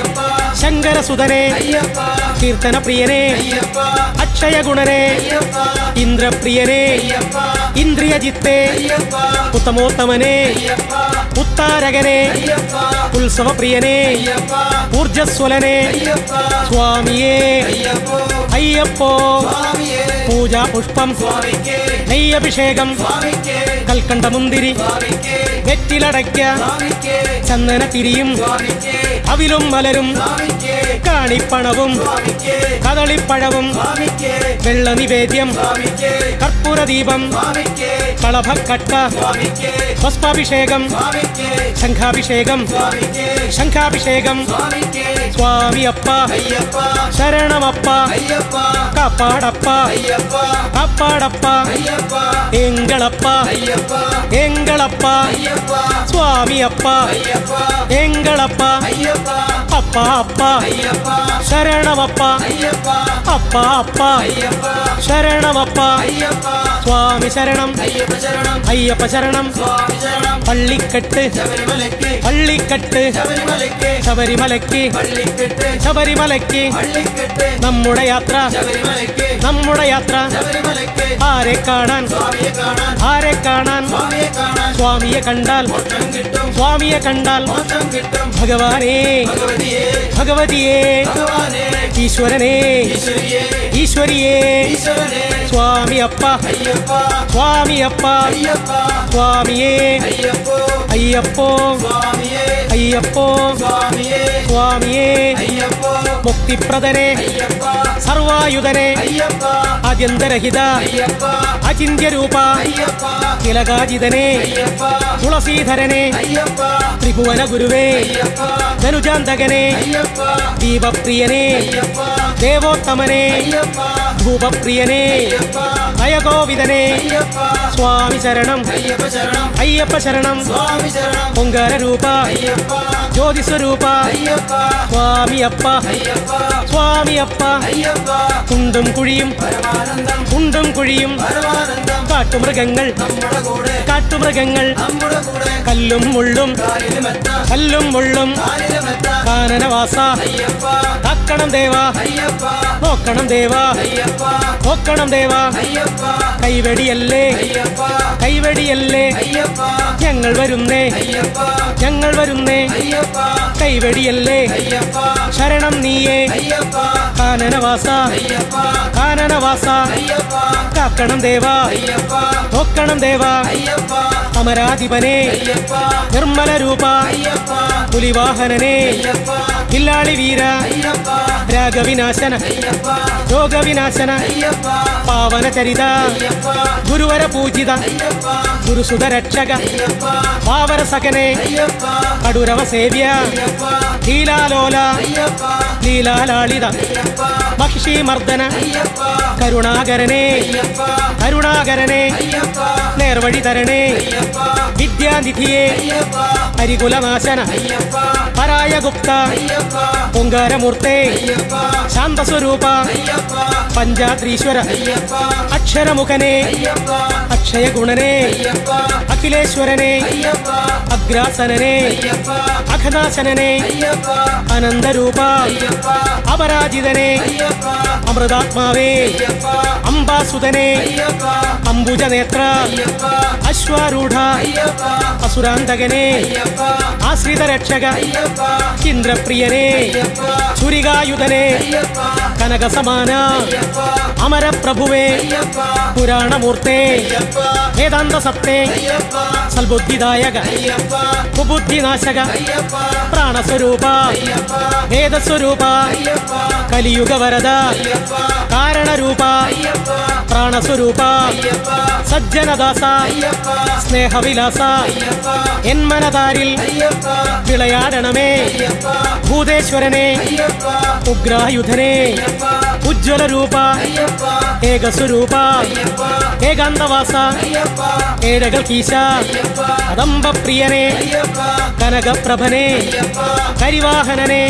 ശങ്കരസുതനെ അയ്യപ്പ കീർത്തനപ്രിയനെ അയ്യപ്പ അക്ഷയഗുണനെ അയ്യപ്പ ഇന്ദ്രപ്രിയനെ അയ്യപ്പ ഇന്ദ്രിയജിത്തെ അയ്യപ്പ ഉത്തമോത്തമനെ അയ്യപ്പ ഉത്താരകനെ അയ്യപ്പ ഉത്സവപ്രിയനെ അയ്യപ്പ ഊർജസ്വലനെ അയ്യപ്പ സ്വാമിയേ അയ്യപ്പോ അയ്യപ്പോ സ്വാമിയേ പൂജാ പുഷ്പം സ്വാമിക്കേ നെയ്യഭിഷേകം സ്വാമിക്കേ കൽക്കണ്ടമുന്തിരി സ്വാമിക്കേ വെറ്റിലടയ്ക്ക സ്വാമിക്കേ ചന്ദന തിരിയും സ്വാമിക്കേ അവിലും മലരും സ്വാമിക്കേ കാണിപ്പണവും സ്വാമിക്കേ കദളിപ്പഴവും സ്വാമിക്കേ വെള്ള നിവേദ്യം സ്വാമിക്കേ കർപ്പൂരദീപം സ്വാമിക്കേ കളഭക്കട്ട സ്വാമിക്കേ പുഷ്പാഭിഷേകം സ്വാമിക്കേ ശംഖാഭിഷേകം സ്വാമിക്കേ ശംഖാഭിഷേകം സ്വാമിക്കേ സ്വാമിയപ്പ അയ്യപ്പ ശരണമപ്പ അയ്യപ്പ കാപ്പാടപ്പ അയ്യപ്പ കാപ്പാടപ്പ അയ്യപ്പ എങ്കളപ്പ അയ്യപ്പ എങ്കളപ്പ അയ്യപ്പ സ്വാമിയപ്പ അയ്യപ്പ എങ്കളപ്പ അയ്യപ്പ അപ്പ അപ്പ അയ്യപ്പ ശരണമപ്പ അയ്യപ്പ അപ്പ അപ്പ അയ്യപ്പ ശരണമപ്പ അയ്യപ്പ സ്വാമി ശരണം അയ്യപ്പ ശരണം അയ്യപ്പ ശരണം സ്വാമി ശരണം പള്ളിക്കെട്ട് ശബരിമലയ്ക്ക് പള്ളിക്കെട്ട് ശബരിമലയ്ക്ക് ശബരിമലയ്ക്ക് പള്ളിക്കെട്ട് ശബരിമലയ്ക്ക് പള്ളിക്കെട്ട് നമ്മുടെ യാത്ര ശബരിമലയ്ക്ക് നമ്മുടെ യാത്ര ശബരിമലയ്ക്ക് ആരെ കാണാൻ സ്വാമിയെ കാണാൻ ആരെ കാണാൻ സ്വാമിയെ കാണാൻ സ്വാമിയെ കണ്ടാൽ മോക്ഷം കിട്ടും സ്വാമിയെ കണ്ടാൽ മോക്ഷം കിട്ടും ഭഗവാനേ ഭഗവതിയെ ഭഗവതിയേ ഭഗവാനെ ഈശ്വരനേ ഈശ്വരിയെ ഈശ്വരിയേ ഈശ്വരനെ സ്വാമിയപ്പ അയ്യപ്പ സ്വാമിയപ്പ അയ്യപ്പ സ്വാമിയേ അയ്യപ്പോ അയ്യപ്പോ സ്വാമിയെ അയ്യപ്പോ സ്വാമിയെ സ്വാമിയേ അയ്യപ്പോ മുക്തിപ്രദനെ അയ്യപ്പ സർവായുധനെ അയ്യപ്പ ആദ്യന്തരഹിത അയ്യപ്പ അചിന്യരൂപ അയ്യപ്പ തിലകാജിതനെ അയ്യപ്പ തുളസീധരനെ അയ്യപ്പ ത്രിഭുവന ഗുരുവേ അയ്യപ്പ ധനുജാന്തകനെ അയ്യപ്പ ദീപപ്രിയനെ അയ്യപ്പ ദേവോത്തമനെ അയ്യപ്പ ധൂപപ്രിയനെ അയ്യപ്പ നയഗോവിതനെ അയ്യപ്പ സ്വാമി ശരണം അയ്യപ്പ ശരണം അയ്യപ്പ ശരണം സ്വാമി ശരണം പൊങ്കാര രൂപ അയ്യപ്പ ജ്യോതിസ്വരൂപ അയ്യപ്പ സ്വാമിയപ്പ അയ്യപ്പ സ്വാമിയപ്പ അയ്യപ്പ കുണ്ടും കുഴിയും പരമാനന്ദം കുണ്ടും കുഴിയും പരമാനന്ദം കാട്ടുമൃഗങ്ങൾ നമ്മുടെ കൂടെ കാട്ടുമൃഗങ്ങൾ നമ്മുടെ കൂടെ കല്ലും മുള്ളും കാലിലുമെത്ത കല്ലും മുള്ളും കാലിലുമെത്ത കാനനവാസ അയ്യപ്പ കാക്കണം ദേവ അയ്യപ്പ നോക്കണം ദേവ അയ്യപ്പ നോക്കണം ദേവ അയ്യപ്പ കൈവെടിയല്ലേ അയ്യപ്പ കൈവെടിയല്ലേ അയ്യപ്പ ഞങ്ങൾ വരുന്നേ അയ്യപ്പ ഞങ്ങൾ വരുന്നേ അയ്യപ്പ കൈവെടിയല്ലേ അയ്യപ്പ ശരണം നീയേ അയ്യപ്പ കാനനവാസ അയ്യപ്പ കാനനവാസ അയ്യപ്പ കാക്കണം ദേവ അയ്യപ്പ നോക്കണം ദേവ അയ്യപ്പ അമരാധിപനെ അയ്യപ്പ നിർമ്മല രൂപ അയ്യപ്പ പുലിവാഹനനെ അയ്യപ്പ കില്ലാളി വീര അയ്യപ്പ രാഗവിനാശന അയ്യപ്പ രോഗവിനാശന അയ്യപ്പ പാവന ചരിത അയ്യപ്പ ഗുരുവര പൂജിത അയ്യപ്പ ഗുരുസുത രക്ഷക അയ്യപ്പ പാവര സകനെ അയ്യപ്പ കടുരവ സേവ്യ അയ്യപ്പ ലീലാലോല അയ്യപ്പ ലീലാലാളിത അയ്യപ്പ മഹിഷി മർദ്ദന അയ്യപ്പ കരുണാകരനെ അയ്യപ്പ കരുണാകരനെ അയ്യപ്പ നേർവഴി തരണേ അയ്യപ്പ വിദ്യാനിധിയെ അയ്യപ്പ ഹരികുലനാശന അയ്യപ്പ പരായ ഗുപ്ത അയ്യപ്പ പൊങ്കാരമൂർത്തെ അയ്യപ്പ ശാന്തസ്വരൂപ അയ്യപ്പ പഞ്ചാത്രീശ്വര അയ്യപ്പ അക്ഷരമുഖനെ അയ്യപ്പ അക്ഷയഗുണനെ അയ്യപ്പ അഖിലേശ്വരനെ അയ്യപ്പ അഗ്രാസനനെ അയ്യപ്പ അഘനാശനനെ അയ്യപ്പ അനന്തരൂപ അയ്യപ്പ അപരാജിതനെ അയ്യപ്പ അമൃതാത്മാവേ അയ്യപ്പ അംബാസുതനെ അയ്യപ്പ അംബുജനേത്ര അയ്യപ്പ അശ്വാരൂഢ അയ്യപ്പ അസുരാന്തകനെ അയ്യപ്പ ആശ്രിത രക്ഷക അയ്യപ്പ ഇന്ദ്രപ്രിയനെ അയ്യപ്പ ചുരികായുധനെ അയ്യപ്പ കനകസമാന അയ്യപ്പ അമരപ്രഭുവേ അയ്യപ്പ പുരാണമൂർത്തെ അയ്യപ്പ വേദാന്ത സത്തേ അയ്യപ്പ സൽബുദ്ധിദായക അയ്യപ്പ കുബുദ്ധിനാശക അയ്യപ്പ പ്രാണസ്വരൂപ അയ്യപ്പ വേദസ്വരൂപ അയ്യപ്പ കലിയുഗവരദ അയ്യപ്പ കാരണരൂപ അയ്യപ്പ പ്രാണസ്വരൂപ അയ്യപ്പ സജ്ജനദാസ അയ്യപ്പ സ്നേഹവിലാസ അയ്യപ്പ എന്മനതാരിൽ അയ്യപ്പ വിളയാടണമേ അയ്യപ്പ ഭൂതേശ്വരനെ അയ്യപ്പ ഉഗ്രായുധനെ അയ്യപ്പ ഉജ്ജ്വല രൂപ അയ്യപ്പ ഏകസ്വരൂപ അയ്യപ്പ ഏകാന്തവാസ അയ്യപ്പ ഏഴകൾ കീശ അയ്യപ്പ കദംബപ്രിയനെ അയ്യപ്പ കനകപ്രഭനെ അയ്യപ്പ കരിവാഹനനെ അയ്യപ്പ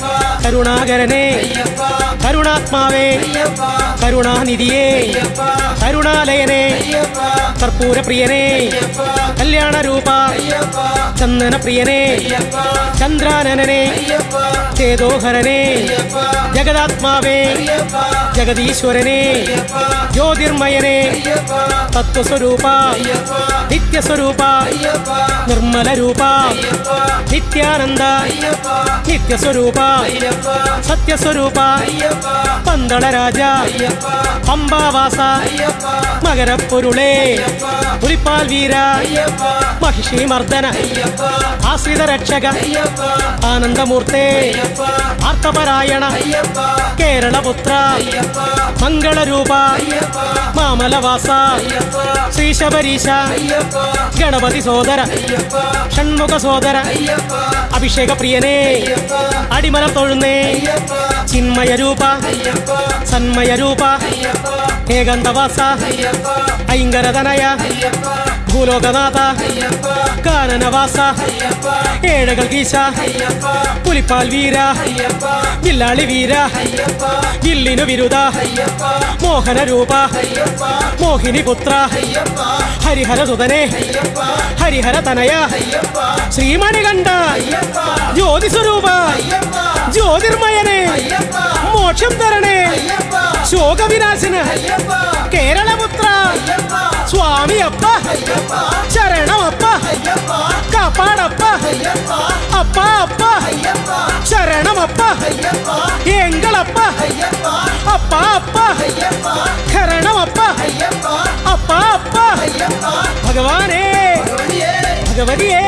കരുണാകരനെ കരുണാത്മാവേ കരുണാനിധിയെ കരുണാലയനെ കർപ്പൂരപ്രിയനെ കല്യാണരൂപ ചന്ദനപ്രിയനെ ചന്ദ്രാനനെ ചേതോഹരനെ ജഗദാത്മാവേ ജഗദീശ്വരനെ ജ്യോതിർമയനെ തത്വസ്വരൂപ നിത്യസ്വരൂപ നിർമ്മലരൂപ നിത്യാനന്ദ നിത്യസ്വരൂപ സത്യസ്വരൂപ പന്തളരാജ പമ്പാവാസ മകരപ്പൊരുളേ പുലിപ്പാൽ വീര മഹിഷി മർദ്ദന ആശ്രിത രക്ഷക ആനന്ദമൂർത്തേ ആർത്തപരായണ കേരളപുത്ര മംഗളരൂപ മാമലവാസ ശ്രീശബരീശ ഗണപതി സോദര ഷൺമുഖ സോദര അഭിഷേക പ്രിയനേ അടിമല തൊഴുന്നേ ചിന്മയരൂപ സന്മയരൂപ ഏകന്തവാസ ഐങ്കരതനയ ഭൂലോകനാഥ കാനനവാസ ഏഴകൾ കീശ പുലിപ്പാൽ വീര വില്ലാളി വീര വില്ലിനു വിരുദ മോഹനരൂപ മോഹിനി പുത്ര ഹരിഹരസുതനെ ഹരിഹര തനയ ശ്രീമണികണ്ഠ ജ്യോതിസ്വരൂപ ജ്യോതിർമയനെ മോക്ഷം തരണേ ശോകവിനാശന കേരളപുത്ര സ്വാമിയപ്പ ശരണമപ്പ കാപ്പാടപ്പ അപ്പ അപ്പ ശരണമപ്പ എങ്കളപ്പ അപ്പ അപ്പ കരണമപ്പ അപ്പ അപ്പ ഭഗവാനേ ഭഗവതിയേ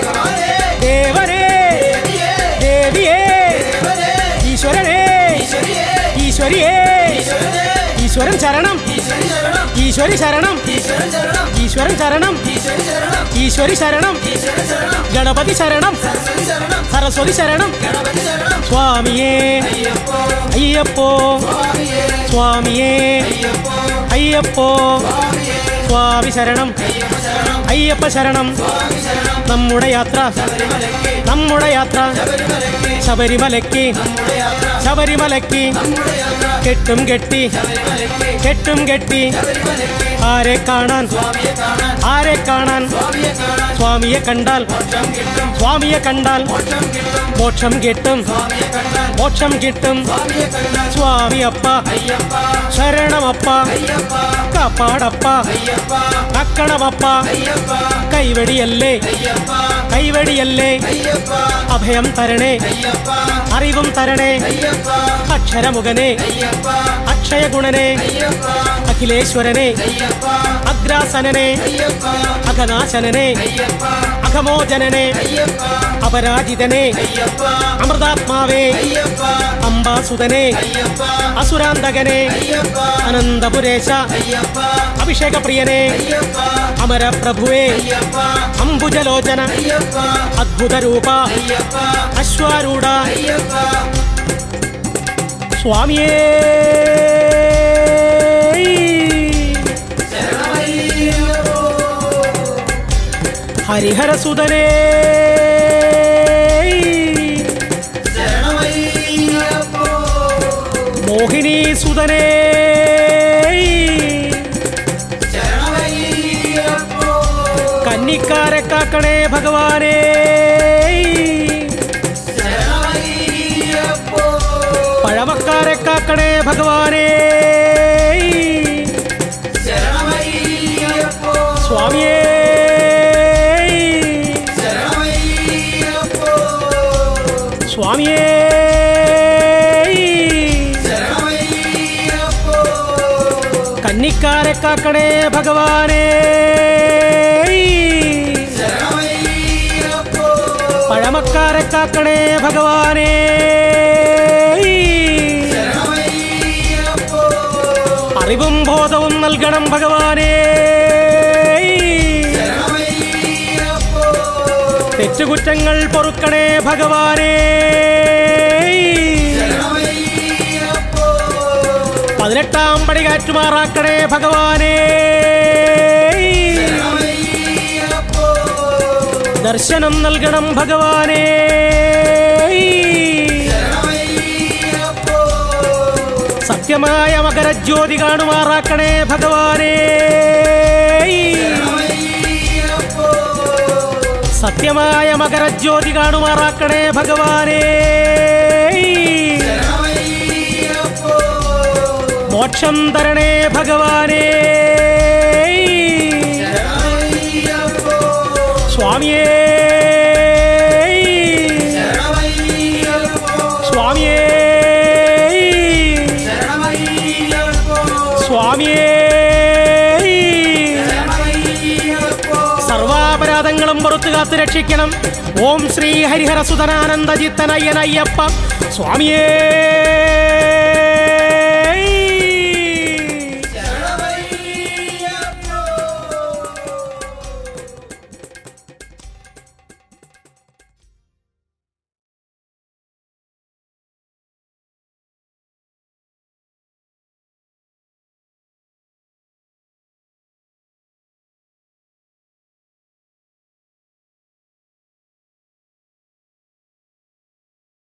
ദേവനേ ദേവിയേ ഈശ്വരനേ ഈശ്വരിയേ ഈശ്വരൻ ശരണം ഈശ്വരി ശരണം ഈശ്വരൻ ശരണം ഈശ്വരി ശരണം ഗണപതി ശരണം സരസ്വതി ശരണം സ്വാമിയേ അയ്യപ്പോ സ്വാമിയേ അയ്യപ്പോ സ്വാമി ശരണം അയ്യപ്പ ശരണം നമ്മുടെ യാത്ര നമ്മുടെ യാത്ര ശബരിമലയ്ക്ക് ശബരിമലയ്ക്ക് കെട്ടും കെട്ടി കെട്ടും കെട്ടി ആരെ കാണാൻ ആരെ കാണാൻ സ്വാമിയെ കണ്ടാൽ സ്വാമിയെ കണ്ടാൽ മോക്ഷം കിട്ടും മോക്ഷം കിട്ടും സ്വാമിയപ്പ ശരണമപ്പ കാപ്പാടപ്പ കക്കണമപ്പ കൈവടിയല്ലേ കൈവടിയല്ലേ അഭയം തരണേ അറിവും തരണേ അക്ഷരമുഖനെ അക്ഷയഗുണനെ അഖിലേശ്വരനെ അഗ്രാസനനെ അഘനാശനനെ അഘമോചനനെ അപരാജിതനെ അമൃതാത്മാവേ അംബാസുതനെ അസുരാന്തകനെ അനന്തപുരേശ അഭിഷേകപ്രിയനെ അമരപ്രഭുവേ അംബുജലോചന അദ്ഭുതരൂപ അശ്വാരൂഢ സ്വാമിയേ ഹരിഹരസുതനേ മോഹിനി സുതനേ കന്നിക്കാരെ കാക്കണേ ഭഗവാനേ പഴമക്കാരെ കാക്കണേ ഭഗവാനേ സ്വാമിയേ സ്വാമിയേ കന്നിക്കാരെ കാക്കണേ ഭഗവാനേ പഴമക്കാരെ കാക്കണേ ഭഗവാനേ അറിവും ബോധവും നൽകണം ഭഗവാനേ തെറ്റുകുറ്റങ്ങൾ പൊറുക്കണേ ഭഗവാനേ പതിനെട്ടാം പടി കാറ്റുമാറാക്കണേ ഭഗവാനേ ദർശനം നൽകണം ഭഗവാനേ സത്യമായ മകരജ്യോതി കാണുമാറാക്കണേ ഭഗവാനേ. സത്യമായ മകരജ്യോതി കാണുമാറാക്കണേ ഭഗവാനേ. മോക്ഷം തരണേ ഭഗവാനേ. സ്വാമിയേ സ്വാമിയേ സ്വാമിയേ. സർവാപരാധങ്ങളും പുറത്തു കാത്തു രക്ഷിക്കണം. ഓം ശ്രീ ഹരിഹരസുതനാനന്ദജിത്തനയ്യനയ്യപ്പ സ്വാമിയേ.